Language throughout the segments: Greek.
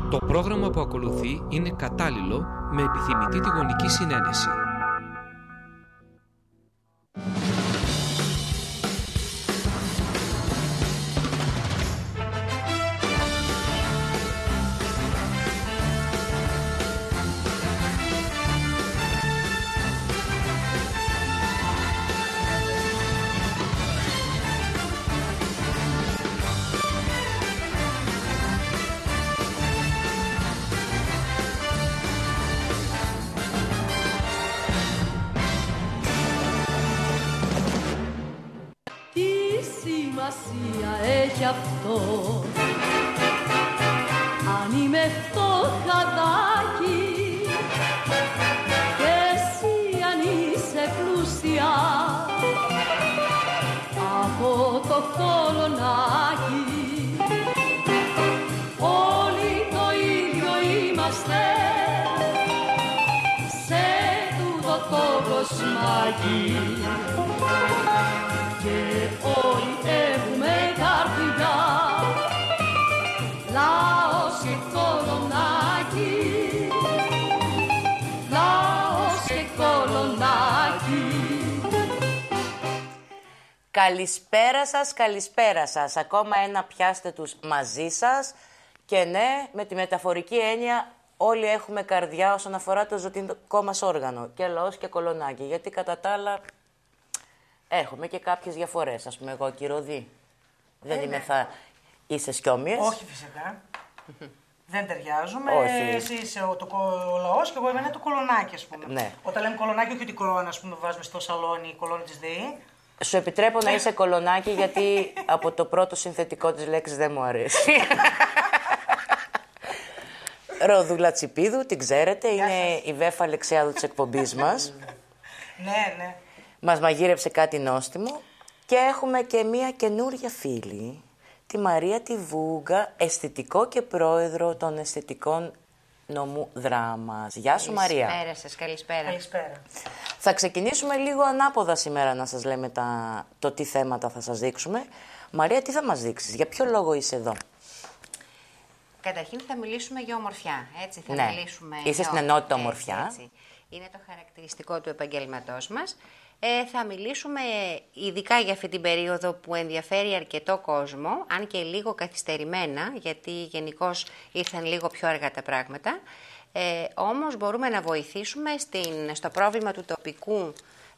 Το πρόγραμμα που ακολουθεί είναι κατάλληλο με επιθυμητή τη γονική συνένεση. Έχει αυτό. Αν είμαι φτωχαδάκι και εσύ αν είσαι πλούσια από το κολονάκι, όλοι το ίδιο είμαστε σε τούτο το κοσμάκι. Και όλοι έχουμε καρδιά, λαός και κολονάκι, λαός και κολονάκι. Καλησπέρα σας. Ακόμα ένα πιάστε τους μαζί σας. Και ναι, με τη μεταφορική έννοια όλοι έχουμε καρδιά όσον αφορά το ζωτικό μας όργανο. Και λαός και κολονάκι. Γιατί κατά τα άλλα έχουμε και κάποιες διαφορές. Ας πούμε, εγώ Κυροδή. Δεν είμαι Είσαι σκιόμοιες. Όχι, φυσικά. Δεν ταιριάζουμε. Όχι. Εσύ είσαι ο λαός και εγώ είμαι το κολονάκι, ας πούμε. Ναι. Όταν λέμε κολονάκι, όχι την κορώνα, ας πούμε, βάζουμε στο σαλόνι η κολόνα της ΔΕΗ. Σου επιτρέπω να είσαι κολονάκι γιατί από το πρώτο συνθετικό της λέξης δεν μου αρέσει. Ροδούλα Τσιπίδου, την ξέρετε, είναι η Βέφα Αλεξιάδου της εκπομπής μας. Ναι, ναι. Μας μαγείρεψε κάτι νόστιμο και έχουμε και μία καινούρια φίλη, τη Μαρία τη Βούγκα, αισθητικό και πρόεδρο των αισθητικών νομού Δράμας. Γεια σου Μαρία. Καλησπέρα σας, καλησπέρα. Καλησπέρα. Θα ξεκινήσουμε λίγο ανάποδα σήμερα να σας λέμε το τι θέματα θα σας δείξουμε. Μαρία, τι θα μας δείξεις, για ποιο λόγο είσαι εδώ? Καταρχήν θα μιλήσουμε για ομορφιά, έτσι, θα Ναι. μιλήσουμε Είσαι για στην ενότητα ομορφιά. Έτσι. Είναι το χαρακτηριστικό του επαγγέλματός μας. Θα μιλήσουμε ειδικά για αυτή την περίοδο που ενδιαφέρει αρκετό κόσμο, αν και λίγο καθυστερημένα, γιατί γενικώς ήρθαν λίγο πιο αργά τα πράγματα. Όμως μπορούμε να βοηθήσουμε στο πρόβλημα του τοπικού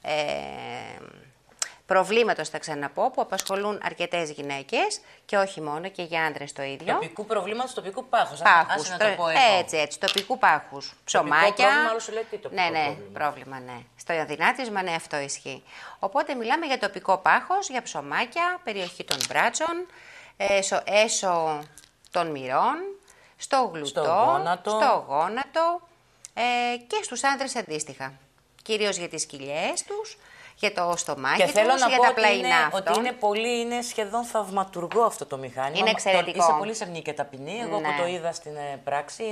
προβλήματος, θα ξαναπώ, που απασχολούν αρκετές γυναίκες και όχι μόνο, και για άντρες το ίδιο. Τοπικού προβλήματος, τοπικού πάχους. Πάχους, Άσε να το πω εγώ. έτσι, τοπικού πάχους. Ψωμάκια. Τοπικό πρόβλημα, άλλο σου λέει τι τοπικό πρόβλημα, ναι. Στο αδυνάτισμα, ναι, αυτό ισχύει. Οπότε μιλάμε για τοπικό πάχος, για ψωμάκια, περιοχή των μπράτσων, έσω των μυρών, στο γλουτό, στο γόνατο και στους άντρες αντίστοιχα. Κυρίως για τις κοιλιές τους, για το στομάχι τους, για τα πλαϊνά αυτών. Ότι είναι σχεδόν θαυματουργό αυτό το μηχάνημα. Είναι εξαιρετικό. Είσαι πολύ σεμνή και ταπεινή. Εγώ που το είδα στην πράξη,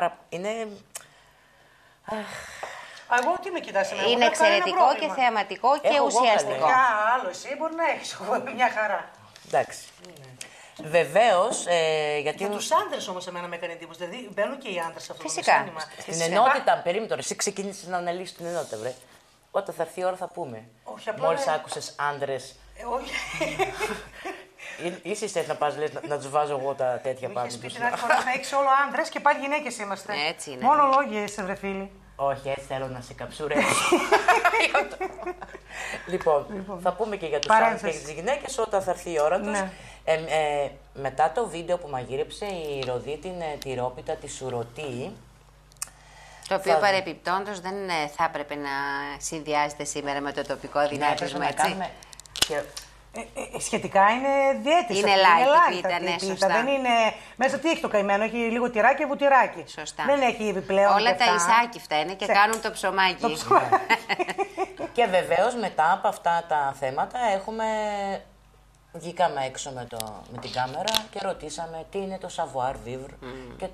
Εγώ τι με κοιτάς εμένα? Είναι εξαιρετικό και θεαματικό και ουσιαστικό. Άλλο εσύ μπορεί να έχεις, εγώ είμαι μια χαρά. Εντάξει. Βεβαίως, γιατί... Για τους άντρες όμως εμένα με έκανε εντύπωση. Δηλαδή μπαίνουν και οι άντρες σε αυτό Φυσικά. το μηχάνημα. Στην ενότητα, περίμενε τώρα, εσύ ξεκίνησες να αναλύσεις την ενότητα, βρε. Όταν θα έρθει η ώρα θα πούμε. Όχι, απλά μόλις άκουσες άντρες. Όχι. Είσαι θες να πας, λες, να τους βάζω εγώ τα τέτοια πάνω. Είχες πει την άλλη φορά να έχεις όλο άντρες και πάλι γυναίκες είμαστε. Έτσι είναι. Μόνο λόγια είσαι, βρε φίλοι. Όχι, έτσι θέλω να σε καψουρέψω. Λοιπόν, θα πούμε και για τους άντρες και για τις γυναίκες όταν θα έρθει η ώρα τους. Ναι. Μετά το βίντεο που μαγείρεψε η Ροδή την τυρόπιτα τη Σουρωτή, το οποίο παρεπιπτόντως δεν θα έπρεπε να συνδυάζεται σήμερα με το τοπικό δυνατισμό, έτσι. Σχετικά είναι διέτηση. Είναι light η πίτα, ναι, σωστά. Δεν είναι... Μέσα τι έχει το καημένο, έχει λίγο τυράκι και βουτυράκι. Σωστά. Δεν έχει επιπλέον. Όλα τα ισάκυφτα είναι και κάνουν το ψωμάκι. Και βεβαίως μετά από αυτά τα θέματα βγήκαμε έξω με την κάμερα και ρωτήσαμε τι είναι το savoir vivre και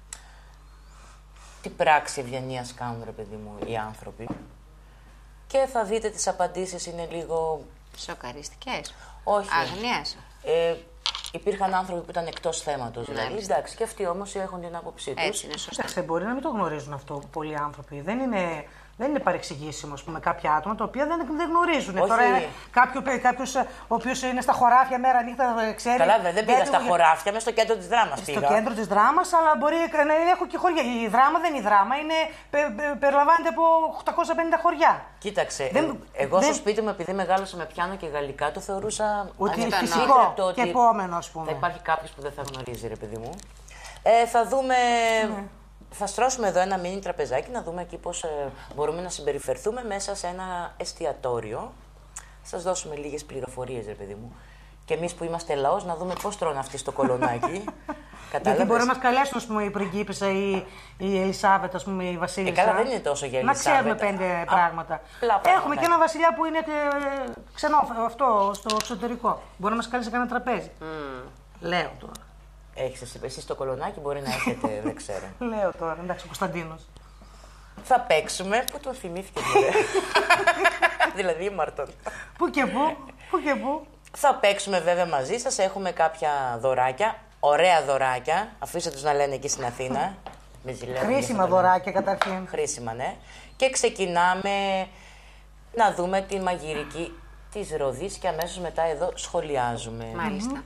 τι πράξη ευγενίας κάνουν, ρε παιδί μου, οι άνθρωποι. Και θα δείτε τις απαντήσεις είναι λίγο... Σοκαριστικές. Όχι. Αγνίας. Υπήρχαν άνθρωποι που ήταν εκτός θέματος. Δηλαδή, εντάξει, και αυτοί όμως έχουν την άποψή τους. Έτσι είναι σωστό. Κοιτάξτε, μπορεί να μην το γνωρίζουν αυτό πολλοί άνθρωποι. Δεν είναι παρεξηγήσιμο με κάποια άτομα τα οποία δεν γνωρίζουν. Όχι. Τώρα κάποιος ο οποίος είναι στα χωράφια μέρα νύχτα ξέρει. Καλά, δεν πήγα στα χωράφια, μέσα στο κέντρο της Δράμας πήγα. Στο κέντρο της Δράμας, αλλά μπορεί να έχω και χωριά. Η Δράμα δεν είναι η Δράμα, περιλαμβάνεται από 850 χωριά. Κοίταξε, εγώ στο σπίτι μου, επειδή μεγάλωσα με πιάνο και γαλλικά, το θεωρούσα ότι είναι ανεπιτρέπτο φυσικό και επόμενο, ας πούμε. Θα υπάρχει κάποιος που δεν θα γνωρίζει, ρε παιδί μου. Θα δούμε. Θα στρώσουμε εδώ ένα μίνι τραπεζάκι να δούμε εκεί πώς μπορούμε να συμπεριφερθούμε μέσα σε ένα εστιατόριο. Σας δώσουμε λίγες πληροφορίες, ρε παιδί μου. Και εμείς που είμαστε λαός, να δούμε πώς τρώνε αυτοί στο κολονάκι. Γιατί μπορεί να μας καλέσουν, ας πούμε, η πριγκίπισσα ή η Ελισάβετ, ας πούμε, η Βασίλισσα. Καλά, δεν είναι τόσο για Ελισάβετ. Να ξέρουμε 5 πράγματα. Έχουμε και ένα βασιλιά που είναι ξενό, αυτό στο εξωτερικό. Μπορεί να μας καλέσει σε κανένα τραπέζι. Λέω τώρα. Εσείς το κολονάκι μπορεί να έχετε, δεν ξέρω. Λέω τώρα, εντάξει, ο Κωνσταντίνος. Θα παίξουμε. Πού τον θυμήθηκε, δηλαδή η Μαρτών. Πού και πού. Θα παίξουμε βέβαια μαζί σας. Έχουμε κάποια δωράκια. Ωραία δωράκια. Αφήστε τους να λένε εκεί στην Αθήνα. Χρήσιμα δωράκια καταρχήν. Χρήσιμα, ναι. Και ξεκινάμε να δούμε τη μαγειρική της Ροδής και αμέσως μετά εδώ σχολιάζουμε. Μάλιστα.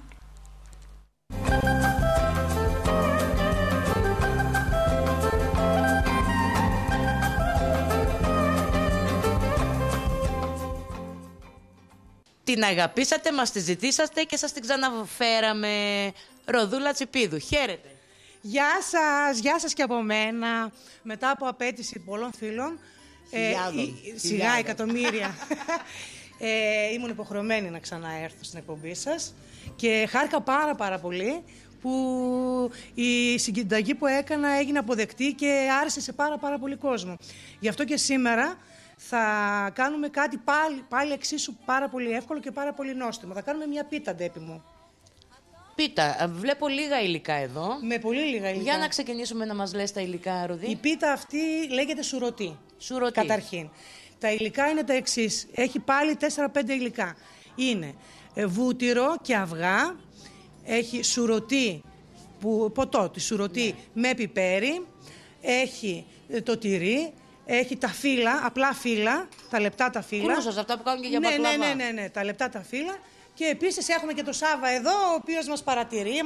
Την αγαπήσατε, μας τη ζητήσατε και σας την ξαναφέραμε. Ροδούλα Τσιπίδου, χαίρετε. Γεια σας και από μένα. Μετά από απέτηση πολλών φίλων, σιγά εκατομμύρια, ήμουν υποχρεωμένη να ξαναέρθω στην εκπομπή σας και χάρηκα πάρα πολύ που η συγκενταγή που έκανα έγινε αποδεκτή και άρεσε σε πάρα πολύ κόσμο. Γι' αυτό και σήμερα θα κάνουμε κάτι πάλι εξίσου πάρα πολύ εύκολο και πάρα πολύ νόστιμο. Θα κάνουμε μια πίτα, Ντέπη μου. Πίτα, βλέπω λίγα υλικά εδώ. Με πολύ λίγα υλικά. Για να ξεκινήσουμε να μας λες τα υλικά, Ροδή. Η πίτα αυτή λέγεται σουρωτή. Σουρωτή. Καταρχήν. Τα υλικά είναι τα εξής. Έχει πάλι 4-5 υλικά. Είναι βούτυρο και αυγά. Έχει σουρωτή, ποτό, τη σουρωτή με πιπέρι. Έχει το τυρί. Έχει τα φύλλα, απλά φύλλα, τα λεπτά τα φύλλα. Κούνωσος, αυτά που κάνουν και για μπακλαβά. Ναι, τα λεπτά τα φύλλα. Και επίσης έχουμε και το Σάβα εδώ, ο οποίος μας παρατηρεί,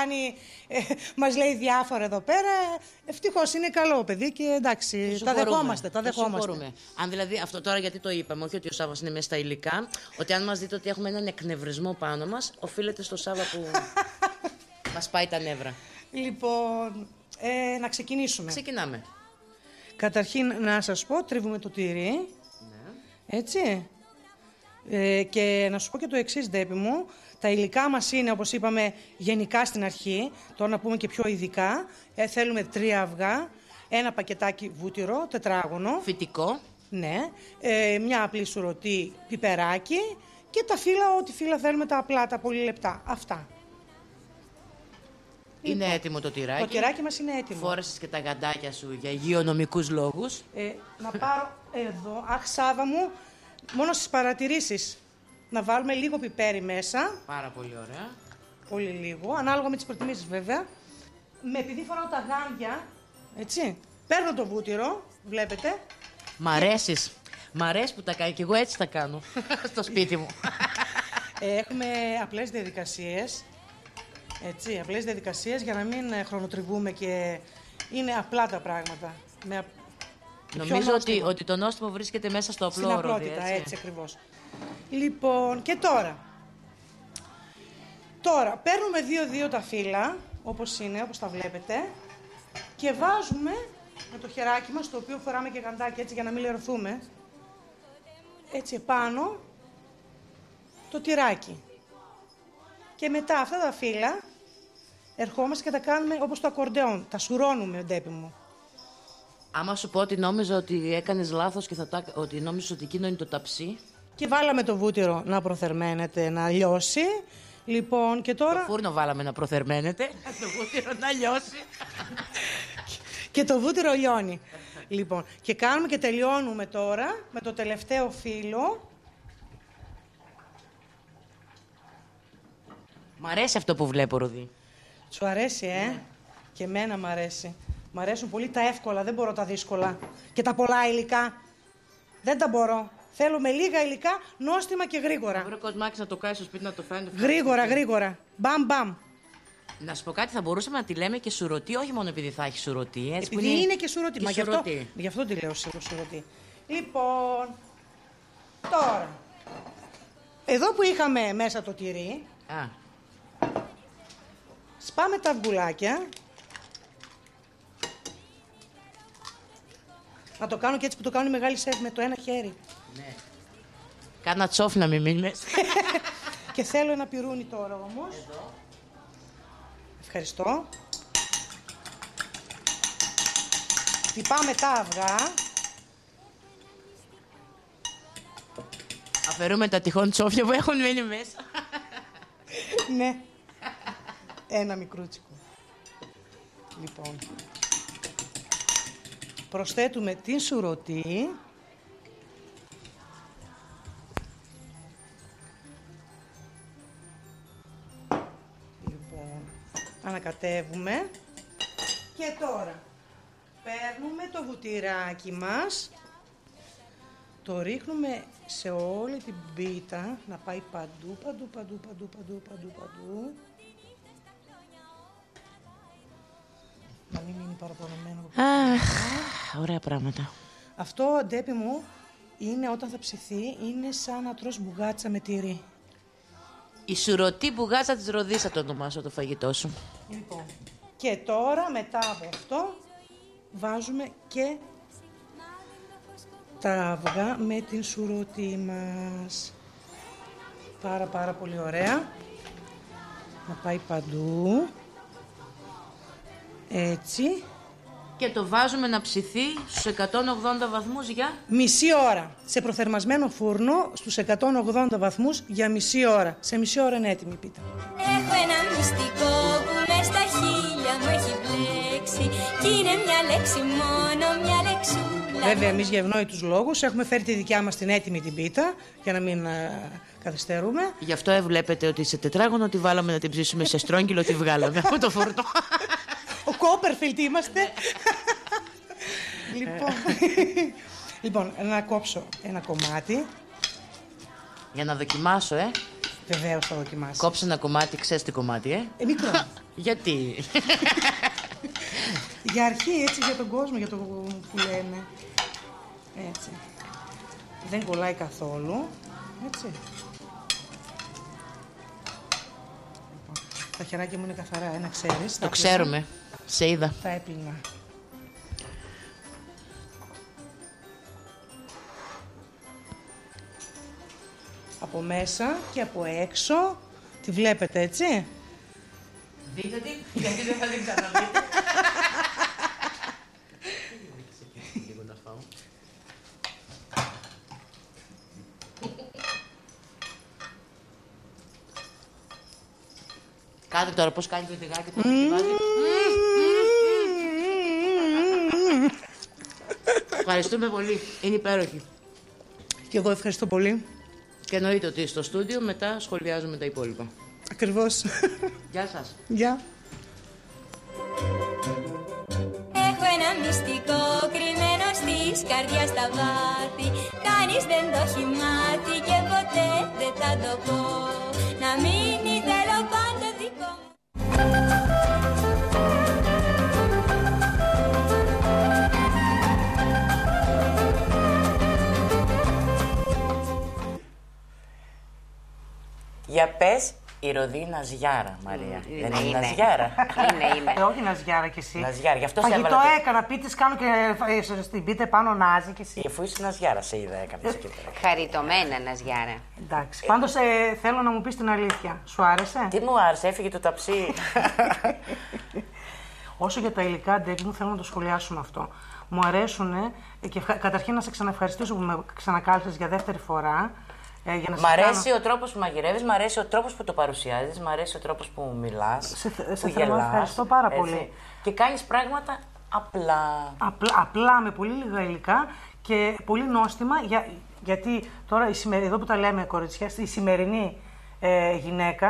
μας λέει διάφορα εδώ πέρα. Ευτυχώς είναι καλό παιδί και εντάξει, τα δεχόμαστε. Αν δηλαδή αυτό τώρα γιατί το είπαμε, όχι ότι ο Σάββας είναι μέσα στα υλικά, ότι αν μας δείτε ότι έχουμε έναν εκνευρισμό πάνω μας, οφείλεται στο Σάββα που μας πάει τα νεύρα. Λοιπόν, να ξεκινήσουμε. Ξεκινάμε. Καταρχήν να σας πω, τρίβουμε το τυρί, έτσι. Και να σου πω και το εξής, Ντέπη μου, τα υλικά μας είναι, όπως είπαμε, γενικά στην αρχή, τώρα να πούμε και πιο ειδικά. Θέλουμε 3 αυγά, ένα πακετάκι βούτυρο, τετράγωνο. Φυτικό. Ναι, μια απλή σουρωτή πιπεράκι και τα φύλλα, ό,τι φύλλα θέλουμε, τα απλά, τα πολύ λεπτά. Αυτά. Είναι έτοιμο το τυράκι. Το τυράκι μας είναι έτοιμο. Φόρεσες και τα γαντάκια σου για υγειονομικούς λόγους. Να πάρω εδώ, Σάβα μου, μόνο στις παρατηρήσεις, να βάλουμε λίγο πιπέρι μέσα. Πάρα πολύ ωραία. Πολύ λίγο, ανάλογα με τις προτιμήσεις βέβαια. Επειδή φοράω τα γάντια, έτσι, παίρνω το βούτυρο, βλέπετε. Μ' αρέσεις. Μ' αρέσει που τα κάνει και εγώ έτσι τα κάνω στο σπίτι μου. Έχουμε απλές διαδικασίες. Έτσι, απλές διαδικασίες για να μην χρονοτριβούμε και είναι απλά τα πράγματα. Νομίζω ότι το νόστιμο βρίσκεται μέσα στο απλό στην απλότητα, έτσι ακριβώς. Λοιπόν, και τώρα παίρνουμε 2-2 τα φύλλα, όπως είναι, όπως τα βλέπετε, και βάζουμε με το χεράκι μας, το οποίο φοράμε και γαντάκι έτσι για να μην λερωθούμε, έτσι επάνω το τυράκι. Και μετά αυτά τα φύλλα ερχόμαστε και τα κάνουμε όπως το ακορντεόν. Τα σουρώνουμε, Ντέπη μου. Άμα σου πω ότι νόμιζα ότι έκανες λάθος και ότι νόμιζες ότι εκείνο είναι το ταψί. Και βάλαμε το βούτυρο να προθερμαίνεται, να λιώσει. Λοιπόν, και τώρα... Το φούρνο βάλαμε να προθερμαίνεται, το βούτυρο να λιώσει. Και το βούτυρο λιώνει. Λοιπόν, και κάνουμε και τελειώνουμε τώρα με το τελευταίο φύλλο. Μ' αρέσει αυτό που βλέπω, Ρουδί. Σου αρέσει, Ναι. Και εμένα μ' αρέσει. Μ' αρέσουν πολύ τα εύκολα, δεν μπορώ τα δύσκολα. Και τα πολλά υλικά. Δεν τα μπορώ. Θέλω με λίγα υλικά, νόστιμα και γρήγορα. Μπορεί ο Κοσμάκης να το κάνει στο σπίτι να το φέρνει. Γρήγορα. Μπαμ, μπαμ. Να σου πω κάτι, θα μπορούσαμε να τη λέμε και σουρωτή, όχι μόνο επειδή θα έχει σουρωτή. Έτσι, Επειδή είναι και σουρωτή. Μα σουρωτή. γι' αυτό τη λέω σουρωτή. Λοιπόν, τώρα. Εδώ που είχαμε μέσα το τυρί, σπάμε τα αυγουλάκια. Να το κάνω και έτσι που το κάνουν οι μεγάλοι σεφ με το ένα χέρι. Ναι. Κάνα τσόφι να μην μείνει μέσα. Και θέλω ένα πυρούνι τώρα όμως. Εδώ. Ευχαριστώ. Χτυπάμε τα αυγά. Αφαιρούμε τα τυχόν τσόφια που έχουν μείνει μέσα. Ναι. Ένα μικρούτσικο. Λοιπόν. Προσθέτουμε την σουρωτή. Λοιπόν, ανακατεύουμε. Και τώρα παίρνουμε το βουτυράκι μας, το ρίχνουμε σε όλη την πίτα, να πάει παντού. Να μην μείνει παραπονεμένο. Ωραία πράγματα. Αυτό, Ντέπη μου, είναι όταν θα ψηθεί, είναι σαν να τρως μπουγάτσα με τυρί. Η σουρωτή μπουγάτσα της Ροδής θα το ονομάσω το φαγητό σου. Λοιπόν, και τώρα μετά από αυτό βάζουμε και τα αυγά με την σουρωτή μας. Πάρα πολύ ωραία. Να πάει παντού. Έτσι. Και το βάζουμε να ψηθεί στους 180 βαθμούς για... Μισή ώρα. Σε προθερμασμένο φούρνο στους 180 βαθμούς για μισή ώρα. Σε μισή ώρα είναι έτοιμη η πίτα. Έχω ένα μυστικό που μες στα χείλια μου έχει μπλέξει κι είναι μια λέξη μόνο, μια λεξούλα. Βέβαια, εμείς για ευνόητους λόγους έχουμε φέρει τη δικιά μας την έτοιμη την πίτα για να μην καθυστερούμε. Γι' αυτό βλέπετε ότι σε τετράγωνο τη βάλαμε να την ψήσουμε, σε στρόγγυλο τη βγάλαμε από το φούρνο. Ο Κόπερφιλτ είμαστε. Λοιπόν, να κόψω ένα κομμάτι. Για να δοκιμάσω, Βεβαίως θα δοκιμάσω. Κόψε ένα κομμάτι, ξέρεις τι κομμάτι, Μικρό. Γιατί? Για αρχή, έτσι, για τον κόσμο, για το που λένε. Έτσι. Δεν κολλάει καθόλου. Έτσι. Τα χεράκια μου είναι καθαρά, να ξέρεις. Το ξέρουμε. Σε είδα. Τα έπλυνα. Από μέσα και από έξω. Τη βλέπετε, έτσι. Δείτε τι, γιατί δεν θα την ξαναδείτε. Λίγο να φάω. Κάντε τώρα πώς κάνει το τηγάκι που τη βάζει. Ευχαριστούμε πολύ. Είναι υπέροχη. Και εγώ ευχαριστώ πολύ. Και εννοείται ότι στο στούντιο μετά σχολιάζουμε τα υπόλοιπα. Ακριβώς. Γεια σας. Γεια. Έχω ένα μυστικό κρυμμένο στις καρδιάς τα βάθη. Κανείς δεν το έχει μάθει και ποτέ δεν θα το πω. Να μείνει θέλω πάντα δικό μου. Για πες, η Ροδή είναι Ναζιάρα, Μαρία. Δεν είναι Ναζιάρα. Είναι. Όχι Ναζιάρα κι εσύ. Ναζιάρα, γι' αυτό σε Φαγητό έβαλα. έκανα, πίτες κάνω και στην πίτα πάνω Νάζι κι εσύ. Αφού είσαι Ναζιάρα, σε είδα, έκανες εκεί πέρα. Χαριτωμένα, Ναζιάρα. Εντάξει. Πάντως θέλω να μου πεις την αλήθεια. Σου άρεσε? Τι μου άρεσε, έφυγε το ταψί. Όσο για τα υλικά, Ντέκ μου, θέλω να το σχολιάσουμε αυτό. Μου αρέσουν και καταρχήν να σε ξαναευχαριστήσω που με ξανακάλεσες για δεύτερη φορά. Μ' αρέσει ο τρόπος που μαγειρεύεις, μ' αρέσει ο τρόπος που το παρουσιάζεις, μ' αρέσει ο τρόπος που μιλάς, σε θέλω να ευχαριστώ πάρα πολύ. Και κάνεις πράγματα απλά. Απλά, με πολύ λίγα υλικά και πολύ νόστιμα, γιατί τώρα εδώ που τα λέμε κοριτσιά, η σημερινή γυναίκα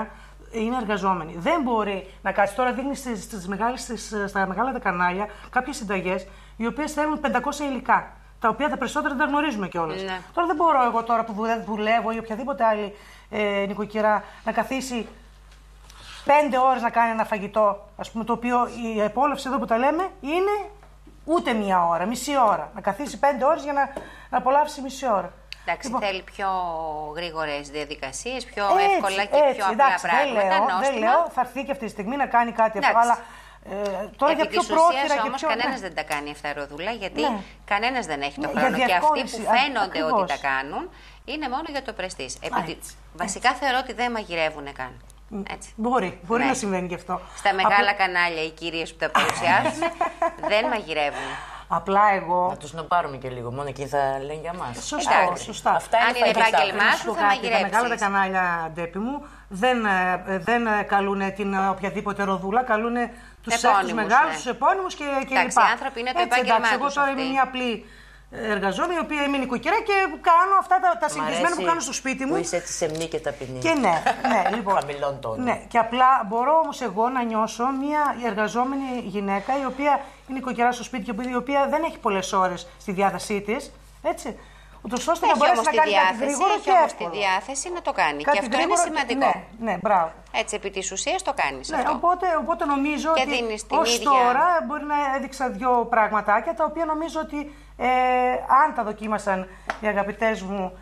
είναι εργαζόμενοι. Δεν μπορεί να κάτσει. Τώρα δείχνει στα μεγάλα κανάλια κάποιες συνταγές οι οποίες θέλουν 500 υλικά. Τα οποία τα περισσότερα δεν τα γνωρίζουμε κιόλας. Ναι. Τώρα δεν μπορώ εγώ τώρα που δουλεύω ή οποιαδήποτε άλλη νοικοκυρά να καθίσει 5 ώρες να κάνει ένα φαγητό, ας πούμε, το οποίο η απόλαυση εδώ που τα λέμε είναι ούτε μία ώρα, μισή ώρα. Να καθίσει 5 ώρες για να απολαύσει μισή ώρα. Εντάξει, λοιπόν, θέλει πιο γρήγορες διαδικασίες, πιο εύκολα και πιο απλά πράγματα. Δεν λέω, θα έρθει και αυτή τη στιγμή να κάνει κάτι αυτό, αλλά τώρα επί για πιο της πρόχειρα ουσίας, και όμως πιο... κανένας δεν τα κάνει αυτά, Ροδούλα, γιατί κανένας δεν έχει το Ναι, χρόνο. για Και αυτοί που διευκόλυνση, φαίνονται ακριβώς. ότι τα κάνουν, είναι μόνο για το πρεστής. Βασικά θεωρώ ότι δεν μαγειρεύουν καν. Έτσι. Μπορεί να συμβαίνει και αυτό. Στα μεγάλα κανάλια οι κυρίες που τα παρουσιάζουν δεν μαγειρεύουν. Απλά εγώ. Να τους νοπάρουμε και λίγο, μόνο εκεί θα λένε για μας. Σωστά. Αυτά αν είναι επάγγελμά σου, θα μαγειρέψεις. Τα μεγάλα τα κανάλια, Ντέπη μου, δεν καλούν την οποιαδήποτε ροδούλα, καλούν τους μεγάλους, τους επώνυμους και εντάξει, οι άνθρωποι είναι το επάγγελμά τους. Εγώ τώρα είμαι μια απλή εργαζόμενη, η οποία είμαι νοικοκυρά και κάνω αυτά τα συνηθισμένα που κάνω στο σπίτι μου. Που είσαι έτσι σεμνή και ταπεινή. Και ναι, λοιπόν. Χαμηλών τόνων. Ναι, και απλά μπορώ όμως εγώ να νιώσω μια εργαζόμενη γυναίκα η οποία είναι νοικοκυρά στο σπίτι και η οποία δεν έχει πολλές ώρες στη διάθεσή της. Έτσι. Ούτως ώστε να μπορέσει να κάνει κάτι γρήγορο και εύκολο. Έχει όμως τη διάθεση να το κάνει. Και αυτό είναι σημαντικό. Ναι, μπράβο. Έτσι, επί της ουσίας το κάνεις ναι, αυτό. Οπότε νομίζω ότι ως τώρα μπορεί να έδειξα 2 πραγματάκια τα οποία νομίζω ότι αν τα δοκίμασαν οι αγαπητές μου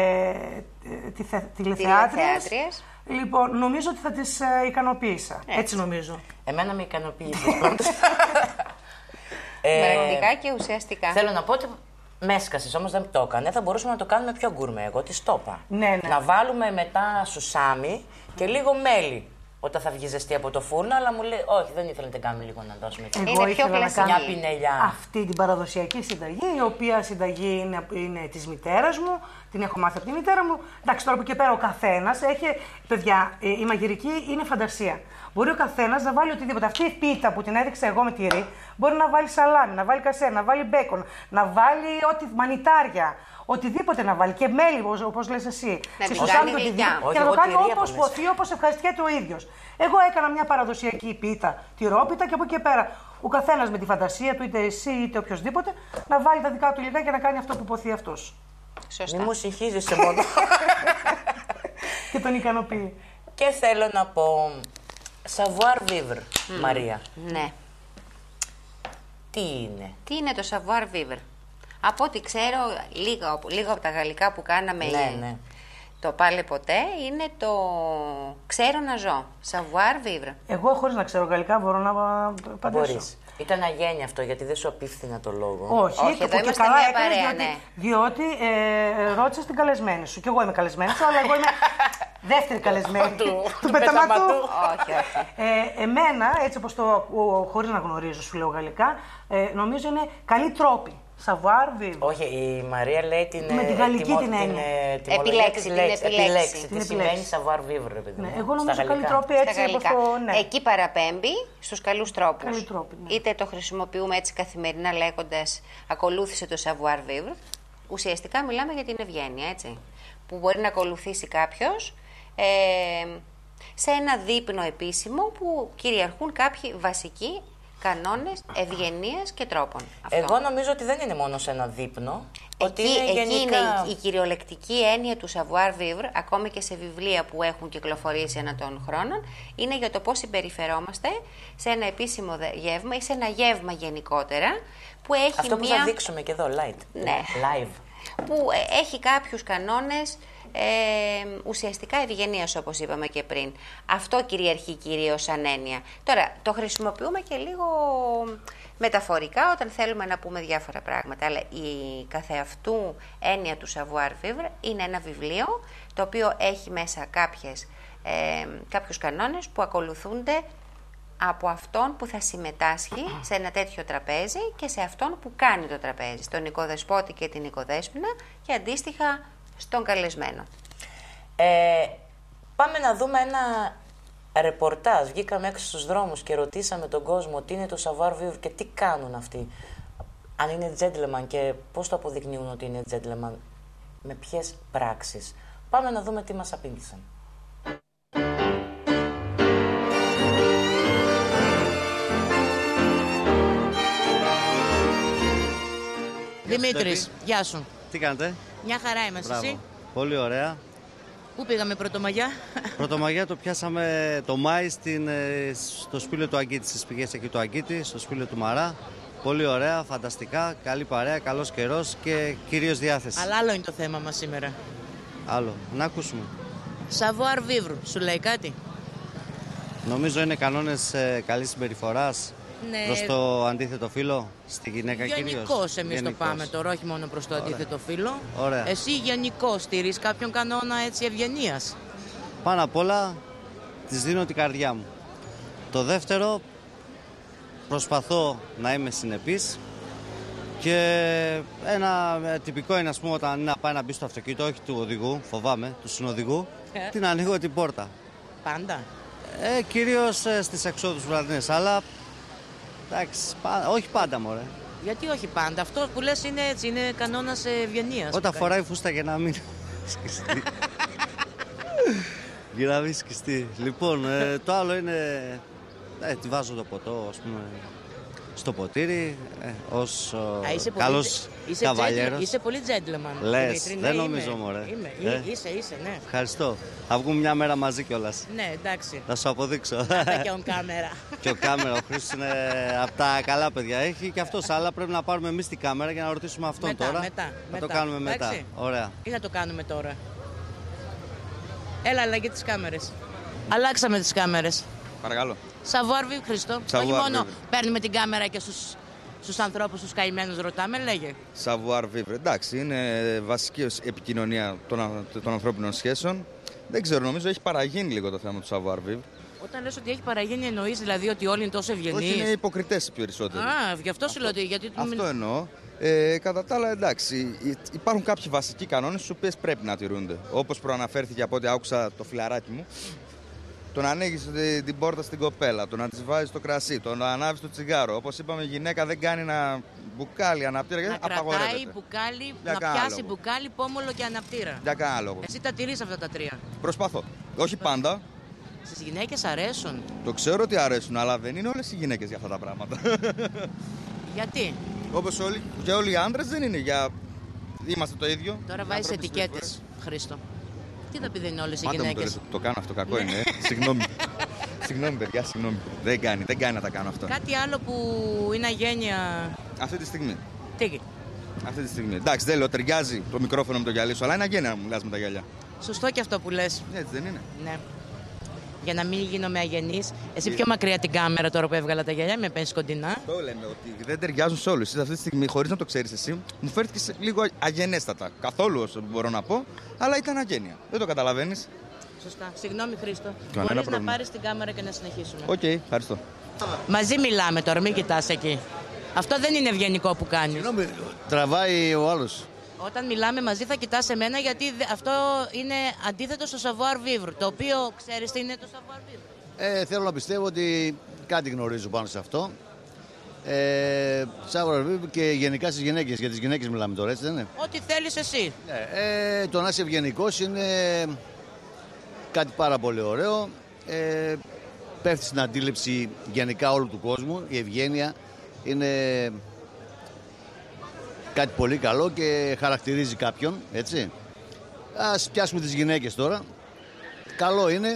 τηλεθεάτριες, λοιπόν, νομίζω ότι θα τις ικανοποίησα. Έτσι νομίζω. Εμένα με ικανοποίησε. Πρακτικά και ουσιαστικά. Θέλω να πω ότι με έσκασες, όμως δεν το έκανε. Θα μπορούσαμε να το κάνουμε πιο γκουρμέ. Εγώ τη το είπα. Ναι. Να βάλουμε μετά σουσάμι και λίγο μέλι. Όταν θα βγει ζεστή από το φούρνο, αλλά μου λέει: όχι, δεν ήθελα να την κάνουμε λίγο να δώσουμε. Εγώ ήθελα να κάνω μια πινελιά. Αυτή την παραδοσιακή συνταγή, η οποία συνταγή είναι της μητέρας μου, την έχω μάθει από τη μητέρα μου. Εντάξει, τώρα που και πέρα ο καθένας έχει. Παιδιά, η μαγειρική είναι φαντασία. Μπορεί ο καθένας να βάλει οτιδήποτε. Αυτή η πίτα που την έδειξα εγώ με τυρί, μπορεί να βάλει σαλάμι, να βάλει κασέ, να βάλει μπέικον, να βάλει μανιτάρια. Οτιδήποτε να βάλει και μέλι, όπως λες εσύ. Και να το κάνει όπως ποθεί, όπως ευχαριστιέται ο ίδιος. Εγώ έκανα μια παραδοσιακή πίτα, τυρόπιτα και από εκεί και πέρα ο καθένας με τη φαντασία του, είτε εσύ είτε οποιοδήποτε, να βάλει τα δικά του υλικά και να κάνει αυτό που ποθεί αυτός. Σωστά. Μη μου συγχύζεσαι μόνο. Και τον ικανοποιεί. Και θέλω να πω, savoir vivre, Μαρία. Ναι. Τι είναι? Τι είναι το savoir vivre? Από ό,τι ξέρω, λίγο από τα γαλλικά που κάναμε το πάλε ποτέ, είναι το ξέρω να ζω. Savoir vivre. Εγώ χωρίς να ξέρω γαλλικά μπορώ να απαντήσω. Μπορείς. Ήταν αγένεια αυτό, γιατί δεν σου απίφθηνα το λόγο. Όχι, εδώ είμαστε καλά μια έκανες, παρέα, διότι ρώτησες την καλεσμένη σου. Και εγώ είμαι καλεσμένη σου, αλλά εγώ είμαι δεύτερη καλεσμένη του πεταματού. Όχι. Εμένα, έτσι όπως το ακούω, χωρίς να γνωρίζω, σου λέω γαλλικά, νομίζω είναι καλή τρόπη. Savoir vivre. Όχι, η Μαρία λέει την. Με τη γαλλική την έννοια. Επιλέξη. Τι σημαίνει savoir vivre, ρε παιδί. Ναι, εγώ νομίζω καλή τρόπη έτσι όπως το. Ναι. Εκεί παραπέμπει στους καλούς τρόπους. Καλή τρόπη, ναι. Είτε το χρησιμοποιούμε έτσι καθημερινά λέγοντας ακολούθησε το savoir vivre. Ουσιαστικά μιλάμε για την ευγένεια, έτσι. Που μπορεί να ακολουθήσει κάποιος σε ένα δείπνο επίσημο που κυριαρχούν κάποιοι βασικοί κανόνες ευγενίας και τρόπων. Εγώ νομίζω ότι δεν είναι μόνο σε ένα δείπνο. Εκεί είναι η κυριολεκτική έννοια του savoir vivre, ακόμη και σε βιβλία που έχουν κυκλοφορήσει ανά των χρόνων, είναι για το πώς συμπεριφερόμαστε σε ένα επίσημο γεύμα ή σε ένα γεύμα γενικότερα. Που έχει αυτό που θα δείξουμε και εδώ, live. Που έχει κάποιους κανόνες ουσιαστικά ευγενίας, όπως είπαμε και πριν. Αυτό κυριαρχεί κυρίως σαν έννοια. Τώρα, το χρησιμοποιούμε και λίγο μεταφορικά όταν θέλουμε να πούμε διάφορα πράγματα, αλλά η καθεαυτού έννοια του savoir vivre είναι ένα βιβλίο το οποίο έχει μέσα κάποιους κανόνες που ακολουθούνται από αυτόν που θα συμμετάσχει σε ένα τέτοιο τραπέζι και σε αυτόν που κάνει το τραπέζι, στον οικοδεσπότη και την οικοδέσποινα και αντίστοιχα στον καλεσμένο. Πάμε να δούμε ένα ρεπορτάζ. Βγήκαμε έξω στους δρόμους και ρωτήσαμε τον κόσμο τι είναι το savoir vivre και τι κάνουν αυτοί. Αν είναι gentleman και πώς το αποδεικνύουν ότι είναι gentleman, με ποιες πράξεις. Πάμε να δούμε τι μας απήντησαν. Δημήτρης, γεια σου. Τι κάνετε? Μια χαρά είμαστε, εσύ. Πολύ ωραία. Πού πήγαμε Πρωτομαγιά? Πρωτομαγιά το πιάσαμε το Μάη στο σπήλαιο του Αγκίτη, στις πηγές εκεί του Αγκίτη, στο σπήλαιο του Μαρά. Πολύ ωραία, φανταστικά, καλή παρέα, καλός καιρός και κυρίως διάθεση. Αλλά άλλο είναι το θέμα μας σήμερα. Άλλο, να ακούσουμε. Savoir vivre, σου λέει κάτι? Νομίζω είναι κανόνες καλής συμπεριφοράς προς το αντίθετο φύλο, στη γυναίκα κυρίως. Γενικώς εμείς το πάμε τώρα, όχι μόνο προς το αντίθετο φύλο. Ωραία. Εσύ γενικώς στηρείς κάποιον κανόνα έτσι ευγενίας? Πάνω απ' όλα της δίνω την καρδιά μου. Το δεύτερο, προσπαθώ να είμαι συνεπής και ένα τυπικό είναι, ας πούμε, όταν είναι να πάει να μπει στο αυτοκίνητο, όχι του οδηγού, φοβάμαι, του συνοδηγού, την ανοίγω την πόρτα. Πάντα? Κυρίως στις εξόδους βραδινές, αλλά εντάξει, όχι πάντα, μωρέ. Γιατί όχι πάντα? Αυτό που λες είναι έτσι, είναι κανόνας ευγενίας. Όταν φοράει φούστα για να μην σκιστεί. Για να μην σκιστεί. Λοιπόν, το άλλο είναι, τη βάζω το ποτό, ας πούμε, στο ποτήρι, ως καλός καβαλιέρος. Είσαι πολύ gentleman. Λες, Δημήτρη, δεν νομίζω, μωρέ. Είσαι, ναι. Ευχαριστώ. Θα βγούμε μια μέρα μαζί κιόλας. Ναι, εντάξει. Θα σου αποδείξω. Και on κάμερα. Και ο κάμερα, ο Χρήστος είναι από τα καλά παιδιά. Έχει και αυτός, αλλά πρέπει να πάρουμε εμείς την κάμερα για να ρωτήσουμε αυτόν τώρα. Μετά. Το κάνουμε μετά. Εντάξει. Ωραία. Ή να το κάνουμε τώρα? Έλα, αλλαγή τις κάμερες. Αλλάξαμε τις κάμερες. Παρακαλώ. Savoir vivre, Χρήστο. Όχι μόνο παίρνουμε την κάμερα και στους ανθρώπους, στους καημένους ρωτάμε, λέγε. Savoir vivre. Εντάξει, είναι βασική επικοινωνία των ανθρώπινων σχέσεων. Δεν ξέρω, νομίζω έχει παραγίνει λίγο το θέμα του savoir vivre. Όταν λες ότι έχει παραγίνει, εννοείς δηλαδή ότι όλοι είναι τόσο ευγενείς? Όχι, είναι υποκριτές οι περισσότεροι. Γι' αυτό σου λέω γιατί... Αυτό εννοώ. Κατά τα άλλα, εντάξει, υπάρχουν κάποιοι βασικοί κανόνες στους οποίους πρέπει να τηρούνται. Όπως προαναφέρθηκε από ό,τι άκουσα το φιλαράκι μου. Το να ανοίγεις την πόρτα στην κοπέλα, το να της βάζεις το κρασί, το να ανάβεις το τσιγάρο. Όπως είπαμε, η γυναίκα δεν κάνει ένα μπουκάλι, αναπτήρα, να απαγορεύεται. Κρατάει μπουκάλι, να πιάσει μπουκάλι, πόμολο και αναπτήρα. Για κανένα λόγο. Εσύ τα τηρείς αυτά τα τρία? Προσπαθώ. Όχι πάντα. Στις γυναίκες αρέσουν? Το ξέρω ότι αρέσουν, αλλά δεν είναι όλες οι γυναίκες για αυτά τα πράγματα. Γιατί? Όπως όλοι οι άντρες δεν είναι για... Είμαστε το ίδιο. Τώρα βάζεις ετικέτες, Χρήστο. Τι θα πει δεν είναι όλες οι γυναίκες? Το κάνω αυτό, κακό είναι. Συγγνώμη. Συγγνώμη, παιδιά, συγγνώμη. Δεν κάνει να τα κάνω αυτό. Κάτι άλλο που είναι αγένεια αυτή τη στιγμή? Τι? Αυτή τη στιγμή. Εντάξει, δεν λέω, ταιριάζει το μικρόφωνο με το γυαλί σου, αλλά είναι αγένεια να μιλάς με τα γυαλιά. Σωστό και αυτό που λες. Έτσι δεν είναι? Ναι. Για να μην γίνομαι αγενής. Εσύ πιο μακριά την κάμερα τώρα που έβγαλα τα γυαλιά, με παίρνεις κοντινά. Το λέμε ότι δεν ταιριάζουν σε όλους. Αυτή τη στιγμή, χωρίς να το ξέρεις εσύ, μου φέρθηκε λίγο αγενέστατα. Καθόλου όσο μπορώ να πω, αλλά ήταν αγένεια. Δεν το καταλαβαίνεις? Σωστά. Συγγνώμη, Χρήστο. Μπορείς να πάρεις την κάμερα και να συνεχίσουμε? Οκ, ευχαριστώ. Μαζί μιλάμε τώρα, μην κοιτάς εκεί. Αυτό δεν είναι ευγενικό που κάνεις. Συγγνώμη, τραβάει ο άλλος. Όταν μιλάμε μαζί θα κοιτάς εμένα, γιατί αυτό είναι αντίθετο στο savoir vivre. Το οποίο ξέρεις τι είναι το savoir vivre? Θέλω να πιστεύω ότι κάτι γνωρίζω πάνω σε αυτό. Savoir vivre και γενικά στις γυναίκες. Για τις γυναίκες μιλάμε τώρα, έτσι δεν είναι? Ό,τι θέλεις εσύ. Το να είσαι ευγενικός είναι κάτι πάρα πολύ ωραίο. Πέφτει στην αντίληψη γενικά όλου του κόσμου. Η ευγένεια είναι κάτι πολύ καλό και χαρακτηρίζει κάποιον, έτσι. Ας πιάσουμε τις γυναίκες τώρα. Καλό είναι,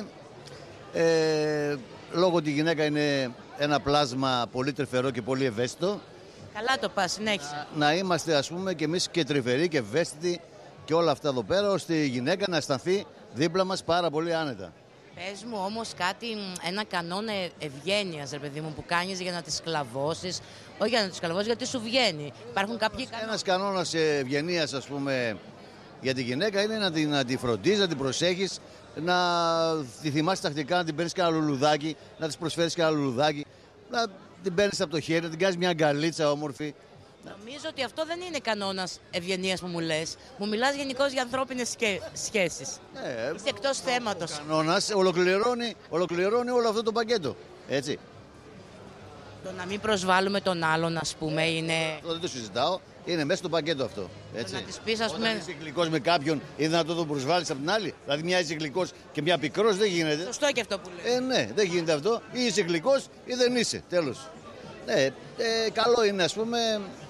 λόγω ότι η γυναίκα είναι ένα πλάσμα πολύ τρυφερό και πολύ ευαίσθητο. Καλά το πας, συνέχισε. Να είμαστε, ας πούμε, και εμείς και τρυφεροί και ευαίσθητοι και όλα αυτά εδώ πέρα, ώστε η γυναίκα να αισθανθεί δίπλα μας πάρα πολύ άνετα. Πες μου όμως κάτι, ένα κανόνα ευγένειας, ρε παιδί μου, που κάνεις για να τη σκλαβώσεις. Όχι για να τη σκλαβώσεις, γιατί σου βγαίνει. Υπάρχουν κάποιοι κανόνες. Ένας κανόνας ευγενείας, ας πούμε, για τη γυναίκα είναι να τη φροντίζεις, να την προσέχεις, να τη θυμάσαι τακτικά, να την παίρνεις κανένα λουλουδάκι, να της προσφέρεις κανένα λουλουδάκι, να την παίρνεις από το χέρι, να την κάνεις μια αγκαλίτσα όμορφη. Νομίζω ότι αυτό δεν είναι κανόνας ευγενείας που μου λες. Μου μιλάς γενικώς για ανθρώπινες σχέσεις. Είσαι εκτός θέματος. Ο κανόνας ολοκληρώνει όλο αυτό το πακέτο. Έτσι. Το να μην προσβάλλουμε τον άλλον, ας πούμε, είναι. Αυτό δεν το συζητάω. Είναι μέσα στο πακέτο αυτό. Έτσι. Να της πεις, ας πούμε. Όταν είσαι γλυκός με κάποιον, είναι δυνατόν να τον προσβάλλεις από την άλλη? Δηλαδή, μια είσαι γλυκός και μια πικρός, δεν γίνεται. Σωστό και αυτό που λες. Ναι, δεν γίνεται αυτό. Ή είσαι γλυκός ή δεν είσαι. Τέλος. Ναι, καλό είναι, ας πούμε,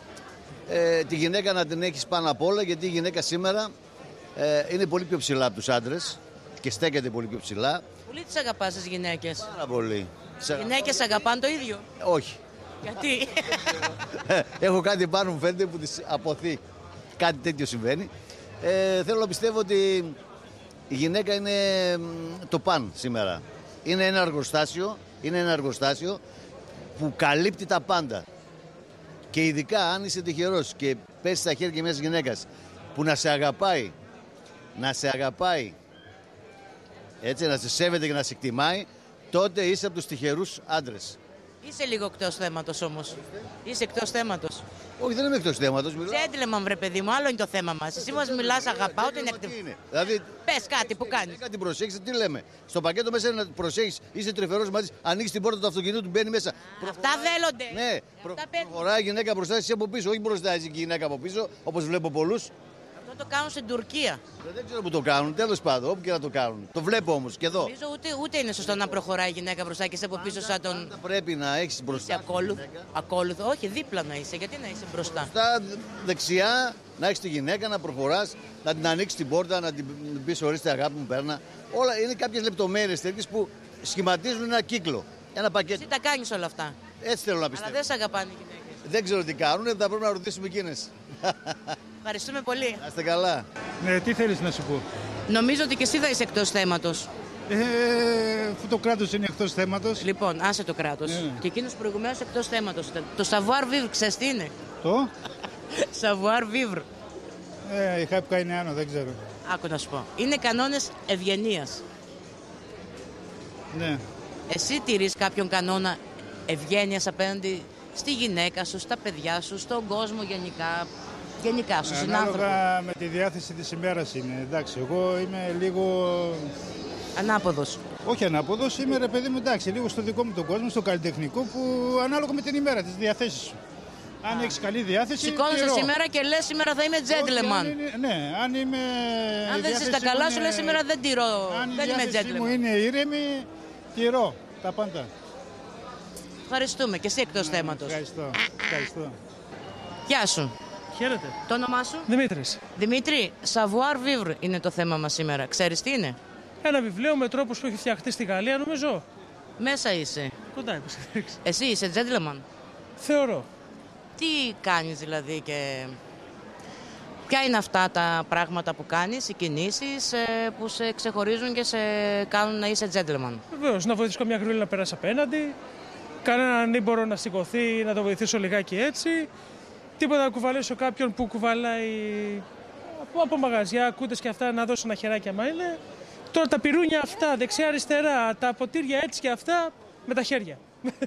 τη γυναίκα να την έχεις πάνω απ' όλα, γιατί η γυναίκα σήμερα είναι πολύ πιο ψηλά από τους άντρες και στέκεται πολύ πιο ψηλά. Πολύ τις αγαπάς τις γυναίκες. Πάρα πολύ. Οι γυναίκες αγαπάνε το ίδιο. Όχι. Γιατί? Έχω κάτι πάνω μου φαίνεται που τις αποθεί. Κάτι τέτοιο συμβαίνει. Θέλω να πιστεύω ότι η γυναίκα είναι το παν σήμερα. Είναι ένα εργοστάσιο που καλύπτει τα πάντα. Και ειδικά αν είσαι τυχερός και πέσει στα χέρια μιας γυναίκας που να σε αγαπάει, έτσι, να σε σέβεται και να σε εκτιμάει, τότε είσαι από τους τυχερούς άντρες. Είσαι λίγο εκτός θέματος όμως. Είσαι εκτός θέματος. Όχι, δεν είμαι εκτός θέματος. Τζέντλεμαν, βρε παιδί μου, άλλο είναι το θέμα μας. Εσύ μας μιλάς, αγαπάω, την εκτιμώ. Δηλαδή, πες κάτι που κάνεις. Κάτι προσέχεις, τι λέμε. Στο πακέτο μέσα να προσέχεις, είσαι τρυφερός μαζί, ανοίγεις την πόρτα του αυτοκινήτου, του μπαίνει μέσα. Αυτά βέλλονται. Ναι, προχωράει η γυναίκα μπροστά, εσύ από πίσω. Όχι μπροστά, εσύ και η γυναίκα από πίσω, όπως βλέπω πολλούς. Αυτό το κάνουν στην Τουρκία. Δεν ξέρω που το κάνουν, τέλος πάντων, όπου και να το κάνουν. Το βλέπω όμως και εδώ. Νομίζω ούτε είναι σωστό να προχωράει η γυναίκα μπροστά και είσαι από πίσω σαν τον. Πρέπει να έχεις μπροστά. Ακόλουθο, όχι, δίπλα να είσαι. Γιατί να είσαι μπροστά. Μπροστά, δεξιά, να έχεις τη γυναίκα, να προχωράς, να την ανοίξεις την πόρτα, να την πεις ορίστε αγάπη μου, παίρνα. Όλα είναι κάποιες λεπτομέρειες τέτοιες που σχηματίζουν ένα κύκλο. Ένα πακέτο. Εσύ τα κάνεις όλα αυτά. Έτσι θέλω να πιστεύω. Αλλά δεν σε αγαπάνε οι γυναίκες. Δεν ξέρω τι κάνουν, θα πρέπει να ρωτήσουμε εκείνες. Ευχαριστούμε πολύ. Να είστε καλά. Ναι, τι θέλεις να σου πω. Νομίζω ότι και εσύ θα είσαι εκτός θέματος. Αφού το κράτος είναι εκτός θέματος. Λοιπόν, άσε το κράτος. Και εκείνος προηγουμένως εκτός θέματος. Το savoir vivre, ξέρεις τι είναι. Το? Savoir vivre. Η χάπικα είναι άνω, δεν ξέρω. Άκου να σου πω. Είναι κανόνες ευγενίας. Ναι. Εσύ τηρείς κάποιον κανόνα ευγένειας απέναντι στη γυναίκα σου, στα παιδιά σου, στον κόσμο γενικά. Γενικά, στους συνάνθρωπους. Ανάλογα με τη διάθεση της ημέρας είναι. Εντάξει, εγώ είμαι λίγο... Ανάποδος. Όχι ανάποδος, είμαι ρε παιδί μου, εντάξει, λίγο στο δικό μου τον κόσμο, στο καλλιτεχνικό, που ανάλογα με την ημέρα, τις διαθέσεις σου. Αν έχεις καλή διάθεση. Σηκώνεσαι σήμερα και λες σήμερα θα είμαι gentleman. Ναι, αν είμαι. Αν δεν είσαι στα καλά σου, λες σήμερα δεν τηρώ. Δεν είμαι gentleman. Αν μου είναι ήρεμη, τηρώ τα πάντα. Ευχαριστούμε και εσύ εκτός θέματος. Ευχαριστώ. Γεια σου. Χαίρετε. Το όνομά σου? Δημήτρης. Δημήτρη, savoir vivre είναι το θέμα μας σήμερα. Ξέρεις τι είναι? Ένα βιβλίο με τρόπους που έχει φτιαχτεί στη Γαλλία, νομίζω. Μέσα είσαι. Κοντά είμαι. Εσύ είσαι gentleman. Θεωρώ. Τι κάνεις δηλαδή και... Ποια είναι αυτά τα πράγματα που κάνεις, οι κινήσεις που σε ξεχωρίζουν και σε κάνουν να είσαι gentleman? Βεβαίως, να βοηθήσω μια γρούλη να περάσει απέναντι. Κανέναν ανήμπορο να σηκωθεί, να το βοηθήσω λιγάκι έτσι. Τίποτα να κουβαλήσω κάποιον που κουβαλάει από μαγαζιά, κούτες και αυτά, να δώσω ένα χεράκι άμα είναι. Τώρα τα πυρούνια αυτά, δεξιά-αριστερά, τα ποτήρια έτσι και αυτά, με τα χέρια.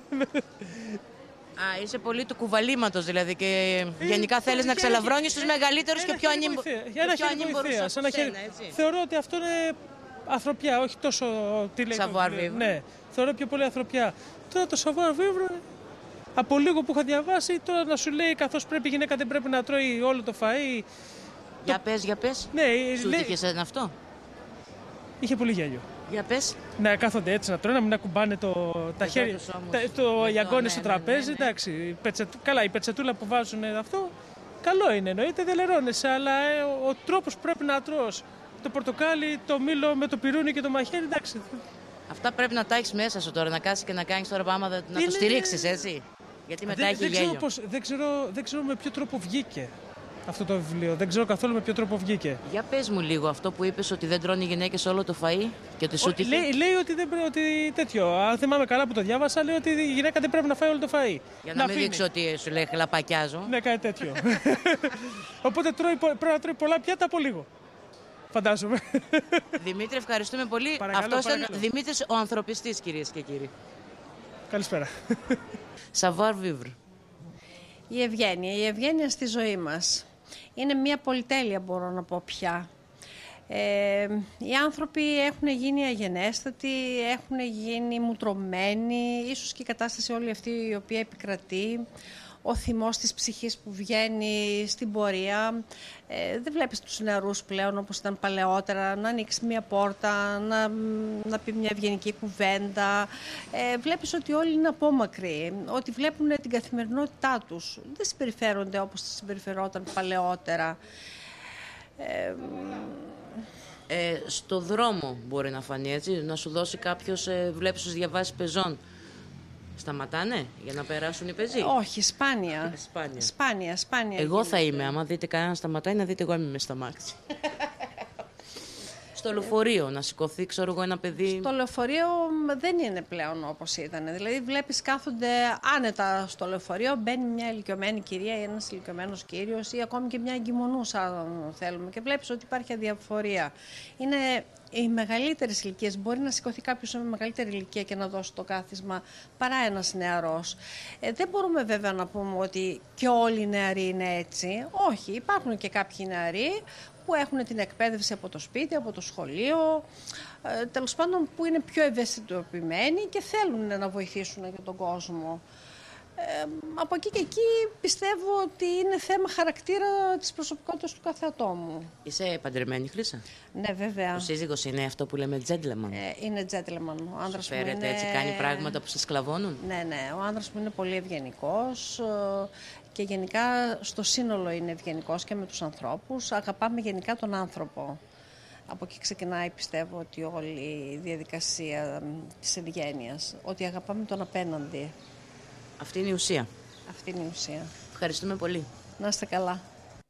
Α, είσαι πολύ του κουβαλήματος δηλαδή και γενικά θέλεις να ξελαβρώνεις τους μεγαλύτερους και πιο ανήμπορους από σένα, έτσι. Θεωρώ ότι αυτό είναι ανθρωπιά, όχι τόσο τι λέει. Savoir vivre. Ναι, θεωρώ πιο πολύ ανθρωπιά. Τώρα το savoir vivre, από λίγο που είχα διαβάσει, τώρα να σου λέει καθώς πρέπει η γυναίκα δεν πρέπει να τρώει όλο το φαΐ. Για πες. Ναι, σου τύχε ένα αυτό? Είχε πολύ γέλιο. Για πες. Να κάθονται έτσι να τρώνε, να μην ακουμπάνε τα χέρια, οι αγκώνες στο τραπέζι. Εντάξει, καλά, η πετσετούλα που βάζουν αυτό, καλό είναι εννοείται, δεν λερώνεσαι, αλλά ο τρόπος που πρέπει να τρως, το πορτοκάλι, το μήλο με το πυρούνι και το μαχαίρι, εντάξει. Αυτά πρέπει να τα έχεις μέσα σου τώρα, να κάτσεις και να κάνεις τώρα πάμα να το στηρίξεις, έτσι. Γιατί μετά έχει γέλιο. Δεν ξέρω με ποιο τρόπο βγήκε αυτό το βιβλίο. Δεν ξέρω καθόλου με ποιο τρόπο βγήκε. Για πες μου λίγο αυτό που είπες ότι δεν τρώνε οι γυναίκες όλο το φαΐ και ότι σου τύχει. Λέει ότι δεν πρέπει, ότι τέτοιο. Αν θυμάμαι καλά που το διάβασα, λέει ότι η γυναίκα δεν πρέπει να φάει όλο το φαΐ. Για να μην δείξω ότι σου λέει χλαπακιάζω. Ναι, κάτι τέτοιο. Οπότε πρέπει να τρώει πολλά πιάτα από λίγο. Φαντάζομαι. Δημήτρη, ευχαριστούμε πολύ. Αυτός ήταν Δημήτρης ο ανθρωπιστής, κυρίες και κύριοι. Καλησπέρα. Savoir vivre. Η ευγένεια στη ζωή μας είναι μια πολυτέλεια, μπορώ να πω πια. Οι άνθρωποι έχουν γίνει αγενέστατοι, έχουν γίνει μουτρωμένοι, ίσως και η κατάσταση όλη αυτή η οποία επικρατεί, ο θυμός της ψυχής που βγαίνει στην πορεία. Δεν βλέπεις τους νεαρούς πλέον όπως ήταν παλαιότερα, να ανοίξει μια πόρτα, να πει μια ευγενική κουβέντα. Βλέπεις ότι όλοι είναι απόμακροι, ότι βλέπουν την καθημερινότητά τους. Δεν συμπεριφέρονται όπως συμπεριφερόταν παλαιότερα. Στο δρόμο μπορεί να φανεί έτσι, να σου δώσει κάποιος, βλέπεις τους διαβάσεις πεζών. Σταματάνε για να περάσουν οι πεζοί? Όχι, σπάνια. Σπάνια. Εγώ θα είμαι, άμα δείτε κανένα σταματάει, να δείτε εγώ είμαι μες στα μάξι. Στο λεωφορείο, να σηκωθεί, ξέρω εγώ, ένα παιδί. Στο λεωφορείο δεν είναι πλέον όπως ήταν. Δηλαδή, βλέπεις κάθονται άνετα στο λεωφορείο, μπαίνει μια ηλικιωμένη κυρία ή ένας ηλικιωμένος κύριος ή ακόμη και μια εγκυμονούσα, αν θέλουμε, και βλέπεις ότι υπάρχει αδιαφορία. Είναι οι μεγαλύτερες ηλικίες. Μπορεί να σηκωθεί κάποιος με μεγαλύτερη ηλικία και να δώσει το κάθισμα παρά ένας νεαρός. Δεν μπορούμε βέβαια να πούμε ότι και όλοι οι νεαροί είναι έτσι. Όχι, υπάρχουν και κάποιοι νεαροί που έχουν την εκπαίδευση από το σπίτι, από το σχολείο, τέλος πάντων που είναι πιο ευαισθητοποιημένοι και θέλουν να βοηθήσουν και τον κόσμο. Από εκεί και εκεί πιστεύω ότι είναι θέμα χαρακτήρα της προσωπικότητας του κάθε ατόμου. Είσαι παντρεμένη, Χρύσα? Ναι, βέβαια. Ο σύζυγος είναι αυτό που λέμε gentleman? Είναι gentleman. Ο άντρας μου είναι... έτσι, κάνει πράγματα που σας σκλαβώνουν? Ναι. Ο άντρας μου είναι πολύ ευγενικός και γενικά στο σύνολο είναι ευγενικός και με τους ανθρώπους. Αγαπάμε γενικά τον άνθρωπο. Από εκεί ξεκινάει, πιστεύω, ότι όλη η διαδικασία της ευγένειας. Ότι αγαπάμε τον απέναντι. Αυτή είναι η ουσία. Αυτή είναι η ουσία. Ευχαριστούμε πολύ. Να είστε καλά.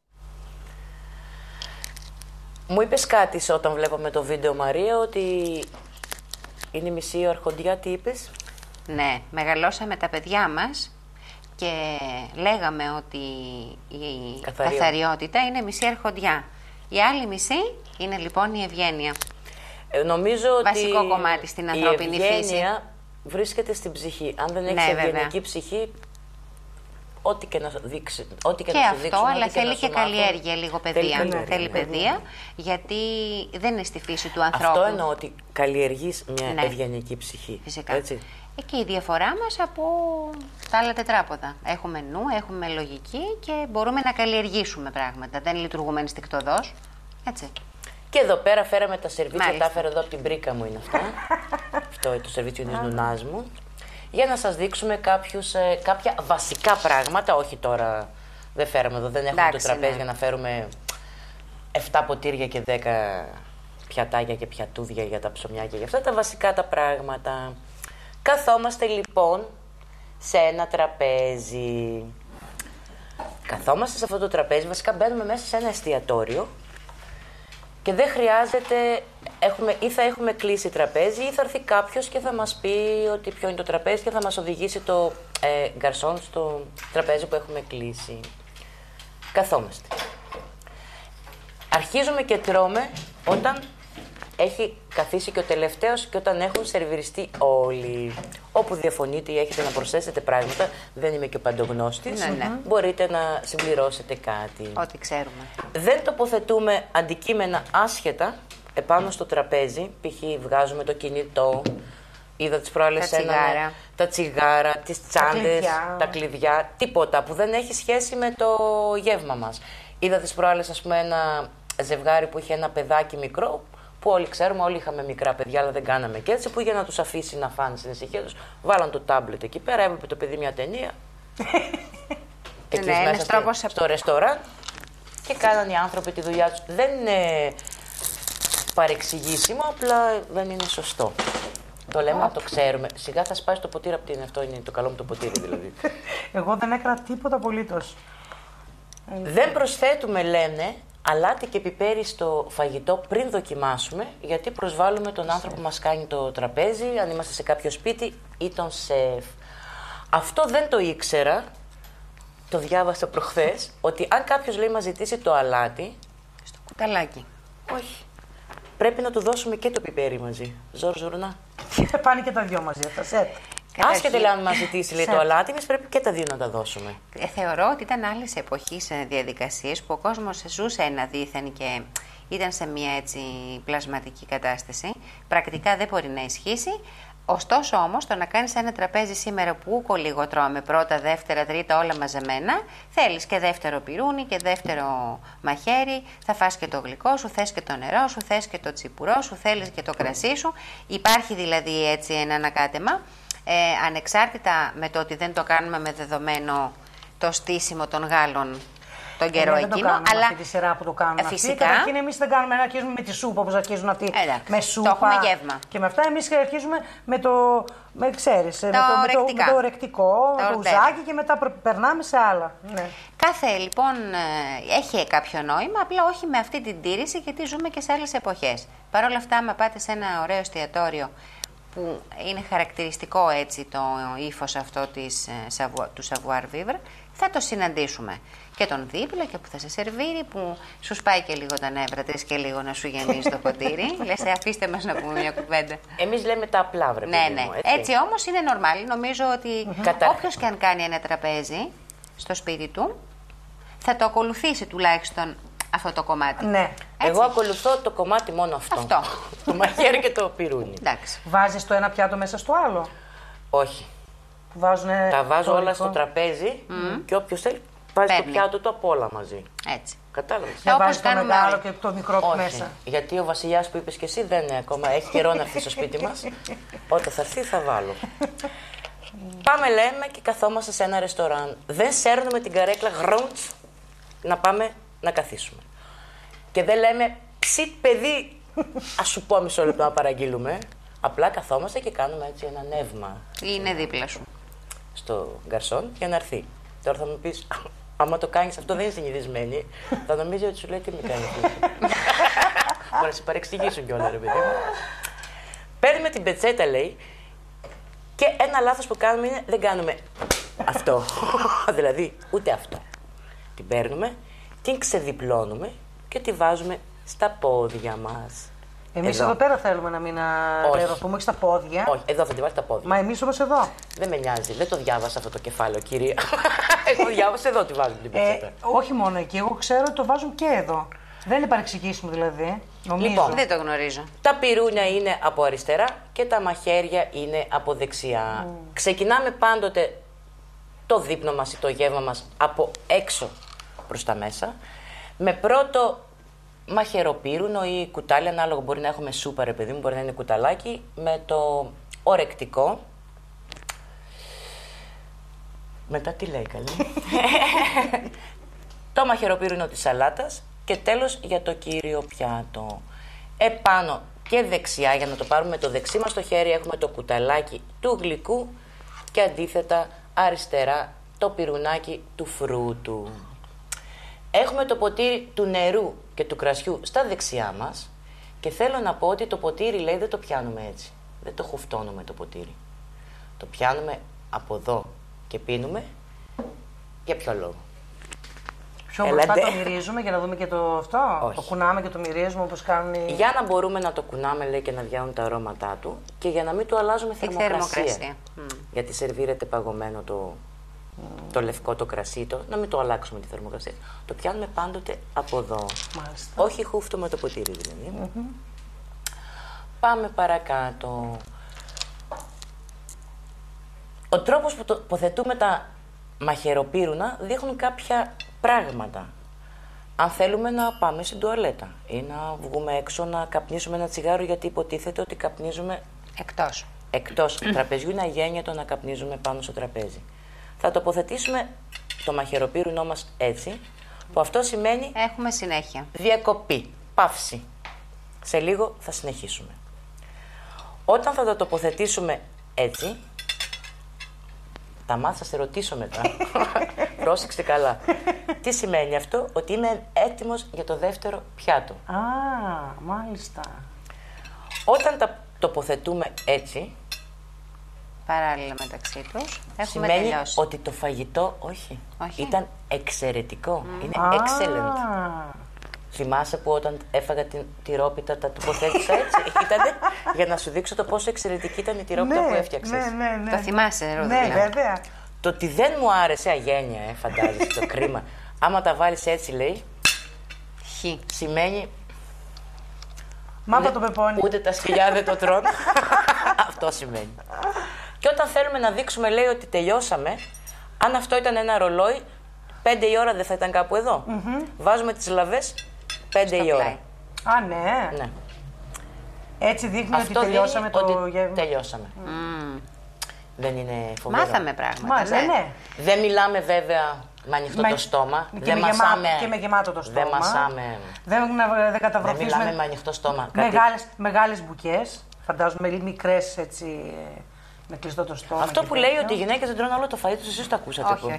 Μου είπες κάτι όταν βλέπαμε το βίντεο, Μαρία, ότι είναι η μισή αρχοντιά, τι είπες? Ναι, μεγαλώσαμε τα παιδιά μας και λέγαμε ότι η καθαριότητα είναι μισή αρχοντιά. Η άλλη μισή είναι λοιπόν η ευγένεια. Νομίζω βασικό ότι κομμάτι στην ανθρώπινη φύση. Η ευγένεια βρίσκεται στην ψυχή. Αν δεν έχεις ευγενική ψυχή, ό,τι και να δείξει. Ό,τι και να σου δείξουν, αλλά θέλει και καλλιέργεια, λίγο παιδεία. Θέλει παιδεία, γιατί δεν είναι στη φύση του ανθρώπου. Αυτό εννοώ, ότι καλλιεργείς μια ευγενική ψυχή. Φυσικά. Έτσι. Και η διαφορά μας από τα άλλα τετράποδα. Έχουμε νου, έχουμε λογική και μπορούμε να καλλιεργήσουμε πράγματα. Δεν λειτουργούμε ενστικτωδώς. Έτσι. Και εδώ πέρα φέραμε τα σερβίτσια, τα έφερα εδώ από την πρίκα μου είναι αυτά. Αυτό είναι το σερβίτσιο της νουνάς μου. Για να σας δείξουμε κάποια βασικά πράγματα, όχι τώρα, δεν φέραμε εδώ, δεν έχουμε το τραπέζι για να φέρουμε 7 ποτήρια και 10 πιατάκια και πιατούδια για τα ψωμιά και για αυτά τα βασικά τα πράγματα. Καθόμαστε λοιπόν σε ένα τραπέζι. Καθόμαστε σε αυτό το τραπέζι, βασικά μπαίνουμε μέσα σε ένα εστιατόριο και δεν χρειάζεται, ή θα έχουμε κλείσει τραπέζι ή θα έρθει κάποιος και θα μας πει ότι ποιο είναι το τραπέζι και θα μας οδηγήσει το γκαρσόν στο τραπέζι που έχουμε κλείσει. Καθόμαστε. Αρχίζουμε και τρώμε όταν έχει καθίσει και ο τελευταίος και όταν έχουν σερβιριστεί όλοι. Όπου διαφωνείτε ή έχετε να προσθέσετε πράγματα, δεν είμαι και ο παντογνώστης, μπορείτε να συμπληρώσετε κάτι. Ό,τι ξέρουμε. Δεν τοποθετούμε αντικείμενα άσχετα επάνω στο τραπέζι, π.χ. βγάζουμε το κινητό, είδα τις προάλλες τα τσιγάρα, τις τσάντες, τα κλειδιά, τίποτα που δεν έχει σχέση με το γεύμα μας. Είδα τις προάλλες, ας πούμε, ένα ζευγάρι που είχε ένα παιδάκι μικρό, που όλοι ξέρουμε, όλοι είχαμε μικρά παιδιά, αλλά δεν κάναμε και έτσι, που για να τους αφήσει να φάνε στην ησυχία τους, βάλαν το τάμπλετ εκεί πέρα, έβλεπε το παιδί μια ταινία. Εκεί μέσα στο ρεστοράν και κάναν οι άνθρωποι τη δουλειά τους. Δεν είναι παρεξηγήσιμο, απλά δεν είναι σωστό. Το λέμε, το ξέρουμε. Σιγά θα σπάσει το ποτήρι από την, αυτό είναι το καλό μου το ποτήρι δηλαδή. Εγώ δεν έκανα τίποτα απολύτως. Δεν προσθέτουμε, λένε, αλάτι και πιπέρι στο φαγητό πριν δοκιμάσουμε, γιατί προσβάλλουμε τον άνθρωπο που μας κάνει το τραπέζι, αν είμαστε σε κάποιο σπίτι ή τον σεφ. Αυτό δεν το ήξερα, το διάβασα προχθές, ότι αν κάποιος λέει μας ζητήσει το αλάτι... Στο κουταλάκι. Όχι. Πρέπει να του δώσουμε και το πιπέρι μαζί. Ζορζουρνά. Πάνε και τα δυο μαζί, αυτά σετ. Άσχετα λέει αν μας ζητήσει λέει, το αλάτι, εμείς πρέπει και τα δύο να τα δώσουμε. Θεωρώ ότι ήταν άλλες εποχές διαδικασίες που ο κόσμος ζούσε ένα δίθεν και ήταν σε μια έτσι πλασματική κατάσταση. Πρακτικά δεν μπορεί να ισχύσει, Ωστόσο όμως, το να κάνεις ένα τραπέζι σήμερα που ούκο λίγο τρώμε, πρώτα, δεύτερα, τρίτα, όλα μαζεμένα, θέλεις και δεύτερο πυρούνι και δεύτερο μαχαίρι, θα φας και το γλυκό σου, θες και το νερό σου, θες και το τσιπουρό σου, θέλεις και το κρασί σου. Υπάρχει δηλαδή έτσι ένα ανακάτεμα, ανεξάρτητα με το ότι δεν το κάνουμε με δεδομένο το στήσιμο των Γάλλων τον καιρό δεν το εκείνο, κάνουμε αλλά αυτή τη σειρά που το κάνουμε. φυσικά. Καταρχήν εμείς δεν κάνουμε να αρχίζουμε με τη σούπα όπως αρχίζουν αυτοί. Με σούπα. Το έχουμε γεύμα. Και με αυτά εμείς αρχίζουμε με το. Ξέρεις, με το ορεκτικό, το ουζάκι και μετά περνάμε σε άλλα. Ναι. Κάθε λοιπόν έχει κάποιο νόημα, απλά όχι με αυτή την τήρηση, γιατί ζούμε και σε άλλες εποχές. Παρ' όλα αυτά, άμα πάτε σε ένα ωραίο εστιατόριο που είναι χαρακτηριστικό έτσι το ύφος αυτό του savoir vivre, θα το συναντήσουμε. Και τον δίπλα και που θα σε σερβίρει, που σου σπάει και λίγο τα νεύρα της και λίγο να σου γεμίζει το ποτήρι. Λες, αφήστε μας να πούμε μια κουβέντα. Εμείς λέμε τα απλά, βρε παιδί μου, Έτσι όμως είναι normal. Νομίζω ότι όποιος και αν κάνει ένα τραπέζι στο σπίτι του, θα το ακολουθήσει τουλάχιστον αυτό το κομμάτι. Ναι. Εγώ ακολουθώ το κομμάτι μόνο αυτό. Το μαχαίρι και το πυρούνι. Βάζεις το ένα πιάτο μέσα στο άλλο? Όχι. Τα βάζω όλα στο τραπέζι και όποιος θέλει βάζει το πιάτο του από όλα μαζί. Έτσι. Κατάλαβες. Δεν βάζει το μεγάλο και το μικρό του μέσα. Γιατί ο βασιλιάς που είπες και εσύ δεν είναι ακόμα. Έχει καιρό να έρθει στο σπίτι μας. Όταν θα έρθει θα βάλω. Πάμε, λέμε, και καθόμαστε σε ένα ρεστοράν. Δεν σέρνουμε την καρέκλα γρόντς να πάμε να καθίσουμε. Και δεν λέμε ψιτ παιδί, ας σου πω μισό λεπτό να παραγγείλουμε. Απλά καθόμαστε και κάνουμε έτσι ένα νεύμα. Είναι δίπλα σου. Στο γκαρσόν για να έρθει. Τώρα θα μου πεις, άμα το κάνεις αυτό δεν είναι συνηθισμένη, θα νομίζει ότι σου λέει τι με κάνει αυτό. Μπορεί να σε παρεξηγήσουν κιόλα, ρε παιδί μου. Παίρνουμε την πετσέτα, λέει, και ένα λάθος που κάνουμε είναι δεν κάνουμε αυτό. Δηλαδή, ούτε αυτό. Την παίρνουμε, την ξεδιπλώνουμε και τη βάζουμε στα πόδια μας. Εμείς εδώ πέρα θέλουμε να μην αερωθούμε, όχι στα πόδια. Όχι, εδώ θα τη βάλει τα πόδια. Μα εμείς όμως εδώ. Δεν με νοιάζει, δεν το διάβασα αυτό το κεφάλαιο, κυρία. Εγώ διάβασα εδώ τη βάζουν την πετσέτα. Όχι μόνο εκεί, εγώ ξέρω ότι το βάζουν και εδώ. Δεν είναι παρεξηγήσιμο δηλαδή. Νομίζω. Λοιπόν, δεν το γνωρίζω. Τα πυρούνια είναι από αριστερά και τα μαχαίρια είναι από δεξιά. Ξεκινάμε πάντοτε το δείπνο μας ή το γεύμα μας από έξω προς τα μέσα. Με πρώτο μαχαιροπύρουνο ή κουτάλι, ανάλογα, μπορεί να έχουμε σούπα, ρε παιδί μου, μπορεί να είναι κουταλάκι, με το ορεκτικό. Μετά τι λέει καλή. Το μαχαιροπύρουνο της σαλάτας και τέλος για το κύριο πιάτο. Επάνω και δεξιά, για να το πάρουμε με το δεξί μας το χέρι, έχουμε το κουταλάκι του γλυκού και αντίθετα αριστερά το πυρουνάκι του φρούτου. Έχουμε το ποτήρι του νερού και του κρασιού στα δεξιά μας και θέλω να πω ότι το ποτήρι, λέει, δεν το πιάνουμε έτσι. Δεν το χουφτώνουμε το ποτήρι. Το πιάνουμε από εδώ και πίνουμε. Για ποιο λόγο? Πιο μπροστά το μυρίζουμε για να δούμε και το αυτό. Όχι. Το κουνάμε και το μυρίζουμε όπως κάνουν οι... Για να μπορούμε να το κουνάμε, λέει, και να βγαίνουν τα αρώματά του και για να μην του αλλάζουμε θερμοκρασία. Γιατί σερβίρεται παγωμένο το λευκό, το κρασί, να μην το αλλάξουμε τη θερμοκρασία. Το πιάνουμε πάντοτε από εδώ. Μάλιστα. Όχι χούφτο με το ποτήρι δηλαδή. Πάμε παρακάτω. Ο τρόπος που τοποθετούμε τα μαχαιροπύρουνα δείχνουν κάποια πράγματα. Αν θέλουμε να πάμε στην τουαλέτα ή να βγούμε έξω να καπνίσουμε ένα τσιγάρο, γιατί υποτίθεται ότι καπνίζουμε εκτός τραπεζιού, είναι αγέννητο να καπνίζουμε πάνω στο τραπέζι. Θα τοποθετήσουμε το μαχαιροπύρουνό μας έτσι, που αυτό σημαίνει έχουμε συνέχεια. Διακοπή, παύση. Σε λίγο θα συνεχίσουμε. Όταν θα το τοποθετήσουμε έτσι, τα μάτια θα σε ρωτήσω μετά. Πρόσεξε καλά. Τι σημαίνει αυτό? Ότι είμαι έτοιμος για το δεύτερο πιάτο. Α, μάλιστα. Όταν τα τοποθετούμε έτσι, παράλληλα μεταξύ τους, έχουμε σημαίνει τελειώσει. ότι το φαγητό, όχι, ήταν εξαιρετικό. Είναι excellent. Θυμάσαι που όταν έφαγα την τυρόπιτα τα τοποθέτησα έτσι? Ήτανε για να σου δείξω το πόσο εξαιρετική ήταν η τυρόπιτα που έφτιαξες. Το θυμάσαι, Ρόδη? Ναι, βέβαια. Το ότι δεν μου άρεσε αγένεια, φαντάζεσαι, το κρίμα. Άμα τα βάλεις έτσι, λέει, σημαίνει Μάπα το πεπόνι. Ούτε τα σκυλιά δεν το τρώνε. Αυτό σημαίνει. Και όταν θέλουμε να δείξουμε, λέει, ότι τελειώσαμε, αν αυτό ήταν ένα ρολόι, 5 η ώρα δεν θα ήταν κάπου εδώ. Βάζουμε τις λαβές 5 η ώρα. Α, ναι. Έτσι δείχνει ότι τελειώσαμε το γεύμα. Τελειώσαμε. Δεν είναι φοβερό. Μάθαμε πράγματα. Ναι. Δεν μιλάμε βέβαια με ανοιχτό το στόμα. Και με γεμάτο το στόμα. Δεν μασάμε. Δεν καταβροχθίζουμε. Δεν μιλάμε με ανοιχτό στόμα. Μεγάλες μπουκές. Φαντάζομαι μικρές έτσι. Με κλειστό το στόμα. Αυτό που λέει ότι οι γυναίκες δεν τρώνε όλο το φαΐ τους, εσείς το ακούσατε? Όχι.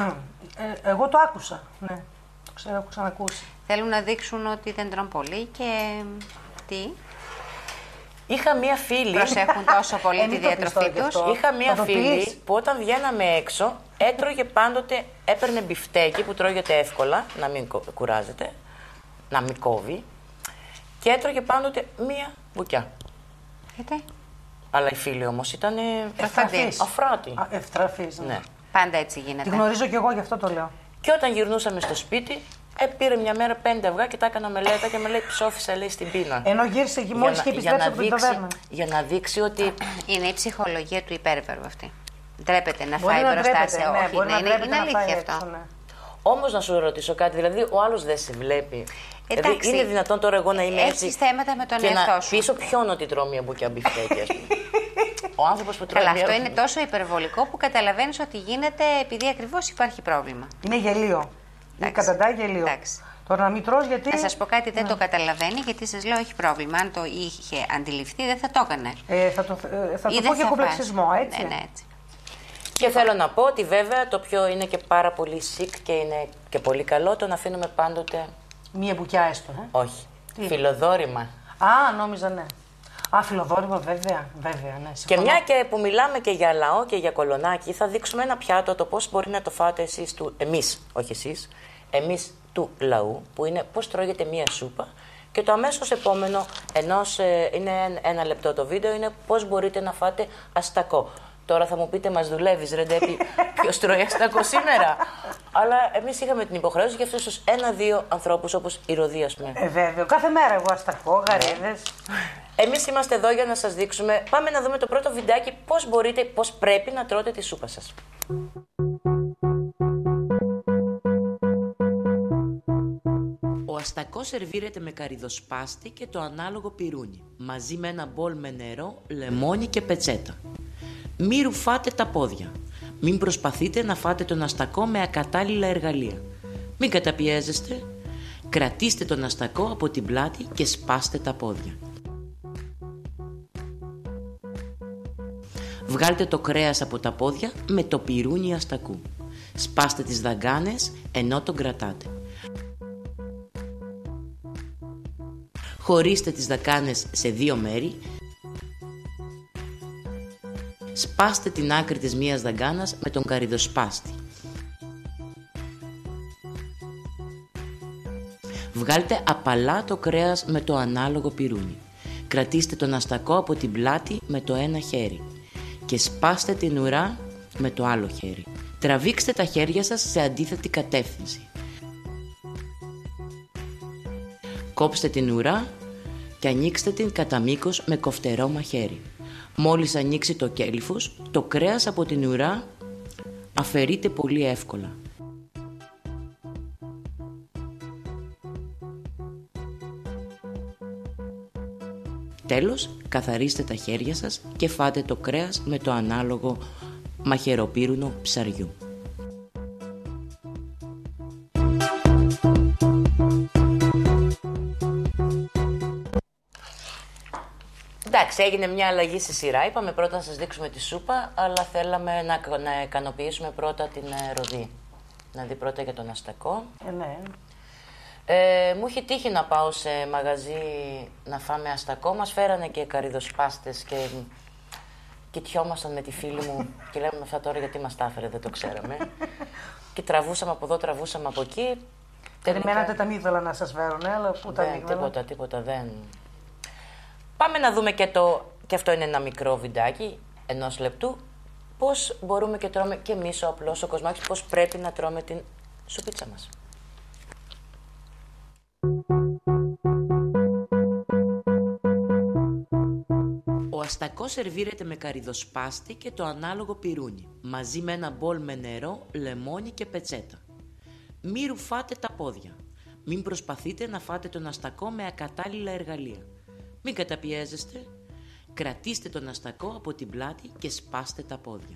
Εγώ το άκουσα. Ναι. Το ξέρω, έχω ξανακούσει. Θέλουν να δείξουν ότι δεν τρώνε πολύ και τι. Είχα μία φίλη. Προσέχουν τόσο πολύ τη διατροφή τους. Είχα μία φίλη που όταν βγαίναμε έξω έτρωγε πάντοτε, έπαιρνε μπιφτέκι που τρώγεται εύκολα, να μην κουράζεται, να μην κόβει, και έτρωγε πάντοτε μία μπουκιά. Γιατί? Αλλά η φίλη όμως ήταν αφράτη. Ευτραφής. Ναι. Πάντα έτσι γίνεται. Τη γνωρίζω κι εγώ, γι' αυτό το λέω. Και όταν γυρνούσαμε στο σπίτι, πήρε μια μέρα 5 αυγά και τα έκανα μελέτα και με λέει ψόφισα, λέει, στην πείνα. Ενώ γύρισε και μόλις είχε επιστρέψει από την ταβέρνα. Για να δείξει ότι. Είναι η ψυχολογία του υπέρβερου αυτή. Ντρέπεται να φάει μπροστά σε όχι. Είναι αλήθεια αυτό. Όμως να σου ρωτήσω κάτι, δηλαδή ο άλλος δεν σε βλέπει. Δηλαδή, είναι δυνατόν τώρα εγώ να είμαι έτσι. Έχεις θέματα με τον εαυτό σου. Και να πείσω ποιον ότι τρώω μια μπουκιά μπιφτέκι, ας πούμε. Ο άνθρωπος που τρώει. Καλά, αυτό είναι τόσο υπερβολικό που καταλαβαίνεις ότι γίνεται επειδή ακριβώς υπάρχει πρόβλημα. Είναι γελίο. Καταντάει γελίο. Τώρα να μην τρως γιατί. Θα σας πω κάτι, δεν το καταλαβαίνει, γιατί σας λέω έχει πρόβλημα. Αν το είχε αντιληφθεί, δεν θα το έκανε. Θα το πω και κομπλεξισμό, έτσι. Ναι, έτσι. Και θέλω να πω ότι βέβαια το πιο είναι και πάρα πολύ sick και είναι και πολύ καλό το να αφήνουμε πάντοτε. Μία μπουκιά έστω. Όχι. Φιλοδόρημα. Α, νόμιζα ναι. Α, φιλοδόρημα, βέβαια, ναι. Και μια και που μιλάμε και για λαό και για κολονάκι, θα δείξουμε ένα πιάτο το πώς μπορεί να το φάτε εσείς, εμείς, όχι εσείς, εμείς του λαού, που είναι πώς τρώγεται μία σούπα. Και το αμέσως επόμενο, είναι 1 λεπτό το βίντεο, είναι πώς μπορείτε να φάτε αστακό. Τώρα θα μου πείτε, μας δουλεύεις, ρε Ντέπη, ποιος τρώει αστακό σήμερα? Αλλά εμείς είχαμε την υποχρέωση για αυτούς τους 1-2 ανθρώπους, όπως η Ροδία, ας πούμε. Βέβαια, κάθε μέρα εγώ αστακό, γαρίδες. Εμείς είμαστε εδώ για να σας δείξουμε. Πάμε να δούμε το πρώτο βιντεάκι, πώς πρέπει να τρώτε τη σούπα σας. Ο αστακός σερβίρεται με καρυδοσπάστη και το ανάλογο πυρούνι, μαζί με ένα μπολ με νερό, λεμόνι και πετσέτα. Μη ρουφάτε τα πόδια. Μην προσπαθείτε να φάτε τον αστακό με ακατάλληλα εργαλεία. Μην καταπιέζεστε. Κρατήστε τον αστακό από την πλάτη και σπάστε τα πόδια. Βγάλτε το κρέας από τα πόδια με το πυρούνι αστακού. Σπάστε τις δαγκάνες ενώ τον κρατάτε. Χωρίστε τις δαγκάνες σε 2 μέρη. Σπάστε την άκρη της μίας δαγκάνας με τον καρυδοσπάστη. Βγάλτε απαλά το κρέας με το ανάλογο πυρούνι. Κρατήστε τον αστακό από την πλάτη με το ένα χέρι και σπάστε την ουρά με το άλλο χέρι. Τραβήξτε τα χέρια σας σε αντίθετη κατεύθυνση. Κόψτε την ουρά και ανοίξτε την κατά μήκος με κοφτερό μαχαίρι. Μόλις ανοίξει το κέλυφος, το κρέας από την ουρά αφαιρείται πολύ εύκολα. Τέλος, καθαρίστε τα χέρια σας και φάτε το κρέας με το ανάλογο μαχαιροπύρουνο ψαριού. Εντάξει, έγινε μια αλλαγή στη σειρά. Είπαμε πρώτα να σας δείξουμε τη σούπα, αλλά θέλαμε να ικανοποιήσουμε πρώτα την Ροδή. Να δει πρώτα για τον αστακό. Ναι. Μου έχει τύχει να πάω σε μαγαζί να φάμε αστακό. Μας φέρανε και καρυδοσπάστες και κοιτιόμασταν με τη φίλη μου και λέμε αυτά τώρα γιατί μας τα έφερε, δεν το ξέραμε. Και τραβούσαμε από εδώ, τραβούσαμε από εκεί. Περιμένατε τα μύδωλα να σας φέρουν, αλλά πού τα μύδωλα? Τίποτα δεν. Πάμε να δούμε και αυτό είναι ένα μικρό βιντεάκι, 1 λεπτού. Πώς μπορούμε και τρώμε και εμείς ο απλός ο Κοσμάκης, πώς πρέπει να τρώμε την σουπίτσα μας. αστακό σερβίρεται με καρυδοσπάστη και το ανάλογο πυρούνι, μαζί με ένα μπολ με νερό, λεμόνι και πετσέτα. Μη ρουφάτε τα πόδια. Μην προσπαθείτε να φάτε τον αστακό με ακατάλληλα εργαλεία. Μην καταπιέζεστε. Κρατήστε τον αστακό από την πλάτη και σπάστε τα πόδια.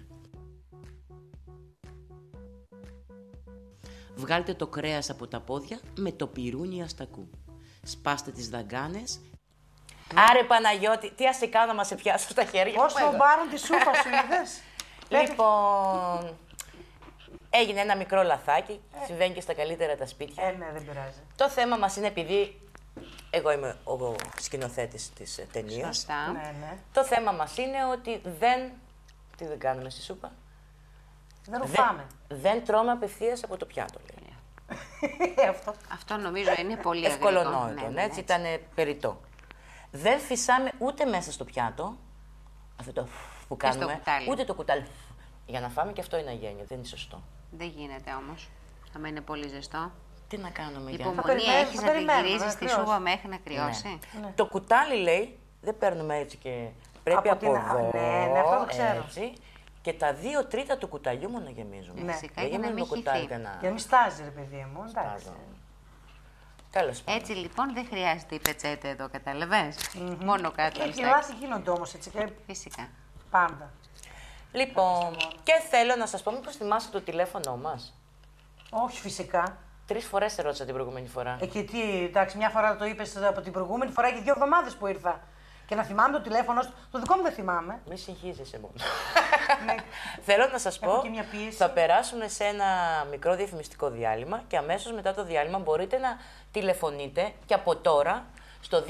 Βγάλτε το κρέας από τα πόδια με το πυρούνι αστακού. Σπάστε τις δαγκάνες. Άρε Παναγιώτη, τι ας κάνω να μας σε πιάσω στα χέρια. Πώς πάρουν τη σούπα σου, είδες. Λοιπόν, έγινε ένα μικρό λαθάκι, συμβαίνει και στα καλύτερα τα σπίτια. Ναι, δεν πειράζει. Το θέμα μας είναι επειδή εγώ είμαι ο σκηνοθέτης της ταινίας. Σωστά. Ναι. Το θέμα μας είναι ότι δεν... Τι δεν κάνουμε στη σούπα? Δεν ρουφάμε. Δεν τρώμε απευθείας από το πιάτο, λέει. Αυτό νομίζω είναι πολύ ευκολονόητο, ναι, έτσι, ήταν περιττό. Δεν φυσάμε ούτε μέσα στο πιάτο, αυτό το που κάνουμε, ούτε το κουτάλι. Για να φάμε και αυτό είναι αγένεια, δεν είναι σωστό. Δεν γίνεται όμως, άμα είναι πολύ ζεστό. Τι να κάνουμε για υπομονή έχεις να την γυρίζεις τη σούπα μέχρι να κρυώσει. Ναι. Το κουτάλι, λέει, δεν παίρνουμε έτσι και πρέπει από εδώ, ναι, αυτό το ξέρω. Έτσι, και τα 2 τρίτα του κουταλιού μόνο γεμίζουμε. Ναι, φυσικά, για να μην κουτάλι Για να μην στάζει, ρε παιδί μου, εντάξει. Τέλος πάντων. Έτσι λοιπόν δεν χρειάζεται η πετσέτα εδώ, καταλαβες. Μόνο κάτω. Και λάθη γίνονται όμως έτσι και... Φυσικά. Πάντα. Λοιπόν, και θέλω να σας πω, μήπως θυμάστε το τηλέφωνο μας? Όχι, φυσικά. 3 φορές σε ρώτησα την προηγούμενη φορά. Και τι, εντάξει, μια φορά το είπες από την προηγούμενη φορά και 2 εβδομάδες που ήρθα. Και να θυμάμαι το τηλέφωνο, το δικό μου δεν θυμάμαι. Μη συγχύζεσαι μόνο. Θέλω να σας πω, θα περάσουμε σε ένα μικρό διαφημιστικό διάλειμμα και αμέσως μετά το διάλειμμα μπορείτε να τηλεφωνείτε και από τώρα στο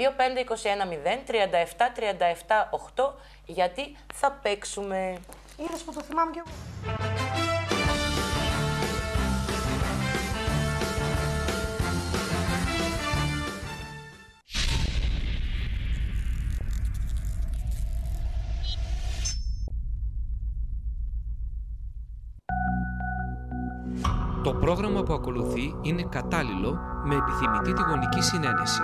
2521-037-37-8 γιατί θα παίξουμε. Είδες που το θυμάμαι κι εγώ. Το πρόγραμμα που ακολουθεί είναι κατάλληλο με επιθυμητή τη γονική συνένεση.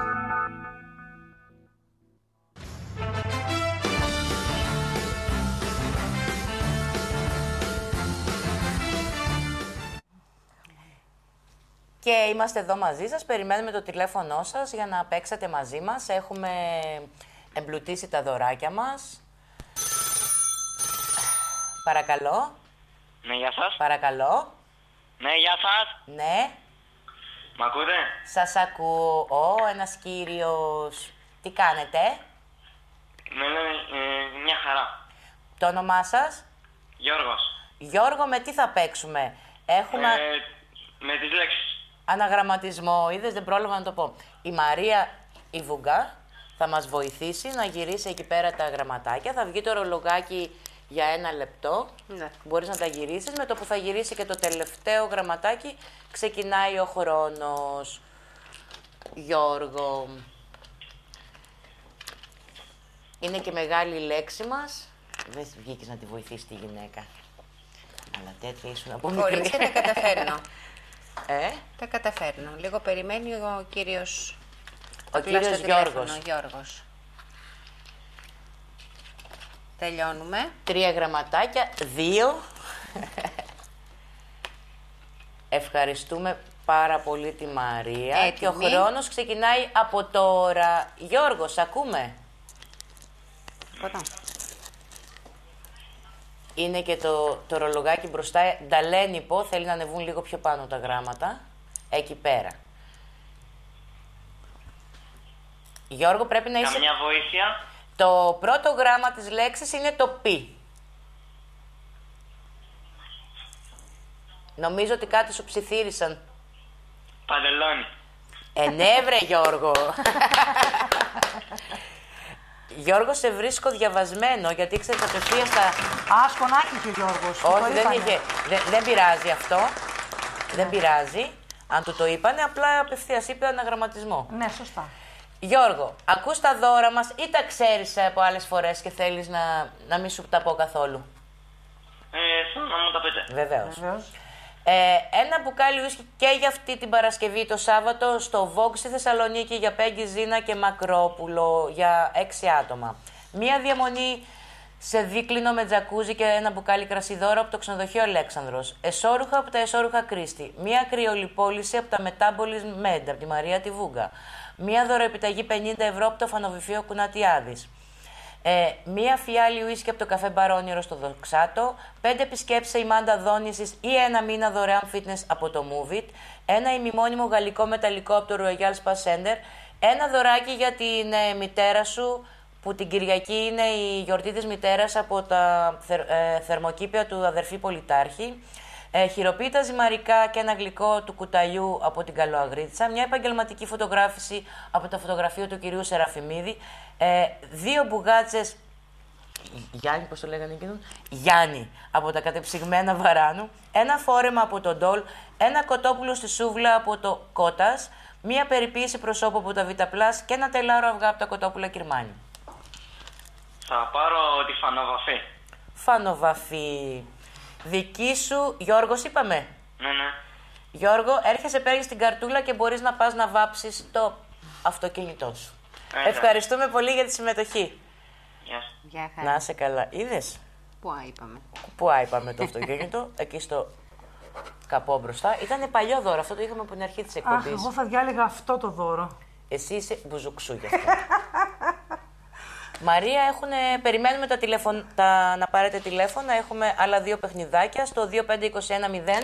Και είμαστε εδώ μαζί σας, περιμένουμε το τηλέφωνό σας για να παίξετε μαζί μας. Έχουμε εμπλουτίσει τα δωράκια μας. Παρακαλώ. Ναι, γεια σας. Παρακαλώ. Ναι, γεια σας. Ναι. Μ' ακούτε? Σας ακούω. Ένας κύριος. Τι κάνετε? Με λένε μια χαρά. Το όνομά σας? Γιώργος. Γιώργο, με τι θα παίξουμε? Έχουμε... με τις λέξεις. Αναγραμματισμό. Είδες, δεν πρόλαβα να το πω. Η Μαρία η Βουγκά θα μας βοηθήσει να γυρίσει εκεί πέρα τα γραμματάκια. Θα βγει το ρολογάκι για 1 λεπτό. Ναι. Μπορείς να τα γυρίσεις. Με το που θα γυρίσει και το τελευταίο γραμματάκι, ξεκινάει ο χρόνος. Γιώργο. Είναι και μεγάλη η λέξη μας. Δεν βγήκες να τη βοηθήσει τη γυναίκα. Αλλά τέτοια ήσουν από μικρή. Χωρίς και τα καταφέρνω. Τα καταφέρνω. Λίγο περιμένει ο κύριος... Ο κύριος Γιώργος. Γιώργος. Τελειώνουμε. 3 γραμματάκια, 2. Ευχαριστούμε πάρα πολύ τη Μαρία. Έτοιμη. Και ο χρόνος ξεκινάει από τώρα. Γιώργος, ακούμε? Ποτέ. Είναι και το ρολογάκι μπροστά. Νταλένιπο, θέλει να ανεβούν λίγο πιο πάνω τα γράμματα. Εκεί πέρα. Γιώργο, πρέπει να είσαι... Καμιά βοήθεια? Το πρώτο γράμμα της λέξης είναι το π. Νομίζω ότι κάτι σου ψιθύρισαν. Παντελόνι. Ναι, βρε Γιώργο. Γιώργο, σε βρίσκω διαβασμένο, γιατί ξέρεις απευθείας τα... Σκονάκι και ο Γιώργος. Όχι, δεν πειράζει αυτό. Δεν πειράζει. Αν του το είπανε, απλά απευθείας είπε αναγραμματισμό. Ναι, σωστά. Γιώργο, ακούς τα δώρα μας ή τα ξέρεις από άλλες φορές και θέλεις να μην σου τα πω καθόλου? Θέλω να μου τα πείτε. Βεβαίως. Ένα μπουκάλι ουίσκι και για αυτή την Παρασκευή το Σάββατο στο Vogue στη Θεσσαλονίκη για Πέγγι, Ζήνα και Μακρόπουλο για 6 άτομα. Μία διαμονή Σε δίκλινο με τζακούζι και ένα μπουκάλι κρασιδόρο από το ξενοδοχείο Αλέξανδρος. Εσώρουχα από τα Εσώρουχα Κρίστη. Μία κρυολιπόληση από τα Metabolism Med, από τη Μαρία τη Βούγκα. Μία δωροεπιταγή 50 ευρώ από το φανοβιφείο Κουνατιάδης. Μία φιάλη ουίσκι από το καφέ Μπαρόνιερο στο Δοξάτο. 5 επισκέψεις σε ημάντα δόνησης ή 1 μήνα δωρεάν fitness από το Move It. Ένα ημιμόνιμο γαλλικό μεταλλικό από το Royal Spa Center. Ένα δωράκι για την μητέρα σου, που την Κυριακή είναι η γιορτή της μητέρας από τα θερμοκήπια του αδερφή Πολιτάρχη. Χειροποίητα ζυμαρικά και ένα γλυκό του κουταλιού από την Καλοαγρίτσα. Μια επαγγελματική φωτογράφηση από το φωτογραφείο του κυρίου Σεραφιμίδη. 2 μπουγάτσες, Γιάννη, πώς το λέγανε εκείνον, Γιάννη, από τα κατεψυγμένα Βαράνου. Ένα φόρεμα από τον Ντόλ. Ένα κοτόπουλο στη σούβλα από το Κότας. Μια περιποίηση προσώπου από τα Βιταπλάς και ένα τελάρο αυγά από τα κοτόπουλα Κυρμάνη. Θα πάρω τη φανοβαφή. Φανοβαφή. Δική σου, Γιώργος είπαμε. Ναι. Γιώργο, έρχεσαι, παίρνεις την καρτούλα και μπορείς να πας να βάψεις το αυτοκίνητό σου. Ευχαριστούμε πολύ για τη συμμετοχή. Γεια χαρά. Να είσαι καλά. Είδες. Πού είπαμε. Πού είπαμε το αυτοκίνητο, εκεί στο καπό μπροστά. Ήταν παλιό δώρο, αυτό το είχαμε από την αρχή της εκπομπής. Αχ, εγώ θα διάλεγα αυτό το δώρο. Εσύ είσαι μπουζουξού γι' αυτό. Μαρία, περιμένουμε να πάρετε τηλέφωνα. Έχουμε άλλα 2 παιχνιδάκια στο 25210.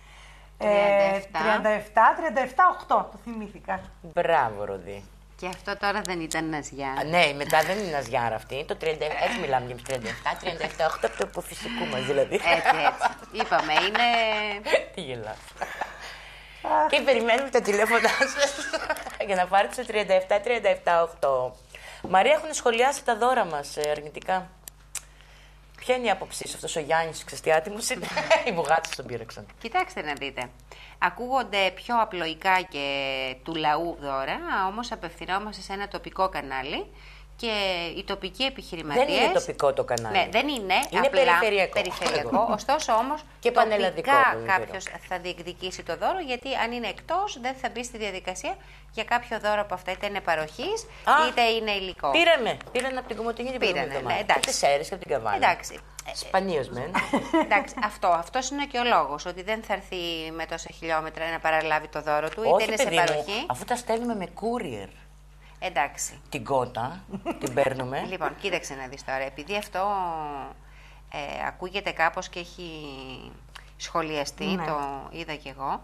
37-37-8, το θυμήθηκα. Μπράβο, Ροδί. Και αυτό τώρα δεν ήταν Ναζιά. Ναι, μετά δεν είναι Ναζιάρα αυτή. Το 37, έτσι μιλάμε για 37-37-8 από το φυσικού μας δηλαδή. Έτσι. Είπαμε, είναι... Τι γελάς. Και περιμένουμε τα τηλέφωνά σας για να πάρετε στο 37-37-8. Μαρία, έχουν σχολιάσει τα δώρα μας αρνητικά. Ποια είναι η άποψή σου, αυτός ο Γιάννης, ξεστιάτιμος είναι, οι μπουγάτες τον πήρεξαν. Κοιτάξτε να δείτε. Ακούγονται πιο απλοϊκά και του λαού δώρα, όμως απευθυνόμαστε σε ένα τοπικό κανάλι και οι τοπικοί επιχειρηματίες... Δεν είναι τοπικό το κανάλι. Ναι, δεν είναι. Είναι απλά περιφερειακό. Ωστόσο όμως και τοπικά κάποιος θα διεκδικήσει το δώρο, γιατί αν είναι εκτός δεν θα μπει στη διαδικασία για κάποιο δώρο από αυτά, είτε είναι παροχής είτε είναι υλικό. Πήραν από την Κομωτινή την προηγούμενη εβδομάδα. Εντάξει. Και 4 και από την Καβάλα. Εντάξει. Σπανίως μεν. Εντάξει, αυτός είναι και ο λόγος, ότι δεν θα έρθει με τόσα χιλιόμετρα να παραλάβει το δώρο του, είτε όχι, είναι παιδί σε παροχή. Μου, αφού τα στέλνουμε με courier. Εντάξει. Την κότα, την παίρνουμε. Λοιπόν, κοίταξε να δεις τώρα, επειδή αυτό ακούγεται κάπως και έχει σχολιαστεί, Ναι. το είδα κι εγώ,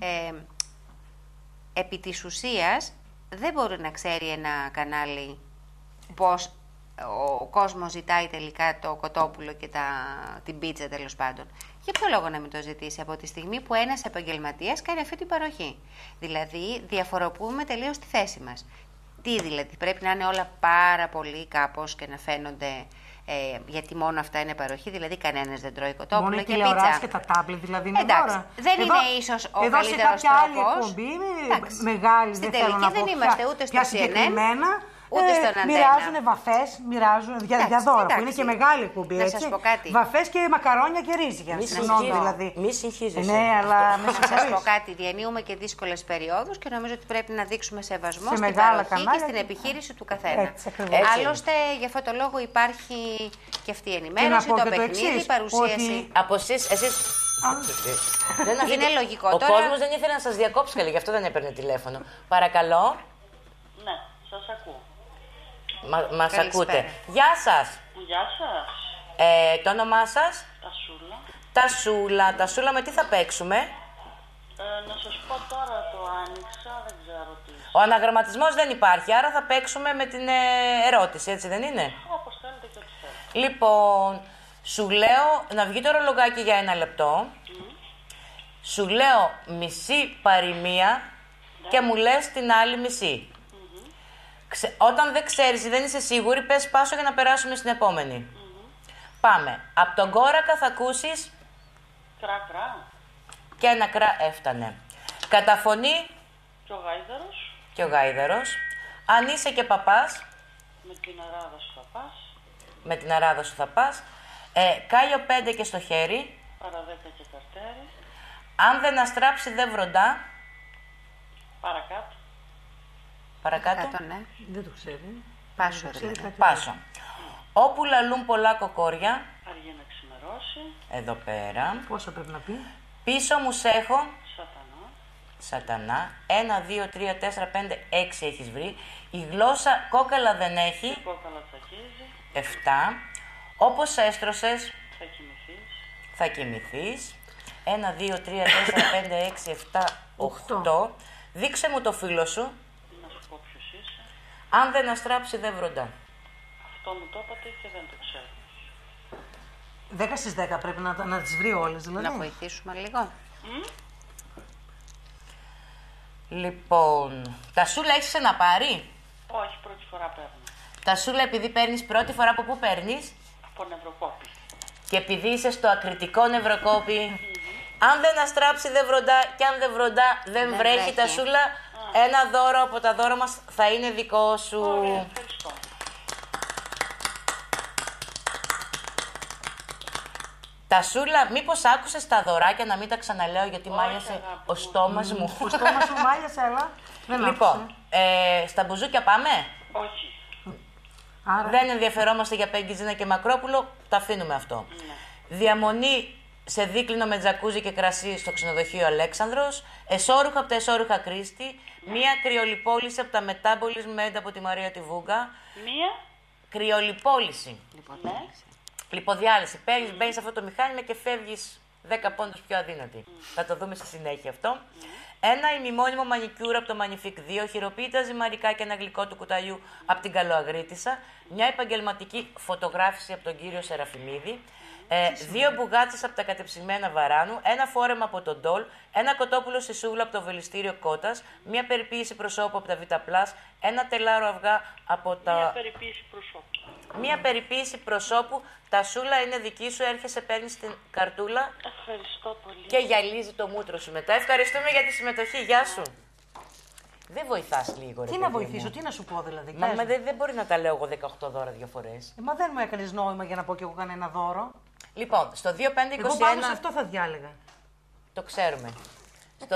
επί της ουσίας δεν μπορεί να ξέρει ένα κανάλι πώς ο κόσμος ζητάει τελικά το κοτόπουλο και την πίτσα, τέλος πάντων. Για ποιο λόγο να μην το ζητήσει από τη στιγμή που ένας επαγγελματίας κάνει αυτή την παροχή. Δηλαδή διαφοροποιούμε τελείως τη θέση μας. Τι δηλαδή, πρέπει να είναι όλα πάρα πολύ κάπως και να φαίνονται, γιατί μόνο αυτά είναι παροχή, δηλαδή κανένας δεν τρώει κοτόπουλο και πίτσα. Μόνο και τα τάμπλετ δηλαδή είναι εντάξει, τώρα. δεν είναι ίσως ο καλύτερος τρόπος. Εδώ σε κάποια άλλη εκπομπή, μεγάλη, στην δεν θέλω τελική να δεν πω είμαστε ούτε στο CNN, ούτε στον Αντένα. Μοιράζουν βαφές, για δώρα, που είναι και μεγάλη εκπομπή, να έτσι. σας πω κάτι. Βαφές και μακαρόνια και ρύζι, για να συνενώνω δηλαδή. Μη συγχύζεσαι. Ναι, αλλά με να σας πω συγχωρείς. κάτι, διανύουμε και δύσκολες περιόδους και νομίζω ότι πρέπει να δείξουμε σεβασμό Σε στην μεγάλα παροχή και κανάλια στην επιχείρηση του καθένα. Έτσι, ακριβώς. Άλλωστε, γι' αυτό το λόγο υπάρχει και αυτή η Και να ενημέρωση, πω το και το παιχνίδι, η εξής, παρουσίαση. Από εσείς... Είναι λογικό Ο τώρα. κόσμος δεν ήθελε να σας διακόψει καλή, γι' αυτό δεν έπαιρνε τηλέφωνο. Παρακαλώ. Ναι, σας ακούω. Μας ακούτε. Γεια σας. Γεια σας. Το όνομά σας? Τασούλα. Τασούλα, με τι θα παίξουμε? Να σας πω τώρα, το άνοιξα, δεν ξέρω τι. Ο αναγραμματισμός δεν υπάρχει, άρα θα παίξουμε με την ερώτηση, έτσι δεν είναι? Όπως θέλετε και ό,τι θέλετε. Λοιπόν, σου λέω να βγει το ρολογάκι για 1 λεπτό. Σου λέω μισή παροιμία και μου λες την άλλη μισή. Όταν δεν ξέρεις ή δεν είσαι σίγουρη, πες πάσο για να περάσουμε στην επόμενη. Πάμε. Από τον κόρακα θα ακούσεις... Κρά. Και ένα κρά έφτανε. Καταφωνή... Και ο γάιδαρος. Και ο γάιδαρος. Αν είσαι και παπάς... Με την αράδα σου θα πας. Με την αράδα σου θα πας. Κάλιο 5 και στο χέρι. Παρα 10 και καρτέρι. Αν δεν αστράψει δεν βροντά. Παρακάτω. Παρακάτω. Ναι. Δεν το ξέρει. Πάσο. Πάσο. Όπου λαλούν πολλά κοκόρια. Αργεί να ξημερώσει. Εδώ πέρα. Πόσο πρέπει να πει. Πίσω μου σέχω. Σατανά. Σατανά. 1, 2, 3, 4, 5, 6 έχεις βρει. Η γλώσσα κόκαλα δεν έχει. Η κόκαλα τσακίζει. 7. Όπως έστρωσες. Θα κοιμηθείς. Θα κοιμηθείς. 1, 2, 3, 4, 5, 6, 7, 8. Δείξε μου το φίλο σου. Να σου πω ποιος είσαι. Αν δεν αστράψει δεν βροντά. Αυτό μου το είπατε και δεν το ξέρω. 10 στις 10 πρέπει να τις βρει όλες, δηλαδή. Να βοηθήσουμε λίγο. Λοιπόν, τα σούλα έχεις ξαναπάρει. Όχι, πρώτη φορά παίρνω. Τα σούλα επειδή παίρνεις πρώτη φορά, από πού παίρνεις? Από νευροκόπη. Και επειδή είσαι στο ακριτικό νευροκόπη, αν δεν αστράψει δεν βροντά και αν δεν βροντά δεν βρέχει τα σούλα, ένα δώρο από τα δώρα μας θα είναι δικό σου. Ωραία, ευχαριστώ. Τα σούλα, μήπως άκουσες τα δωράκια, να μην τα ξαναλέω γιατί μάλιασε ο στόμας μου. Ο στόμας μου μάλιασε, αλλά δεν Λοιπόν, στα μπουζούκια πάμε. Όχι. Άρα... Δεν ενδιαφερόμαστε για Πέγγιζίνα και Μακρόπουλο, τα αφήνουμε αυτό. Διαμονή σε δίκλινο με τζακούζι και κρασί στο ξενοδοχείο Αλέξανδρος. Εσώρουχα από τα εσώρουχα Κρίστη. Μία κρυολιπόληση από τα Μετάμπολης Μέντα από τη Μαρία τη Βούγκα. Μία κρυολιπόληση. Ναι. Λιποδιάλυση. Μπαίνεις σε αυτό το μηχάνημα και φεύγεις 10 πόντους πιο αδύνατη. Θα το δούμε στη συνέχεια αυτό. Ένα ημιμόνιμο μανικιούρα από το Magnifique 2, χειροποίητα ζυμαρικά και ένα γλυκό του κουταλιού από την Καλοαγρίτισσα, μια επαγγελματική φωτογράφηση από τον κύριο Σεραφιμίδη, 2 μπουγάτσες από τα κατεψυγμένα Βαράνου, ένα φόρεμα από τον Ντόλ, ένα κοτόπουλο σε σούβλα από το Βελιστήριο Κώτας, μια περιποίηση προσώπου από τα Β+, ένα τελάρο αυγά από τα... Μια περιποίηση προσώπου. Μια περιποίηση προσώπου. Τα σούλα είναι δική σου, έρχεσαι, παίρνεις την καρτούλα. Ευχαριστώ πολύ. Και γυαλίζει το μούτρο σου μετά. Ευχαριστούμε για τη συμμετοχή. Γεια σου. Δεν βοηθάς λίγο, ρε. Τι να βοηθήσω, τι να σου πω δηλαδή. Μα δεν μπορεί να τα λέω εγώ 18 δώρα 2 φορές. Μα δεν μου έκανες νόημα για να πω κι εγώ κανένα δώρο. Λοιπόν, στο 2521. Εγώ πάνω σε αυτό θα διάλεγα. Το ξέρουμε. Στο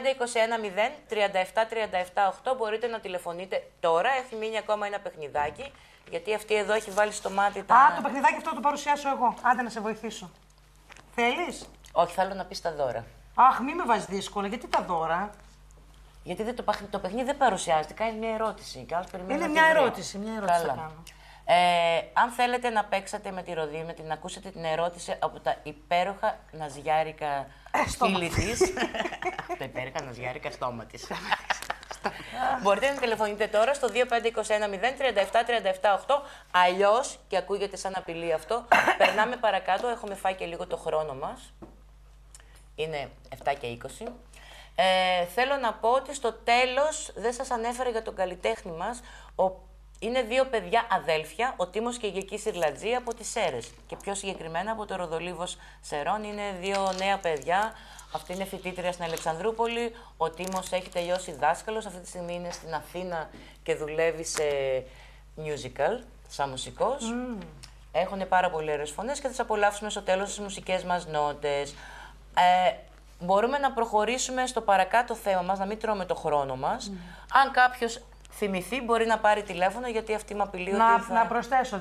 2521-0-37-37-8 μπορείτε να τηλεφωνείτε τώρα. Έχει μείνει ακόμα ένα παιχνιδάκι. Γιατί αυτή εδώ έχει βάλει στο μάτι τα... Α, το παιχνιδάκι αυτό το παρουσιάσω εγώ. Άντε να σε βοηθήσω. Θέλεις? Όχι, θέλω να πεις τα δώρα. Αχ, μη με βάζεις δύσκολα. Γιατί τα δώρα? Γιατί το παιχνίδι δεν παρουσιάζεται. Κάνει μια ερώτηση. Είναι μια ερώτηση. Μια ερώτηση θα κάνω. Αν θέλετε να παίξετε με τη Ροδί, να ακούσετε την ερώτηση από τα υπέροχα ναζιάρικα φίλη της. Τα υπέροχα ναζιάρικα στόμα της. Μπορείτε να τηλεφωνείτε τώρα στο 2521-037-37-8. Αλλιώς, και ακούγεται σαν απειλή αυτό, περνάμε παρακάτω. Έχουμε φάει και λίγο το χρόνο μας. Είναι 7 και 20. Θέλω να πω ότι στο τέλος δεν σας ανέφερα για τον καλλιτέχνη μας. Είναι 2 παιδιά αδέλφια, ο Τίμος και η Γεκή Σιρλατζή από τις Σέρρες. Και πιο συγκεκριμένα από το Ροδολίβος Σερών. Είναι 2 νέα παιδιά. Αυτή είναι φοιτήτρια στην Αλεξανδρούπολη. Ο Τίμος έχει τελειώσει δάσκαλος. Αυτή τη στιγμή είναι στην Αθήνα και δουλεύει σε musical, σαν μουσικός. Έχουν πάρα πολύ ωραίες φωνές και θα τις απολαύσουμε στο τέλος στις μουσικές μας νότες. Μπορούμε να προχωρήσουμε στο παρακάτω θέμα μας, να μην τρώμε το χρόνο μας. Αν κάποιος θυμηθεί, μπορεί να πάρει τηλέφωνο, γιατί αυτή με απειλεί ότι θα... Να προσθέσω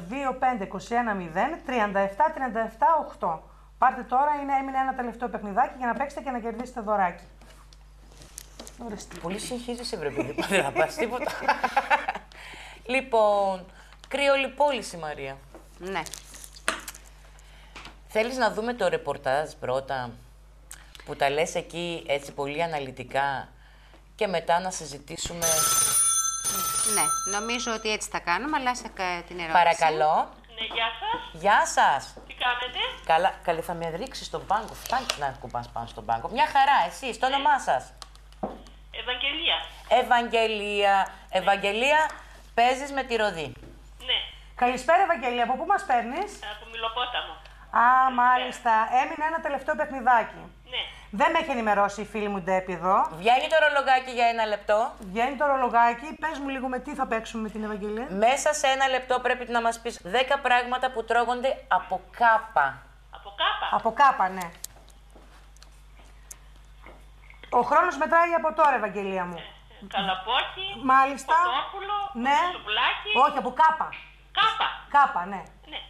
2521-0-37-37-8. Πάρτε τώρα, έμεινε ένα τελευταίο παιχνιδάκι για να παίξετε και να κερδίσετε δωράκι. Πολύ συγχύζεσαι, βρε παιδί, δεν θα πας τίποτα. Λοιπόν, κρυολιπόληση, Μαρία. Ναι. Θέλεις να δούμε το ρεπορτάζ πρώτα, που τα λες εκεί έτσι πολύ αναλυτικά και μετά να συζητήσουμε... Ναι, νομίζω ότι έτσι θα κάνουμε, αλλά σε την ερώτηση. Παρακαλώ. Ναι, γεια σας. Γεια σας. Τι κάνετε? Καλά, καλή, θα με ρίξεις στον πάγκο. Φτάνει να κουμπάς πάνω στον πάγκο. Μια χαρά, εσείς, το όνομά σας? Ευαγγελία. Ευαγγελία, παίζεις με τη Ροδί. Ναι. Καλησπέρα, Ευαγγελία. Από πού μας παίρνεις? Από Μιλοπόταμο. Α, μάλιστα. Έμεινε ένα τελευταίο παιχνιδάκι. Ναι. Δεν με έχει ενημερώσει η φίλη μου Ντέπη εδώ. Βγαίνει το ρολογάκι για 1 λεπτό. Βγαίνει το ρολογάκι. Πες μου λίγο με τι θα παίξουμε με την Ευαγγελία. Μέσα σε 1 λεπτό πρέπει να μας πεις 10 πράγματα που τρώγονται από κάπα. Από κάπα? Από κάπα, ναι. Ο χρόνος μετράει από τώρα, Ευαγγελία μου. Καλαπόκι, μάλιστα. κοτόπουλο, ναι. σουβλάκι. Όχι, από κάπα. Κάπα. Κάπα, ναι. Ναι.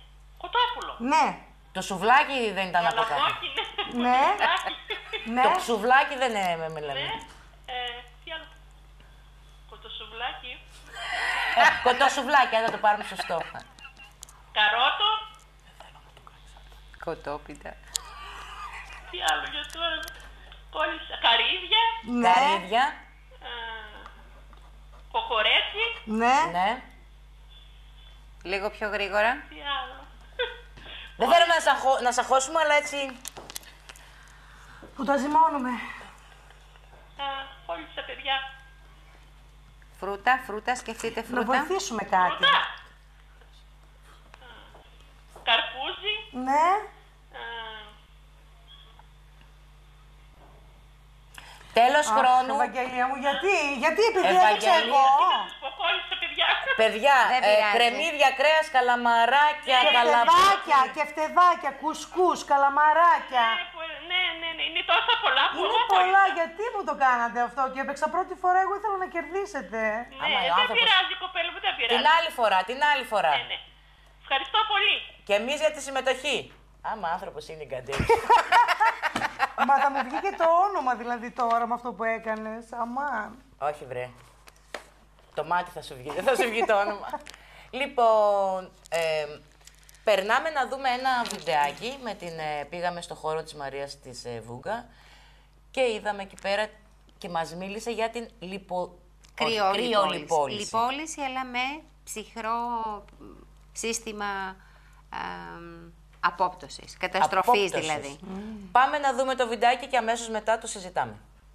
Κοτόπουλο. Ναι. Το σουβλάκι δεν ήταν από κάτι. Ναι. Ναι. Το ξουβλάκι δεν είναι με λέμε. Τι άλλο. Κοτοσουβλάκι. Κοτοσουβλάκι, αν θα το πάρουμε σωστό. Καρότο. Κοτόπιτα. Τι άλλο για τώρα. Κόλλησα. Καρύδια. Ναι. Καρύδια. Κοκορέτσι. Ναι. Ναι. Λίγο πιο γρήγορα. Τι άλλο. Δεν θέλουμε να σαχώσουμε, αλλά έτσι... Που τα ζυμώνουμε. Κόλλησα, παιδιά. Φρούτα, σκεφτείτε φρούτα. Να βοηθήσουμε κάτι. Φρούτα. Καρπούζι. Ναι. Τέλος χρόνου. Ευαγγελία μου, γιατί επειδή έπαιξα εγώ. Κόλλησα, παιδιά. Παιδιά, κρεμμύδια, κρέας, καλαμαράκια, Και φτεδάκια, κουσκούς, καλαμαράκια. Ναι, είναι τόσα πολλά που είναι πολλά, γιατί μου το κάνατε αυτό και έπαιξα πρώτη φορά, εγώ ήθελα να κερδίσετε. Ναι, δεν πειράζει, κοπέλα μου, δεν πειράζει. Την άλλη φορά. Ναι. Ευχαριστώ πολύ. Και εμείς για τη συμμετοχή. Άμα άνθρωπος είναι η Γκαντέλη. Μα θα μου βγει και το όνομα δηλαδή τώρα με αυτό που έκανες. Αμάν. Όχι βρε. Το μάτι θα σου βγει, δεν θα σου βγει το όνομα. Λοιπόν, περνάμε να δούμε ένα βιντεάκι. Πήγαμε στο χώρο της Μαρίας της Βούγκα και είδαμε εκεί πέρα και μας μίλησε για την κρυολιπόληση. Λιπόληση, αλλά με ψυχρό σύστημα απόπτωσης, καταστροφής δηλαδή. Πάμε να δούμε το βιντεάκι και αμέσως μετά το συζητάμε.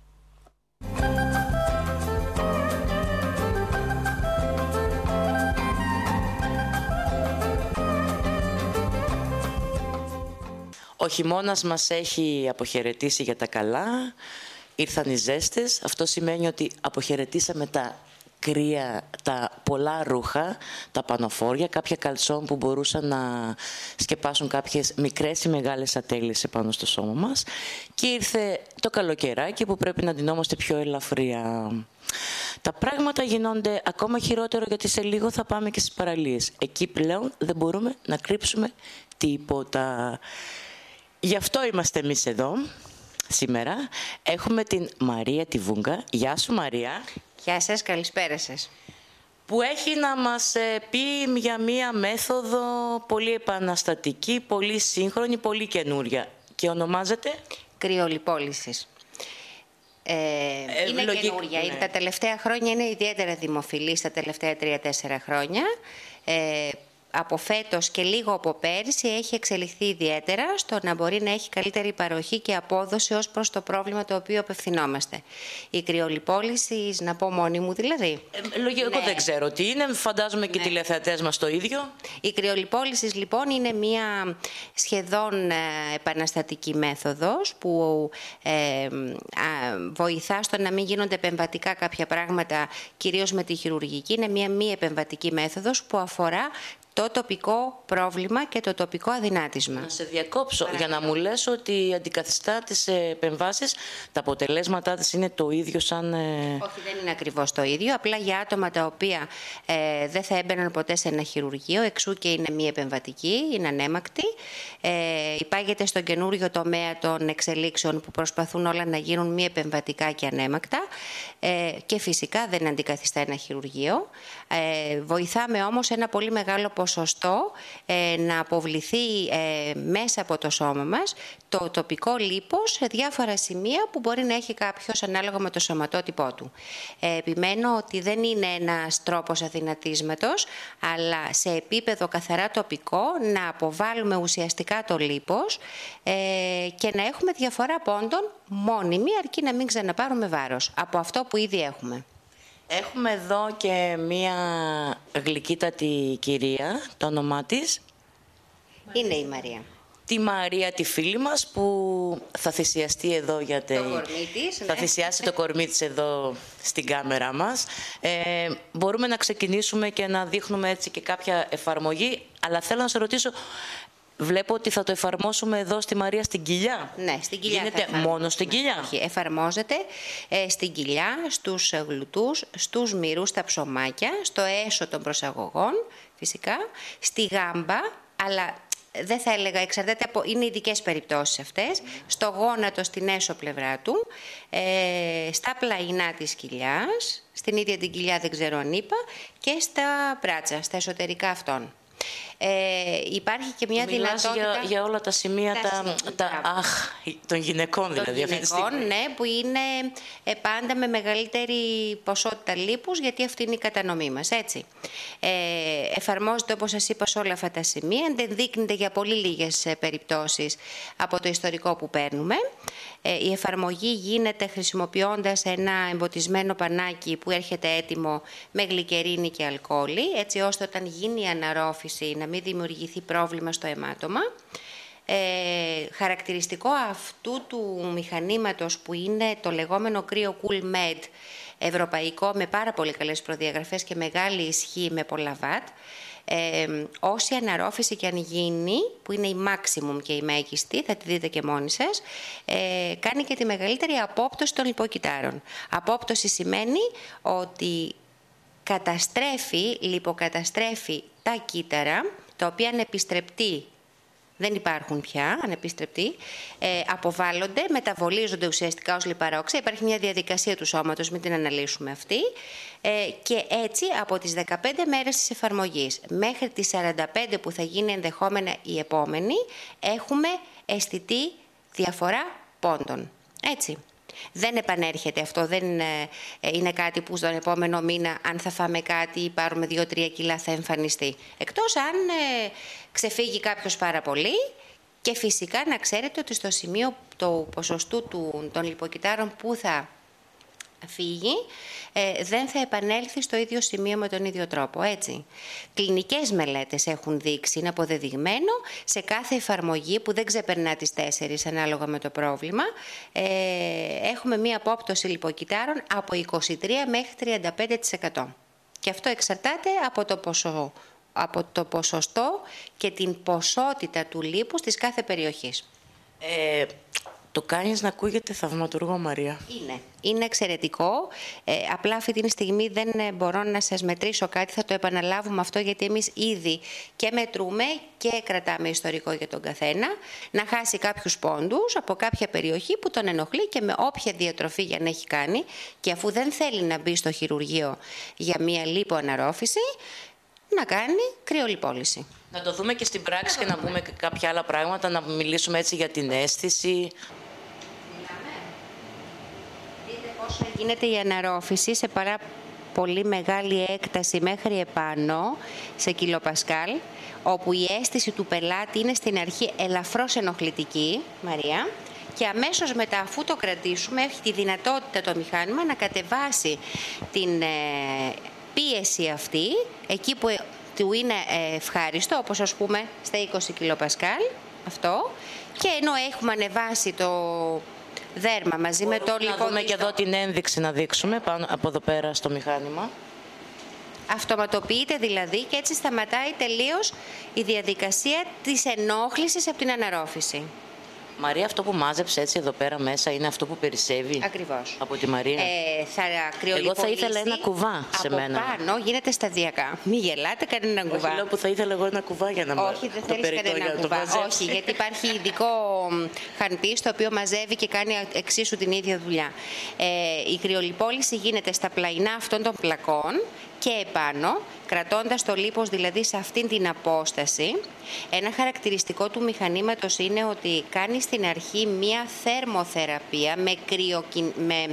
Ο χειμώνας μας έχει αποχαιρετήσει για τα καλά, ήρθαν οι ζέστες, αυτό σημαίνει ότι αποχαιρετήσαμε τα κρύα, τα πολλά ρούχα, τα πανοφόρια, κάποια καλσόν που μπορούσαν να σκεπάσουν κάποιες μικρές ή μεγάλες ατέλειες επάνω στο σώμα μας και ήρθε το καλοκαιράκι που πρέπει να ντυνόμαστε πιο ελαφριά. Τα πράγματα γινόνται ακόμα χειρότερο γιατί σε λίγο θα πάμε και στις παραλίες. Εκεί πλέον δεν μπορούμε να κρύψουμε τίποτα. Γι' αυτό είμαστε εμείς εδώ σήμερα. Έχουμε την Μαρία τη Βούγκα. Γεια σου Μαρία. Γεια σας, καλησπέρα σας. Που έχει να μας πει για μία μέθοδο πολύ επαναστατική, πολύ σύγχρονη, πολύ καινούρια. Και ονομάζεται? Κρυολιπόλησης. Είναι καινούρια. Ναι. Τα τελευταία χρόνια είναι ιδιαίτερα δημοφιλή, τα τελευταία 3-4 χρόνια. Από φέτος και λίγο από πέρσι έχει εξελιχθεί ιδιαίτερα στο να μπορεί να έχει καλύτερη παροχή και απόδοση ως προς το πρόβλημα το οποίο απευθυνόμαστε. Η κρυολιπόληση, να πω μόνη μου δηλαδή. Λογικό, εγώ δεν ξέρω τι είναι, φαντάζομαι και οι τηλεθεατές μας το ίδιο. Η κρυολιπόληση λοιπόν είναι μια σχεδόν επαναστατική μέθοδος που βοηθά στο να μην γίνονται επεμβατικά κάποια πράγματα, κυρίως με τη χειρουργική. Είναι μια μη επεμβατική μέθοδος που αφορά το τοπικό πρόβλημα και το τοπικό αδυνάτισμα. Να σε διακόψω για να μου λες ότι αντικαθιστά τις επεμβάσεις, τα αποτελέσματά της είναι το ίδιο σαν... Όχι, δεν είναι ακριβώς το ίδιο, απλά για άτομα τα οποία δεν θα έμπαιναν ποτέ σε ένα χειρουργείο, εξού και είναι μη επεμβατική, είναι ανέμακτη. Υπάγεται στον καινούριο τομέα των εξελίξεων που προσπαθούν όλα να γίνουν μη επεμβατικά και ανέμακτα και φυσικά δεν αντικαθιστά ένα χειρουργείο. Βοηθάμε όμως ένα πολύ μεγάλο ποσοστό να αποβληθεί μέσα από το σώμα μας το τοπικό λίπος σε διάφορα σημεία που μπορεί να έχει κάποιος ανάλογα με το σωματότυπό του. Επιμένω ότι δεν είναι ένας τρόπος αδυνατίσματος, αλλά σε επίπεδο καθαρά τοπικό να αποβάλουμε ουσιαστικά το λίπος και να έχουμε διαφορά πόντων μόνιμη, αρκεί να μην ξαναπάρουμε βάρος από αυτό που ήδη έχουμε. Έχουμε εδώ και μία γλυκύτατη κυρία, το όνομά της. Είναι η Μαρία. Τη Μαρία, τη φίλη μας, που θα θυσιαστεί εδώ για το κορμί της, θα θυσιάσει το κορμί της εδώ στην κάμερά μας. Μπορούμε να ξεκινήσουμε και να δείχνουμε έτσι και κάποια εφαρμογή, αλλά θέλω να σε ρωτήσω, βλέπω ότι θα το εφαρμόσουμε εδώ στη Μαρία στην κοιλιά. Ναι, στην κοιλιά. Γίνεται μόνο στην κοιλιά? Όχι, εφαρμόζεται στην κοιλιά, στους γλουτούς, στους μυρούς, στα ψωμάκια, στο έσω των προσαγωγών, φυσικά, στη γάμπα, αλλά δεν θα έλεγα, εξαρτάται από, είναι ειδικές περιπτώσεις αυτές, στο γόνατο στην έσω πλευρά του, στα πλαϊνά της κοιλιάς, στην ίδια την κοιλιά δεν ξέρω αν είπα, και στα μπράτσα, στα εσωτερικά αυτών. Υπάρχει και μια δυνατότητα για όλα τα σημεία των γυναικών δηλαδή αυτή τη στιγμή. Ναι, που είναι πάντα με μεγαλύτερη ποσότητα λίπους, γιατί αυτή είναι η κατανομή μας, έτσι. Εφαρμόζεται, όπως σας είπα, σε όλα αυτά τα σημεία, δεν δείκνεται για πολύ λίγες περιπτώσεις από το ιστορικό που παίρνουμε. Η εφαρμογή γίνεται χρησιμοποιώντας ένα εμποτισμένο πανάκι που έρχεται έτοιμο με γλυκερίνη και αλκοόλι, έτσι ώστε όταν γίνει η αναρρόφηση να μην δημιουργηθεί πρόβλημα στο αιμάτωμα. Χαρακτηριστικό αυτού του μηχανήματος, που είναι το λεγόμενο κρύο Cool Med ευρωπαϊκό, με πάρα πολύ καλές προδιαγραφές και μεγάλη ισχύ με πολλά βατ, όση αναρρόφηση και αν γίνει, που είναι η maximum και η μέγιστη, θα τη δείτε και μόνοι σας, κάνει και τη μεγαλύτερη απόπτωση των λιποκυτάρων. Απόπτωση σημαίνει ότι λιποκαταστρέφει τα κύτταρα, τα οποία ανεπιστρεπτεί, δεν υπάρχουν πια, ανεπιστρεπτοί, αποβάλλονται, μεταβολίζονται ουσιαστικά ως λιπαρά οξέα. Υπάρχει μια διαδικασία του σώματος, μην την αναλύσουμε αυτή. Και έτσι από τις 15 μέρες της εφαρμογής μέχρι τις 45 που θα γίνει ενδεχόμενα η επόμενη, έχουμε αισθητή διαφορά πόντων. Έτσι. Δεν επανέρχεται αυτό, δεν είναι κάτι που στον επόμενο μήνα, αν θα φάμε κάτι ή πάρουμε 2-3 κιλά, θα εμφανιστεί. Εκτός αν ξεφύγει κάποιος πάρα πολύ, και φυσικά να ξέρετε ότι στο σημείο του ποσοστού των λιποκυτάρων που θα φύγει, δεν θα επανέλθει στο ίδιο σημείο με τον ίδιο τρόπο, έτσι. Κλινικές μελέτες έχουν δείξει, είναι αποδεδειγμένο, σε κάθε εφαρμογή που δεν ξεπερνά τις 4 ανάλογα με το πρόβλημα, έχουμε μία απόπτωση λιποκυτάρων από 23 μέχρι 35%. Και αυτό εξαρτάται από το ποσοστό και την ποσότητα του λίπους της κάθε περιοχής. Το κάνεις να ακούγεται θαυματουργό, Μαρία. Είναι εξαιρετικό. Απλά αυτή τη στιγμή δεν μπορώ να σας μετρήσω κάτι, θα το επαναλάβουμε αυτό, γιατί εμείς ήδη και μετρούμε και κρατάμε ιστορικό για τον καθένα, να χάσει κάποιους πόντους από κάποια περιοχή που τον ενοχλεί, και με όποια διατροφή για να έχει κάνει, και αφού δεν θέλει να μπει στο χειρουργείο για μία λιποαναρρόφηση, να κάνει κρυολιπόληση. Να το δούμε και στην πράξη και να πούμε κάποια άλλα πράγματα, να μιλήσουμε έτσι για την αίσθηση. Δείτε πόσο γίνεται η αναρρόφηση σε πάρα πολύ μεγάλη έκταση μέχρι επάνω, σε κιλοπασκάλ, όπου η αίσθηση του πελάτη είναι στην αρχή ελαφρώς ενοχλητική, Μαρία, και αμέσως μετά, αφού το κρατήσουμε, έχει τη δυνατότητα το μηχάνημα να κατεβάσει την πίεση αυτή, εκεί που του είναι ευχάριστο, όπως ας πούμε στα 20 κιλοπασκάλ, αυτό, και ενώ έχουμε ανεβάσει το δέρμα μαζί με το λιπόδιστο. Να δούμε και εδώ την ένδειξη να δείξουμε, πάνω από εδώ πέρα στο μηχάνημα. Αυτοματοποιείται δηλαδή, και έτσι σταματάει τελείως η διαδικασία της ενόχλησης από την αναρρόφηση. Μαρία, αυτό που μάζεψε έτσι εδώ πέρα μέσα είναι αυτό που περισσεύει. Ακριβώς. Από τη Μαρία. Εγώ θα ήθελα ένα κουβά σε μένα. Από πάνω γίνεται σταδιακά. Μην γελάτε, κανένα κουβά. Όχι, λέω που θα ήθελα εγώ ένα κουβά για να μάθω. Όχι, δεν θέλεις κανένα κουβά. Όχι, γιατί υπάρχει ειδικό χανπί το οποίο μαζεύει και κάνει εξίσου την ίδια δουλειά. Η κρυολιπόληση γίνεται στα πλαϊνά αυτών των πλακών και επάνω, κρατώντας το λίπος δηλαδή σε αυτήν την απόσταση. Ένα χαρακτηριστικό του μηχανήματος είναι ότι κάνει στην αρχή μία θερμοθεραπεία με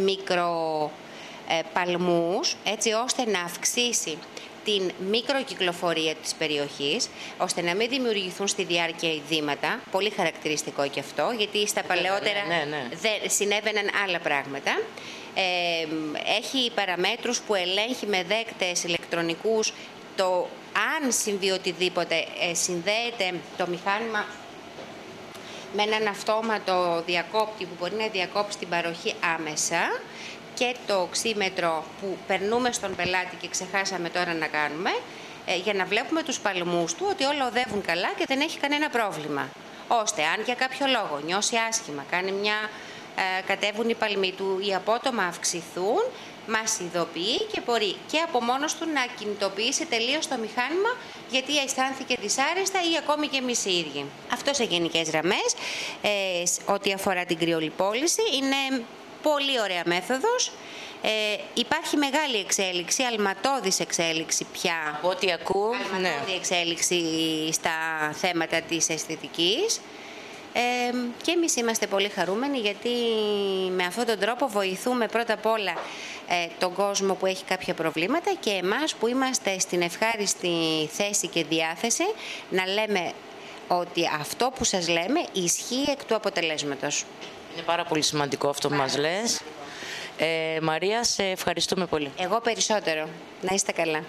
μικροπαλμούς, έτσι ώστε να αυξήσει την μικροκυκλοφορία της περιοχής, ώστε να μην δημιουργηθούν στη διάρκεια ειδήματα. Πολύ χαρακτηριστικό και αυτό, γιατί στα παλαιότερα συνέβαιναν άλλα πράγματα. Έχει παραμέτρους που ελέγχει με δέκτες ηλεκτρονικούς το αν συμβεί οτιδήποτε. Συνδέεται το μηχάνημα με έναν αυτόματο διακόπτη που μπορεί να διακόψει την παροχή άμεσα, και το οξύμετρο που περνούμε στον πελάτη και ξεχάσαμε τώρα να κάνουμε, για να βλέπουμε τους παλμούς του ότι όλα οδεύουν καλά και δεν έχει κανένα πρόβλημα. Ώστε αν για κάποιο λόγο νιώσει άσχημα, κατέβουν οι παλμοί του ή απότομα αυξηθούν, μας ειδοποιεί και μπορεί και από μόνος του να κινητοποιήσει τελείως το μηχάνημα, γιατί αισθάνθηκε δυσάρεστα ή ακόμη και εμείς οι ίδιοι. Αυτό σε γενικές γραμμές, ό,τι αφορά την κρυολιπόληση, είναι πολύ ωραία μέθοδος. Υπάρχει μεγάλη εξέλιξη, αλματώδης εξέλιξη πια. Από ό,τι ακούω, αλματώδη εξέλιξη στα θέματα της αισθητικής. Και εμείς είμαστε πολύ χαρούμενοι, γιατί με αυτόν τον τρόπο βοηθούμε πρώτα απ' όλα τον κόσμο που έχει κάποια προβλήματα και εμάς που είμαστε στην ευχάριστη θέση και διάθεση να λέμε ότι αυτό που σας λέμε ισχύει εκ του αποτελέσματος. Είναι πάρα πολύ σημαντικό αυτό που μας λες. Μαρία, σε ευχαριστούμε πολύ. Εγώ περισσότερο. Να είστε καλά.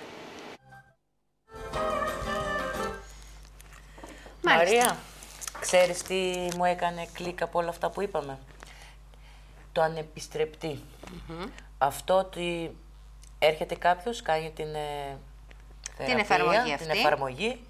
Μαρία, ξέρεις τι μου έκανε κλικ από όλα αυτά που είπαμε? Το ανεπιστρεπτή. Αυτό ότι έρχεται κάποιος, κάνει την θεραπεία, την εφαρμογή,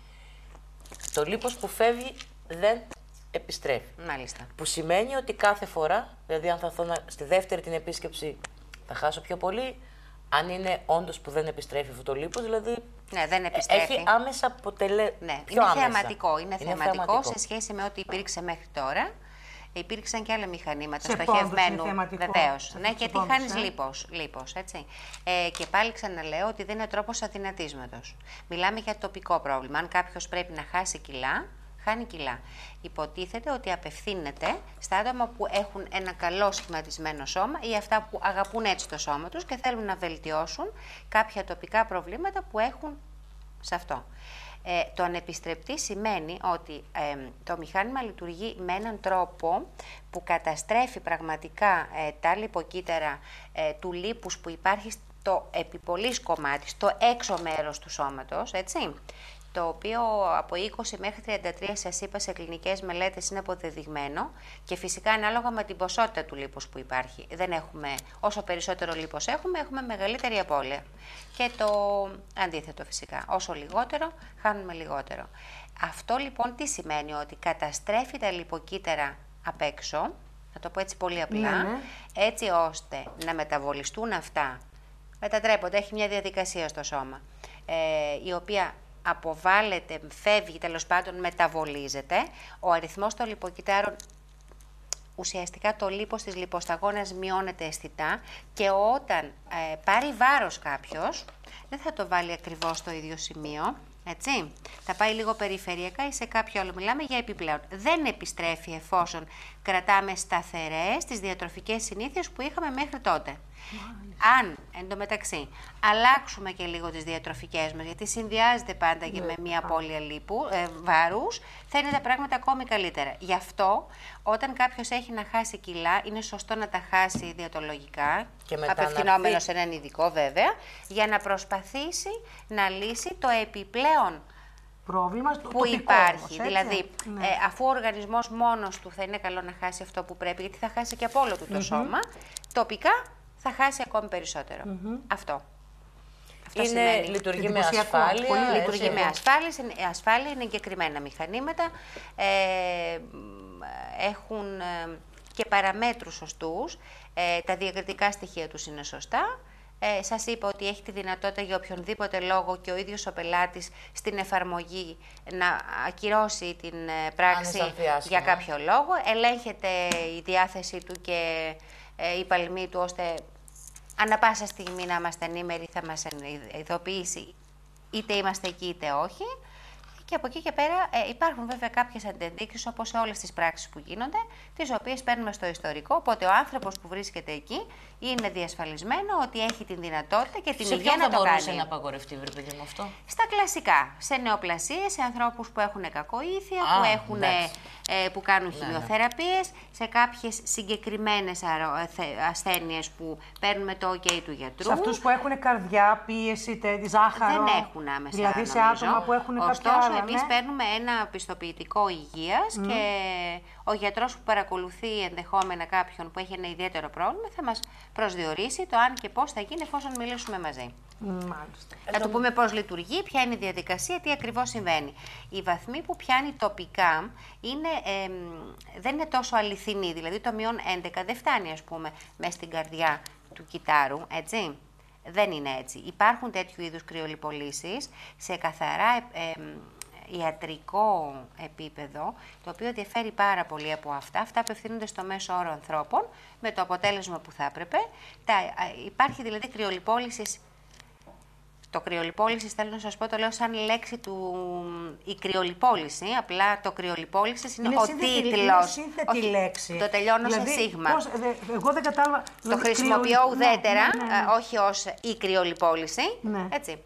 το λίπος που φεύγει δεν επιστρέφει. Μάλιστα. Που σημαίνει ότι κάθε φορά, δηλαδή αν θα έρθω στη δεύτερη την επίσκεψη θα χάσω πιο πολύ, αν είναι όντως που δεν επιστρέφει αυτό το λίπος, δηλαδή ναι, δεν επιστρέφει. Έχει άμεσα αποτελέσματα. Ναι, πιο είναι άμεσα. θεαματικό. Είναι θεαματικό σε σχέση με ό,τι υπήρξε μέχρι τώρα. Υπήρξαν και άλλα μηχανήματα στοχευμένου. Βεβαίως. Ναι, γιατί χάνεις λίπος, έτσι. Και πάλι ξαναλέω ότι δεν είναι τρόπος αδυνατίσματος. Μιλάμε για τοπικό πρόβλημα. Αν κάποιος πρέπει να χάσει κιλά, χάνει κιλά. Υποτίθεται ότι απευθύνεται στα άτομα που έχουν ένα καλό σχηματισμένο σώμα ή αυτά που αγαπούν έτσι το σώμα τους και θέλουν να βελτιώσουν κάποια τοπικά προβλήματα που έχουν σε αυτό. Το ανεπιστρεπτή σημαίνει ότι το μηχάνημα λειτουργεί με έναν τρόπο που καταστρέφει πραγματικά τα λιποκύτταρα του λίπους που υπάρχει στο επιπολής κομμάτι, στο έξω μέρος του σώματος, έτσι, το οποίο από 20 μέχρι 33 σας είπα σε κλινικές μελέτες είναι αποδεδειγμένο και φυσικά ανάλογα με την ποσότητα του λίπους που υπάρχει. Δεν έχουμε, όσο περισσότερο λίπος έχουμε μεγαλύτερη απώλεια. Και το αντίθετο φυσικά. Όσο λιγότερο, χάνουμε λιγότερο. Αυτό λοιπόν τι σημαίνει? Ότι καταστρέφει τα λιποκύτταρα απ' έξω, να το πω έτσι πολύ απλά, έτσι ώστε να μεταβολιστούν αυτά. Μετατρέπονται, έχει μια διαδικασία στο σώμα, η οποία αποβάλλεται, φεύγει, τέλος πάντων μεταβολίζεται, ο αριθμός των λιποκυτάρων, ουσιαστικά το λίπος της λιποσταγόνας μειώνεται αισθητά και όταν πάρει βάρος κάποιος, δεν θα το βάλει ακριβώς στο ίδιο σημείο, έτσι, θα πάει λίγο περιφερειακά ή σε κάποιο άλλο, μιλάμε για επιπλέον. Δεν επιστρέφει εφόσον κρατάμε σταθερές τις διατροφικές συνήθειες που είχαμε μέχρι τότε. Αν εντωμεταξύ αλλάξουμε και λίγο τις διατροφικές μας, γιατί συνδυάζεται πάντα και με μια απώλεια βάρους, θα είναι τα πράγματα ακόμη καλύτερα. Γι' αυτό, όταν κάποιος έχει να χάσει κιλά, είναι σωστό να τα χάσει διατολογικά, απευθυνόμενο σε έναν ειδικό βέβαια, για να προσπαθήσει να λύσει το επιπλέον πρόβλημα που υπάρχει. Δηλαδή, αφού ο οργανισμός μόνος του θα είναι καλό να χάσει αυτό που πρέπει, γιατί θα χάσει και από όλο του το σώμα, τοπικά θα χάσει ακόμη περισσότερο. Αυτό. Λειτουργεί με ασφάλεια. Λειτουργεί με ασφάλεια, είναι εγκεκριμένα μηχανήματα. Έχουν και παραμέτρους σωστούς. Τα διακριτικά στοιχεία τους είναι σωστά. Σας είπα ότι έχει τη δυνατότητα για οποιονδήποτε λόγο και ο ίδιος ο πελάτης στην εφαρμογή να ακυρώσει την πράξη για κάποιο λόγο. Ελέγχεται η διάθεσή του και η παλμή του, ώστε ανά πάσα στιγμή να είμαστε ενήμεροι, θα μας ειδοποιήσει είτε είμαστε εκεί είτε όχι. Και από εκεί και πέρα υπάρχουν βέβαια κάποιες αντενδείξεις, όπως σε όλες τις πράξεις που γίνονται, τις οποίες παίρνουμε στο ιστορικό. Οπότε ο άνθρωπος που βρίσκεται εκεί είναι διασφαλισμένο ότι έχει την δυνατότητα και την υγεία να το κάνει. Θα μπορούσε να απαγορευτεί, βρε παιδί μου, αυτό? Στα κλασικά, σε νεοπλασίες, σε ανθρώπους που έχουν κακοήθεια, που κάνουν χημειοθεραπείες, σε κάποιες συγκεκριμένες ασθένειες που παίρνουμε το OK του γιατρού. Σε αυτούς που έχουν καρδιά, πίεση, ζάχαρο. Δεν έχουν άμεσα. Δηλαδή σε άτομα που έχουν κάποια άλλα. Εμείς παίρνουμε ένα πιστοποιητικό υγείας και ο γιατρός που παρακολουθεί ενδεχόμενα κάποιον που έχει ένα ιδιαίτερο πρόβλημα θα μας προσδιορίσει το αν και πώς θα γίνει εφόσον μιλήσουμε μαζί. Μάλιστα. Θα του πούμε πώς λειτουργεί, ποια είναι η διαδικασία, τι ακριβώς συμβαίνει. Η βαθμή που πιάνει τοπικά δεν είναι τόσο αληθινή, δηλαδή το μείον 11 δεν φτάνει, ας πούμε, μέσα στην καρδιά του κυτάρου, έτσι. Δεν είναι έτσι. Υπάρχουν τέτοιου είδους κρυολιπολύσεις σε καθαρά ιατρικό επίπεδο, το οποίο διαφέρει πάρα πολύ από αυτά. Αυτά απευθύνονται στο μέσο όρο ανθρώπων, με το αποτέλεσμα που θα έπρεπε. Υπάρχει δηλαδή κρυολιπόλυση. Το κρυολιπόλυση, θέλω να σας πω, το λέω σαν λέξη η κρυολιπόλυση. Απλά το κρυολιπόλυση είναι ο τίτλος. Είναι σύνθετη λέξη. Το τελειώνω δηλαδή, σε σίγμα. Εγώ δεν κατάλαβα. Το χρησιμοποιώ ουδέτερα, όχι ως η κρυολιπόλυση. Ναι. Έτσι.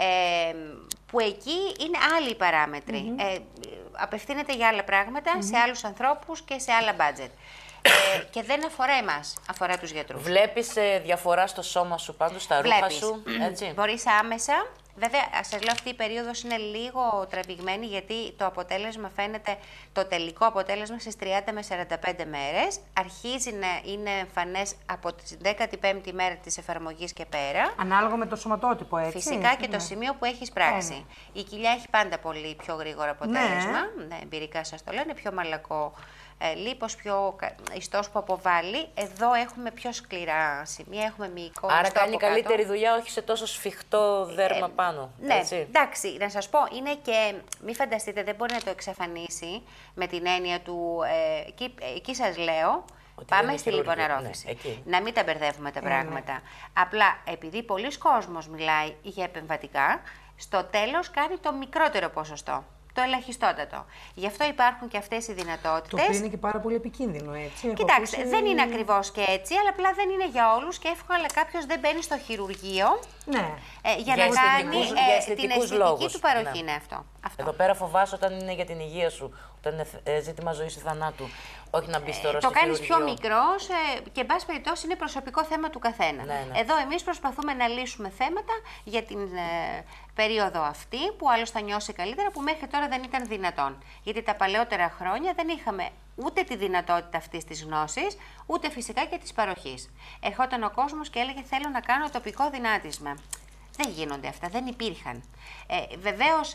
Που εκεί είναι άλλοι παράμετροι. Απευθύνεται για άλλα πράγματα, σε άλλους ανθρώπους και σε άλλα budget. Και δεν αφορά εμάς, αφορά τους γιατρούς. Βλέπεις διαφορά στο σώμα σου πάντως, στα ρούχα σου, έτσι. Μπορείς άμεσα. Βέβαια, σας λέω, αυτή η περίοδος είναι λίγο τραβηγμένη, γιατί το αποτέλεσμα φαίνεται, το τελικό αποτέλεσμα στις 30 με 45 μέρες. Αρχίζει να είναι εμφανές από την 15η μέρα της εφαρμογής και πέρα. Ανάλογα με το σωματότυπο, έτσι. Φυσικά και το σημείο που έχεις πράξει. Η κοιλιά έχει πάντα πολύ πιο γρήγορο αποτέλεσμα. Ναι, εμπειρικά σας το λέω, είναι πιο μαλακό. Λίπος, πιο ιστός που αποβάλλει. Εδώ έχουμε πιο σκληρά σημεία, έχουμε μυϊκό. Άρα κάνει καλύτερη δουλειά, όχι σε τόσο σφιχτό δέρμα πάνω. Ναι, έτσι. Εντάξει, να σας πω, είναι και, μη φανταστείτε, δεν μπορεί να το εξαφανίσει με την έννοια του, εκεί σας λέω, ότι πάμε στη λιποναρρόφηση. Ναι, να μην τα μπερδεύουμε τα πράγματα. Απλά, επειδή πολλοί κόσμος μιλάει για επεμβατικά, στο τέλος κάνει το μικρότερο ποσοστό. Το ελαχιστότατο. Γι' αυτό υπάρχουν και αυτές οι δυνατότητες. Το οποίο είναι και πάρα πολύ επικίνδυνο, έτσι. Κοιτάξτε, δεν είναι ακριβώς και έτσι, αλλά απλά δεν είναι για όλους και εύκολα κάποιος δεν μπαίνει στο χειρουργείο για να κάνει την αισθητική του παροχή. Ναι. Αυτό. Εδώ πέρα φοβάσαι όταν είναι για την υγεία σου, όταν είναι ζήτημα ζωής ή θανάτου. Όχι να μπει τώρα στο το κάνεις πιο μικρός και, εν πάση περιπτώσει, είναι προσωπικό θέμα του καθένα. Ναι. Εδώ εμείς προσπαθούμε να λύσουμε θέματα για την περίοδο αυτή, που άλλος θα νιώσει καλύτερα, που μέχρι τώρα δεν ήταν δυνατόν. Γιατί τα παλαιότερα χρόνια δεν είχαμε ούτε τη δυνατότητα αυτής της γνώσης, ούτε φυσικά και της παροχής. Ερχόταν ο κόσμος και έλεγε: θέλω να κάνω τοπικό δυνάτισμα. Δεν γίνονται αυτά, δεν υπήρχαν. Βεβαίως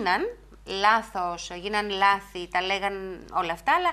γίναν λάθη, τα λέγαν όλα αυτά, αλλά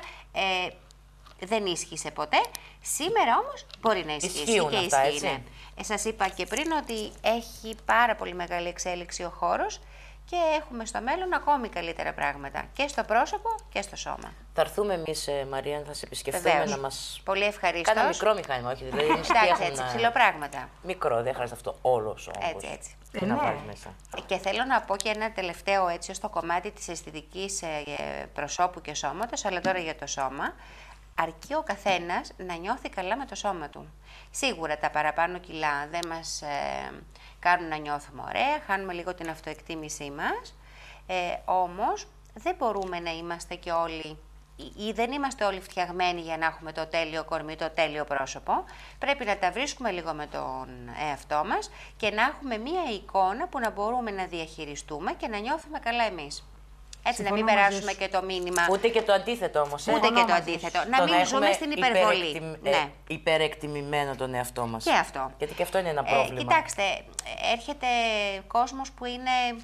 δεν ίσχυσε ποτέ. Σήμερα όμως μπορεί να ισχύσει. Ισχύουν και αυτά, ισχύει, ναι. Σας είπα και πριν ότι έχει πάρα πολύ μεγάλη εξέλιξη ο χώρος και έχουμε στο μέλλον ακόμη καλύτερα πράγματα και στο πρόσωπο και στο σώμα. Θα έρθουμε εμείς, Μαρία, θα σε επισκεφτούμε να μας. Πολύ ευχαρίστως. Κάνα μικρό μηχάνημα, όχι. Δηλαδή, εντάξει, έτσι, ψηλοπράγματα. Μικρό, δεν χρειάζεται αυτό όλος όμως. Έτσι. Να βάλει μέσα. Και θέλω να πω και ένα τελευταίο έτσι στο κομμάτι της αισθητικής προσώπου και σώματος, αλλά τώρα για το σώμα. Αρκεί ο καθένας να νιώθει καλά με το σώμα του. Σίγουρα τα παραπάνω κιλά δεν μας κάνουν να νιώθουμε ωραία, χάνουμε λίγο την αυτοεκτίμησή μας, όμως δεν μπορούμε να είμαστε και όλοι ή δεν είμαστε όλοι φτιαγμένοι για να έχουμε το τέλειο κορμί, το τέλειο πρόσωπο. Πρέπει να τα βρίσκουμε λίγο με τον εαυτό μας και να έχουμε μία εικόνα που να μπορούμε να διαχειριστούμε και να νιώθουμε καλά εμείς. Έτσι, να μην περάσουμε και το μήνυμα. Ούτε και το αντίθετο όμως. Ούτε και το αντίθετο. Να μην ζούμε στην υπερβολή. Ναι. Υπερεκτιμημένο τον εαυτό μας. Και αυτό. Γιατί και αυτό είναι ένα πρόβλημα. Κοιτάξτε, έρχεται κόσμος που είναι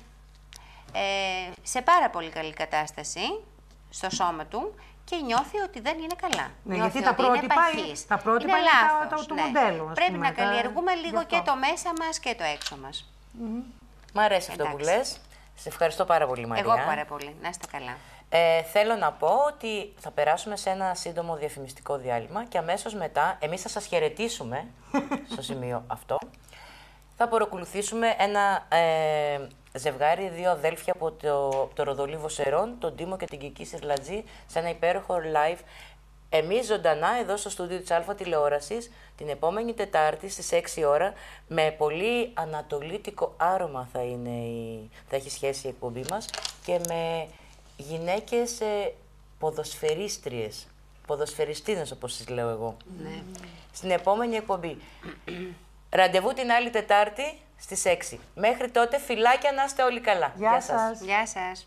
σε πάρα πολύ καλή κατάσταση στο σώμα του και νιώθει ότι δεν είναι καλά. Ναι, νιώθει γιατί ότι είναι παχύς. τα πρότυπα είναι λάθος. Το μοντέλο. Πρέπει να καλλιεργούμε λίγο και το μέσα μας και το έξω μας. Μ' αρέσει αυτό που λες. Σε ευχαριστώ πάρα πολύ, Μαρία. Εγώ πάρα πολύ. Να είστε καλά. Θέλω να πω ότι θα περάσουμε σε ένα σύντομο διαφημιστικό διάλειμμα και αμέσως μετά εμείς θα σας χαιρετήσουμε στο σημείο αυτό. Θα παρακολουθήσουμε ένα ζευγάρι, δύο αδέλφια από το Ροδολίβο Σερών, τον Τίμο και την Κική Συρλατζή, σε ένα υπέροχο live. Εμείς ζωντανά εδώ στο στούντιο της Αλφα Τηλεόρασης την επόμενη Τετάρτη στις 6 ώρα με πολύ ανατολίτικο άρωμα θα έχει σχέση η εκπομπή μας και με γυναίκες ποδοσφαιρίστριες, ποδοσφαιριστίνες όπως τις λέω εγώ. Ναι. Στην επόμενη εκπομπή. Ραντεβού την άλλη Τετάρτη στις 6. Μέχρι τότε φιλάκια, να είστε όλοι καλά. Γεια σας. Γεια σας.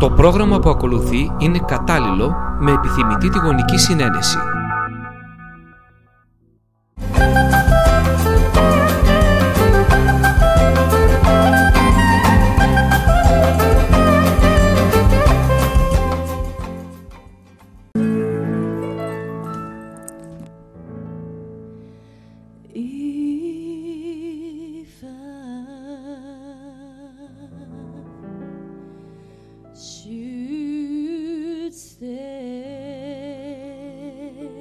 Το πρόγραμμα που ακολουθεί είναι κατάλληλο με επιθυμητή τη γονική συνένεση. Should stay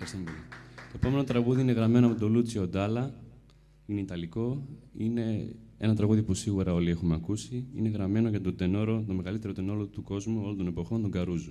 Ευχαριστούμε πολύ. Το επόμενο τραγούδι είναι γραμμένο από τον Λούτσιο Ντάλα. Είναι ιταλικό. Είναι ένα τραγούδι που σίγουρα όλοι έχουμε ακούσει. Είναι γραμμένο για τον τενόρο, τον μεγαλύτερο τενόρο του κόσμου όλων των εποχών, τον Καρούζο.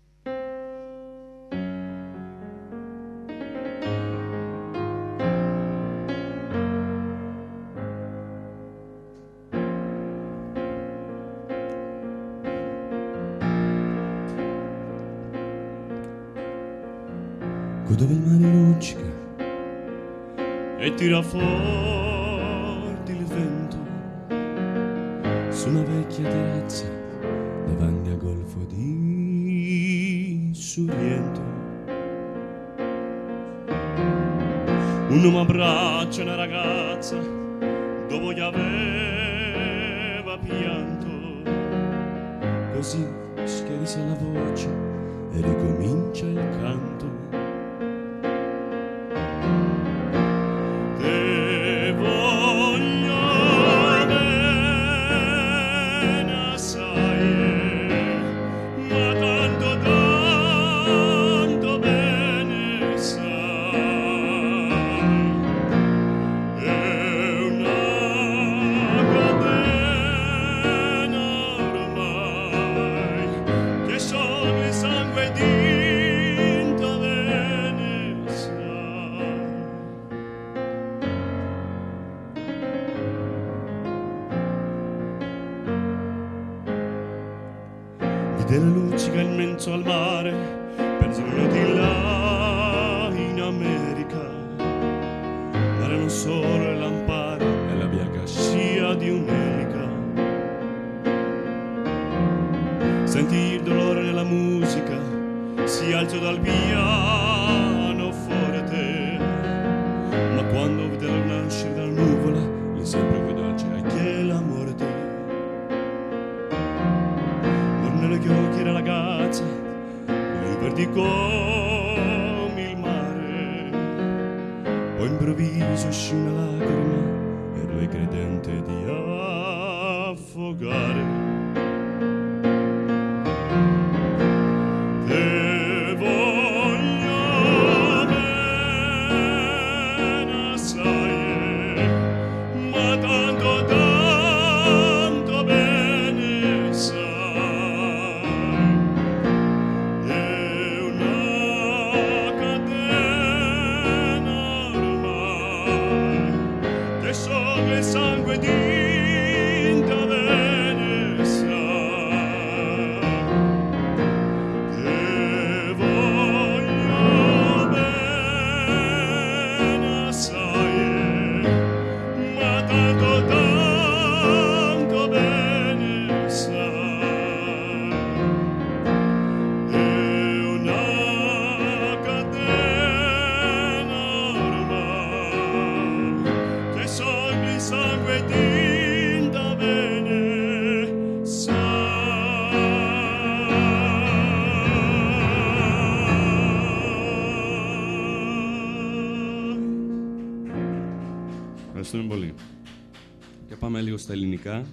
Dove il mare luccica e tira forte il vento su una vecchia terrazza davanti al golfo di Sorrento. Un uomo abbraccia una ragazza dopo che aveva pianto, così schiarisse la voce e ricomincia il canto. Della luccica in mezzo al mare, pensano di là in America, ma erano solo le lampade e la bianca scia di un'elica. Sentì il dolore nella musica, si alzò dal piano forte, ma quando vide nascere dalla nuvola, lì sempre più dolce che la morte. Gli occhi della ragazza, verdi come il mare, poi improvviso uscì una lacrima e lui credette di affogare. Te voglio bene assai, ma tanto bene sai. Sangue tinta bene sa, te voglio bene assai, ma tanto bene sa, è una catena ormai che sangue tinta bene sa. Ευχαριστούμε πολύ. Και πάμε λίγο στα ελληνικά.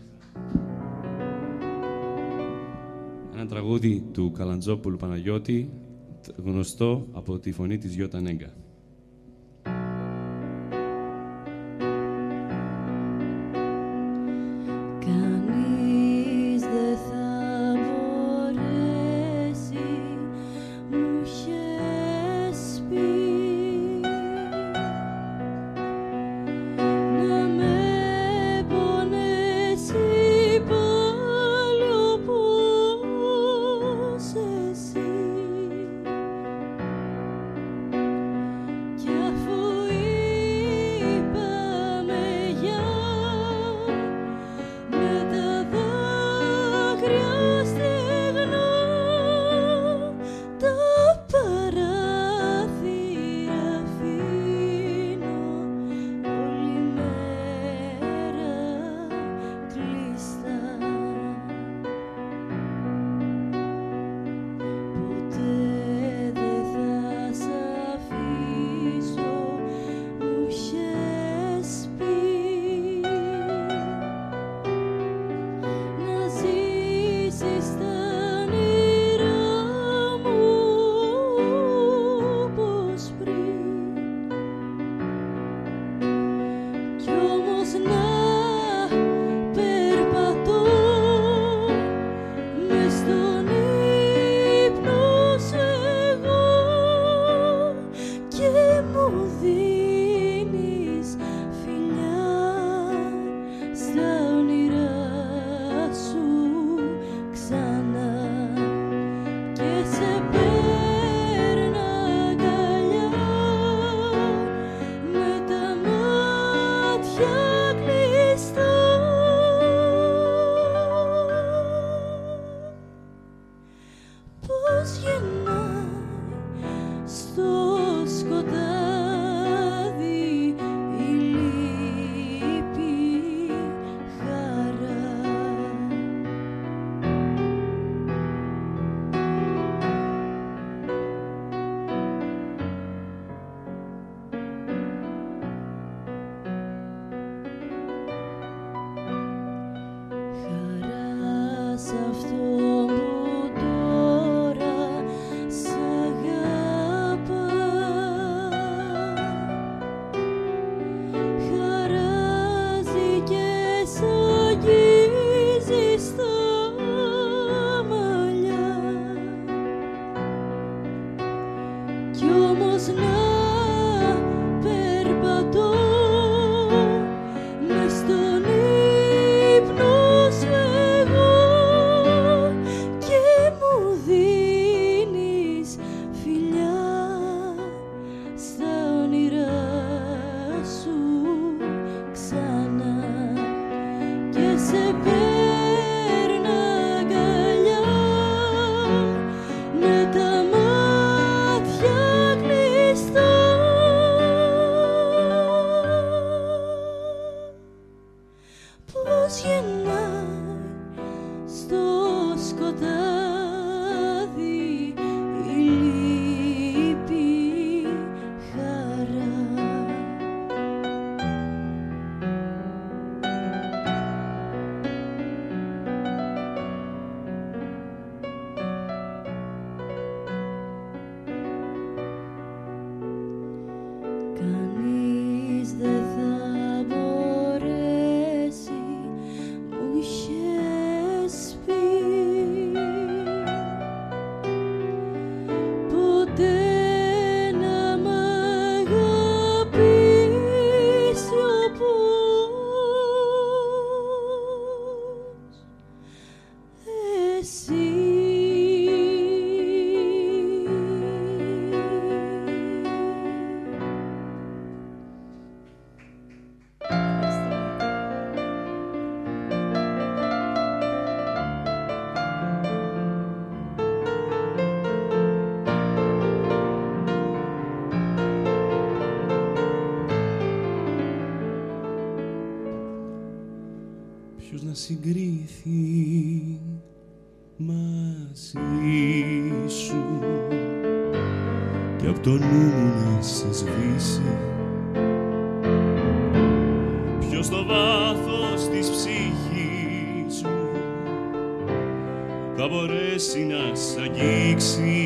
Ένα τραγούδι του Καλαντζόπουλου Παναγιώτη, γνωστό από τη φωνή της Γιώτα Νέγκα. Κανείς δεν θα μπορέσει, μου είχες πει, να με πονέσει πάλι όπως εσύ. Ποιος να συγκρίθει μαζί σου και απ' το νου μου να σε σβήσει, ποιος στο βάθος της ψυχής μου θα μπορέσει να σ' αγγίξει.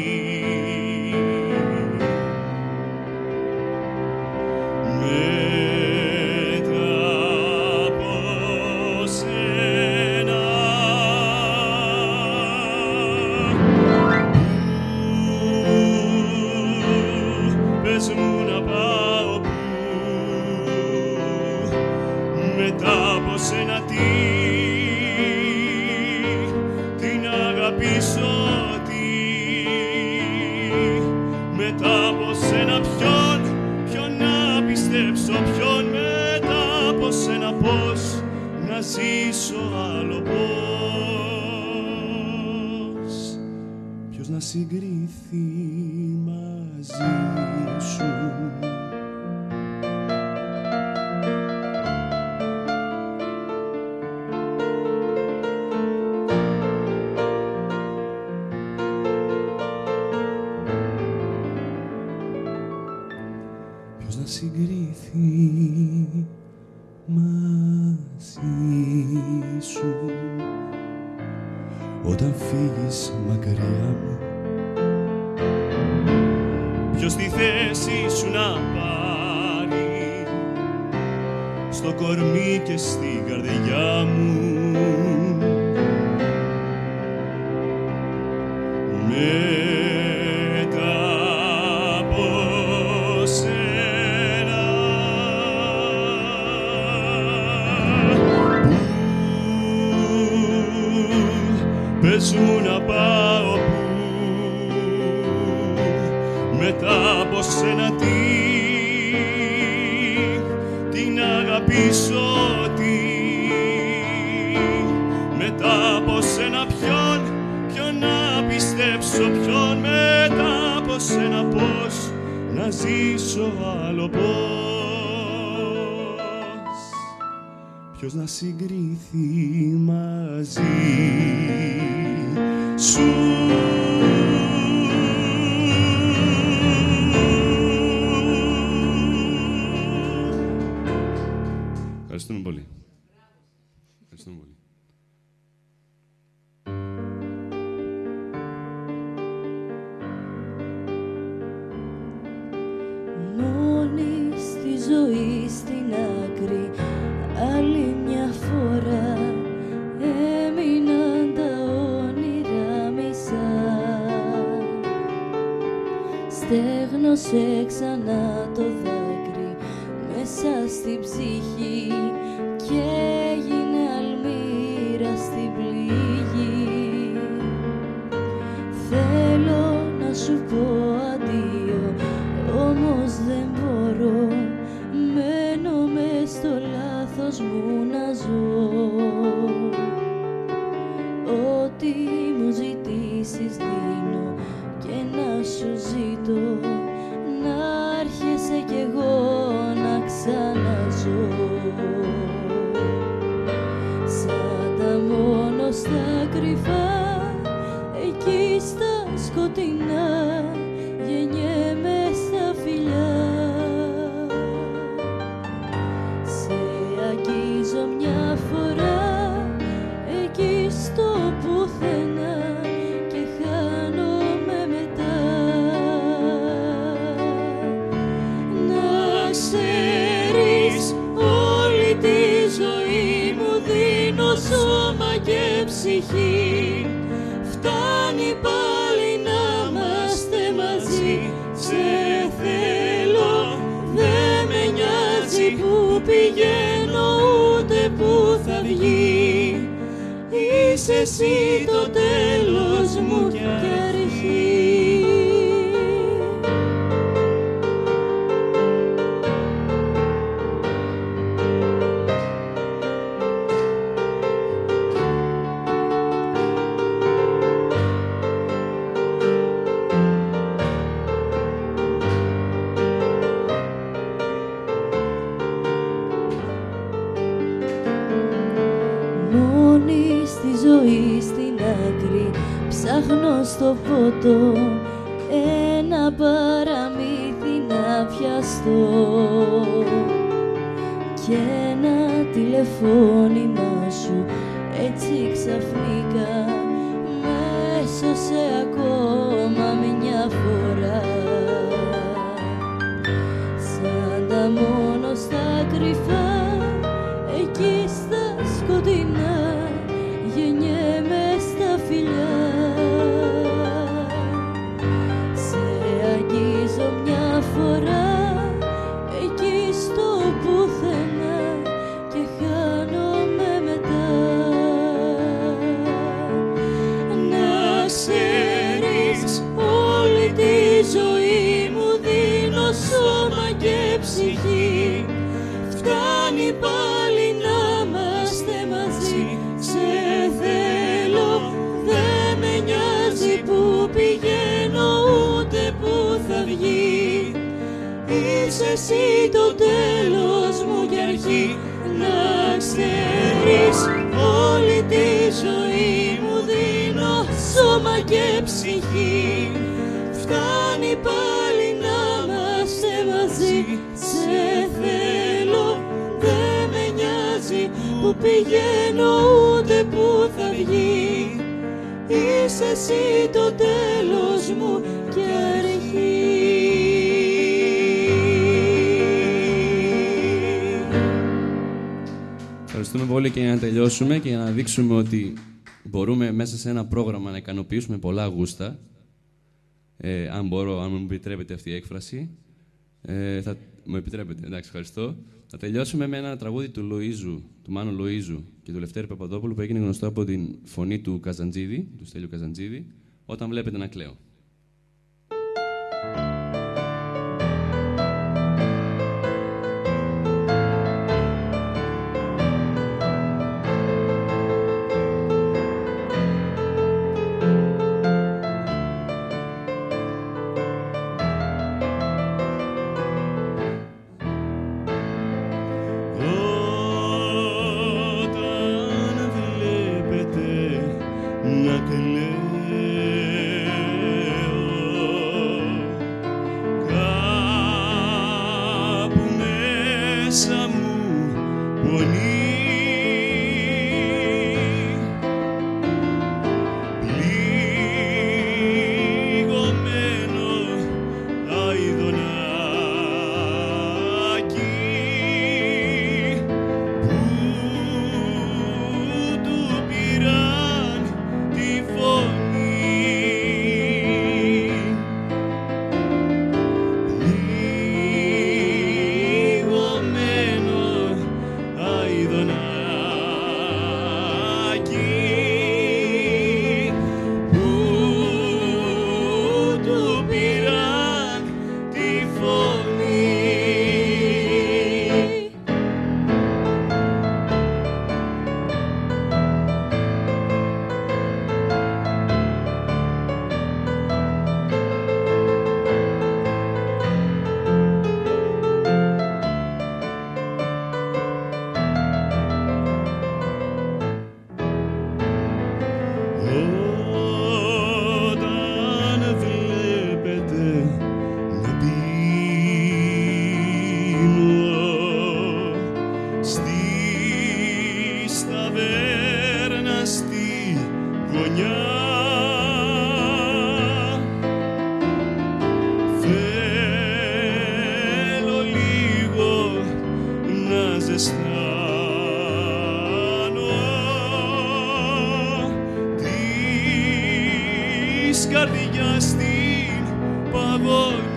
Ζήσω άλλο πώς, ποιος να συγκρίθει μαζί σου. Ποιος να συγκρίθει μαζί σου όταν φύγεις μακριά μου, ποιος τη θέση σου να πάρει στο κορμί και στην καρδιά μου. Πες μου να πάω πού, μετά από σένα τι να αγαπήσω, μετά από σένα ποιον να πιστέψω, ποιον από σένα πώς να ζήσω άλλο πώς. Ποιος να συγκριθεί μαζί σου. Ευχαριστούμε πολύ. Ευχαριστούμε πολύ. Μόνη στη ζωή στην άκρη, άλλη μια φορά έμειναν τα όνειρα μισά. Στέγνωσε ξανά το δάκρυ μέσα στην ψυχή και έγινε αλμύρα στην πληγή. Θέλω να σου πω αντίο, όμως δεν μπορώ, μένω μες στο λάθος μου να ζω. Ό,τι μου ζητήσεις δίνω και να σου ζητώ, να άρχεσαι κι εγώ να ξαναζώ. Σαν τα μόνο στα κρυφά, εκεί στα σκοτεινά, γεννιέμαι στα φιλιά. Σε αγγίζω μια φορά, εκεί στο πουθενά, και χάνομαι μετά. Να ξέρεις, όλη τη ζωή μου δίνω σώμα και ψυχή. Φτάνει πάλι να είμαστε μαζί. Σε θέλω, δε με νοιάζει που πηγαίνω ούτε που θα βγει. Είσαι εσύ το τέλος μου κι αρχή. Μόνη στη ζωή στην άκρη, ψάχνω στο φωτό ένα παραμύθι να πιαστώ και ένα τηλεφώνημα σου έτσι ξαφνικά με έσωσε ακόμα μια φορά. Σαν τα μόνο στα κρυφά, εκεί στα σκοτεινά, γεννιέμαι στα φιλιά. Σε αγγίζω μια φορά, εκεί στο πουθενά, και χάνομαι μετά. Να ξέρεις, όλη τη ζωή μου δίνω σώμα και ψυχή. Φτάνει πάλι να είμαστε μαζί. Σε θέλω, δε με νοιάζει που πηγαίνω ούτε που θα βγει. Είσαι εσύ το τέλος μου κι αρχή. Να ξέρεις, όλη τη ζωή μου δίνω σώμα και ψυχή. Φτάνει πάλι να είμαστε μαζί. Σε θέλω, δε με νοιάζει που πηγαίνω ούτε που θα βγει. Είσαι εσύ το τέλος μου κι αρχή. Ευχαριστούμε πολύ, και για να τελειώσουμε και για να δείξουμε ότι μπορούμε μέσα σε ένα πρόγραμμα να ικανοποιήσουμε πολλά γούστα, αν μπορώ, αν μου επιτρέπετε αυτή η έκφραση, μου επιτρέπετε, εντάξει, ευχαριστώ. Θα τελειώσουμε με ένα τραγούδι του Λοΐζου, του Μάνου Λοΐζου και του Λευτέρη Παπαδόπουλου, που έγινε γνωστό από την φωνή του Καζαντζίδη, του Στέλιου Καζαντζίδη, «Όταν βλέπετε να κλαίω». της καρδιάς την παγώνει.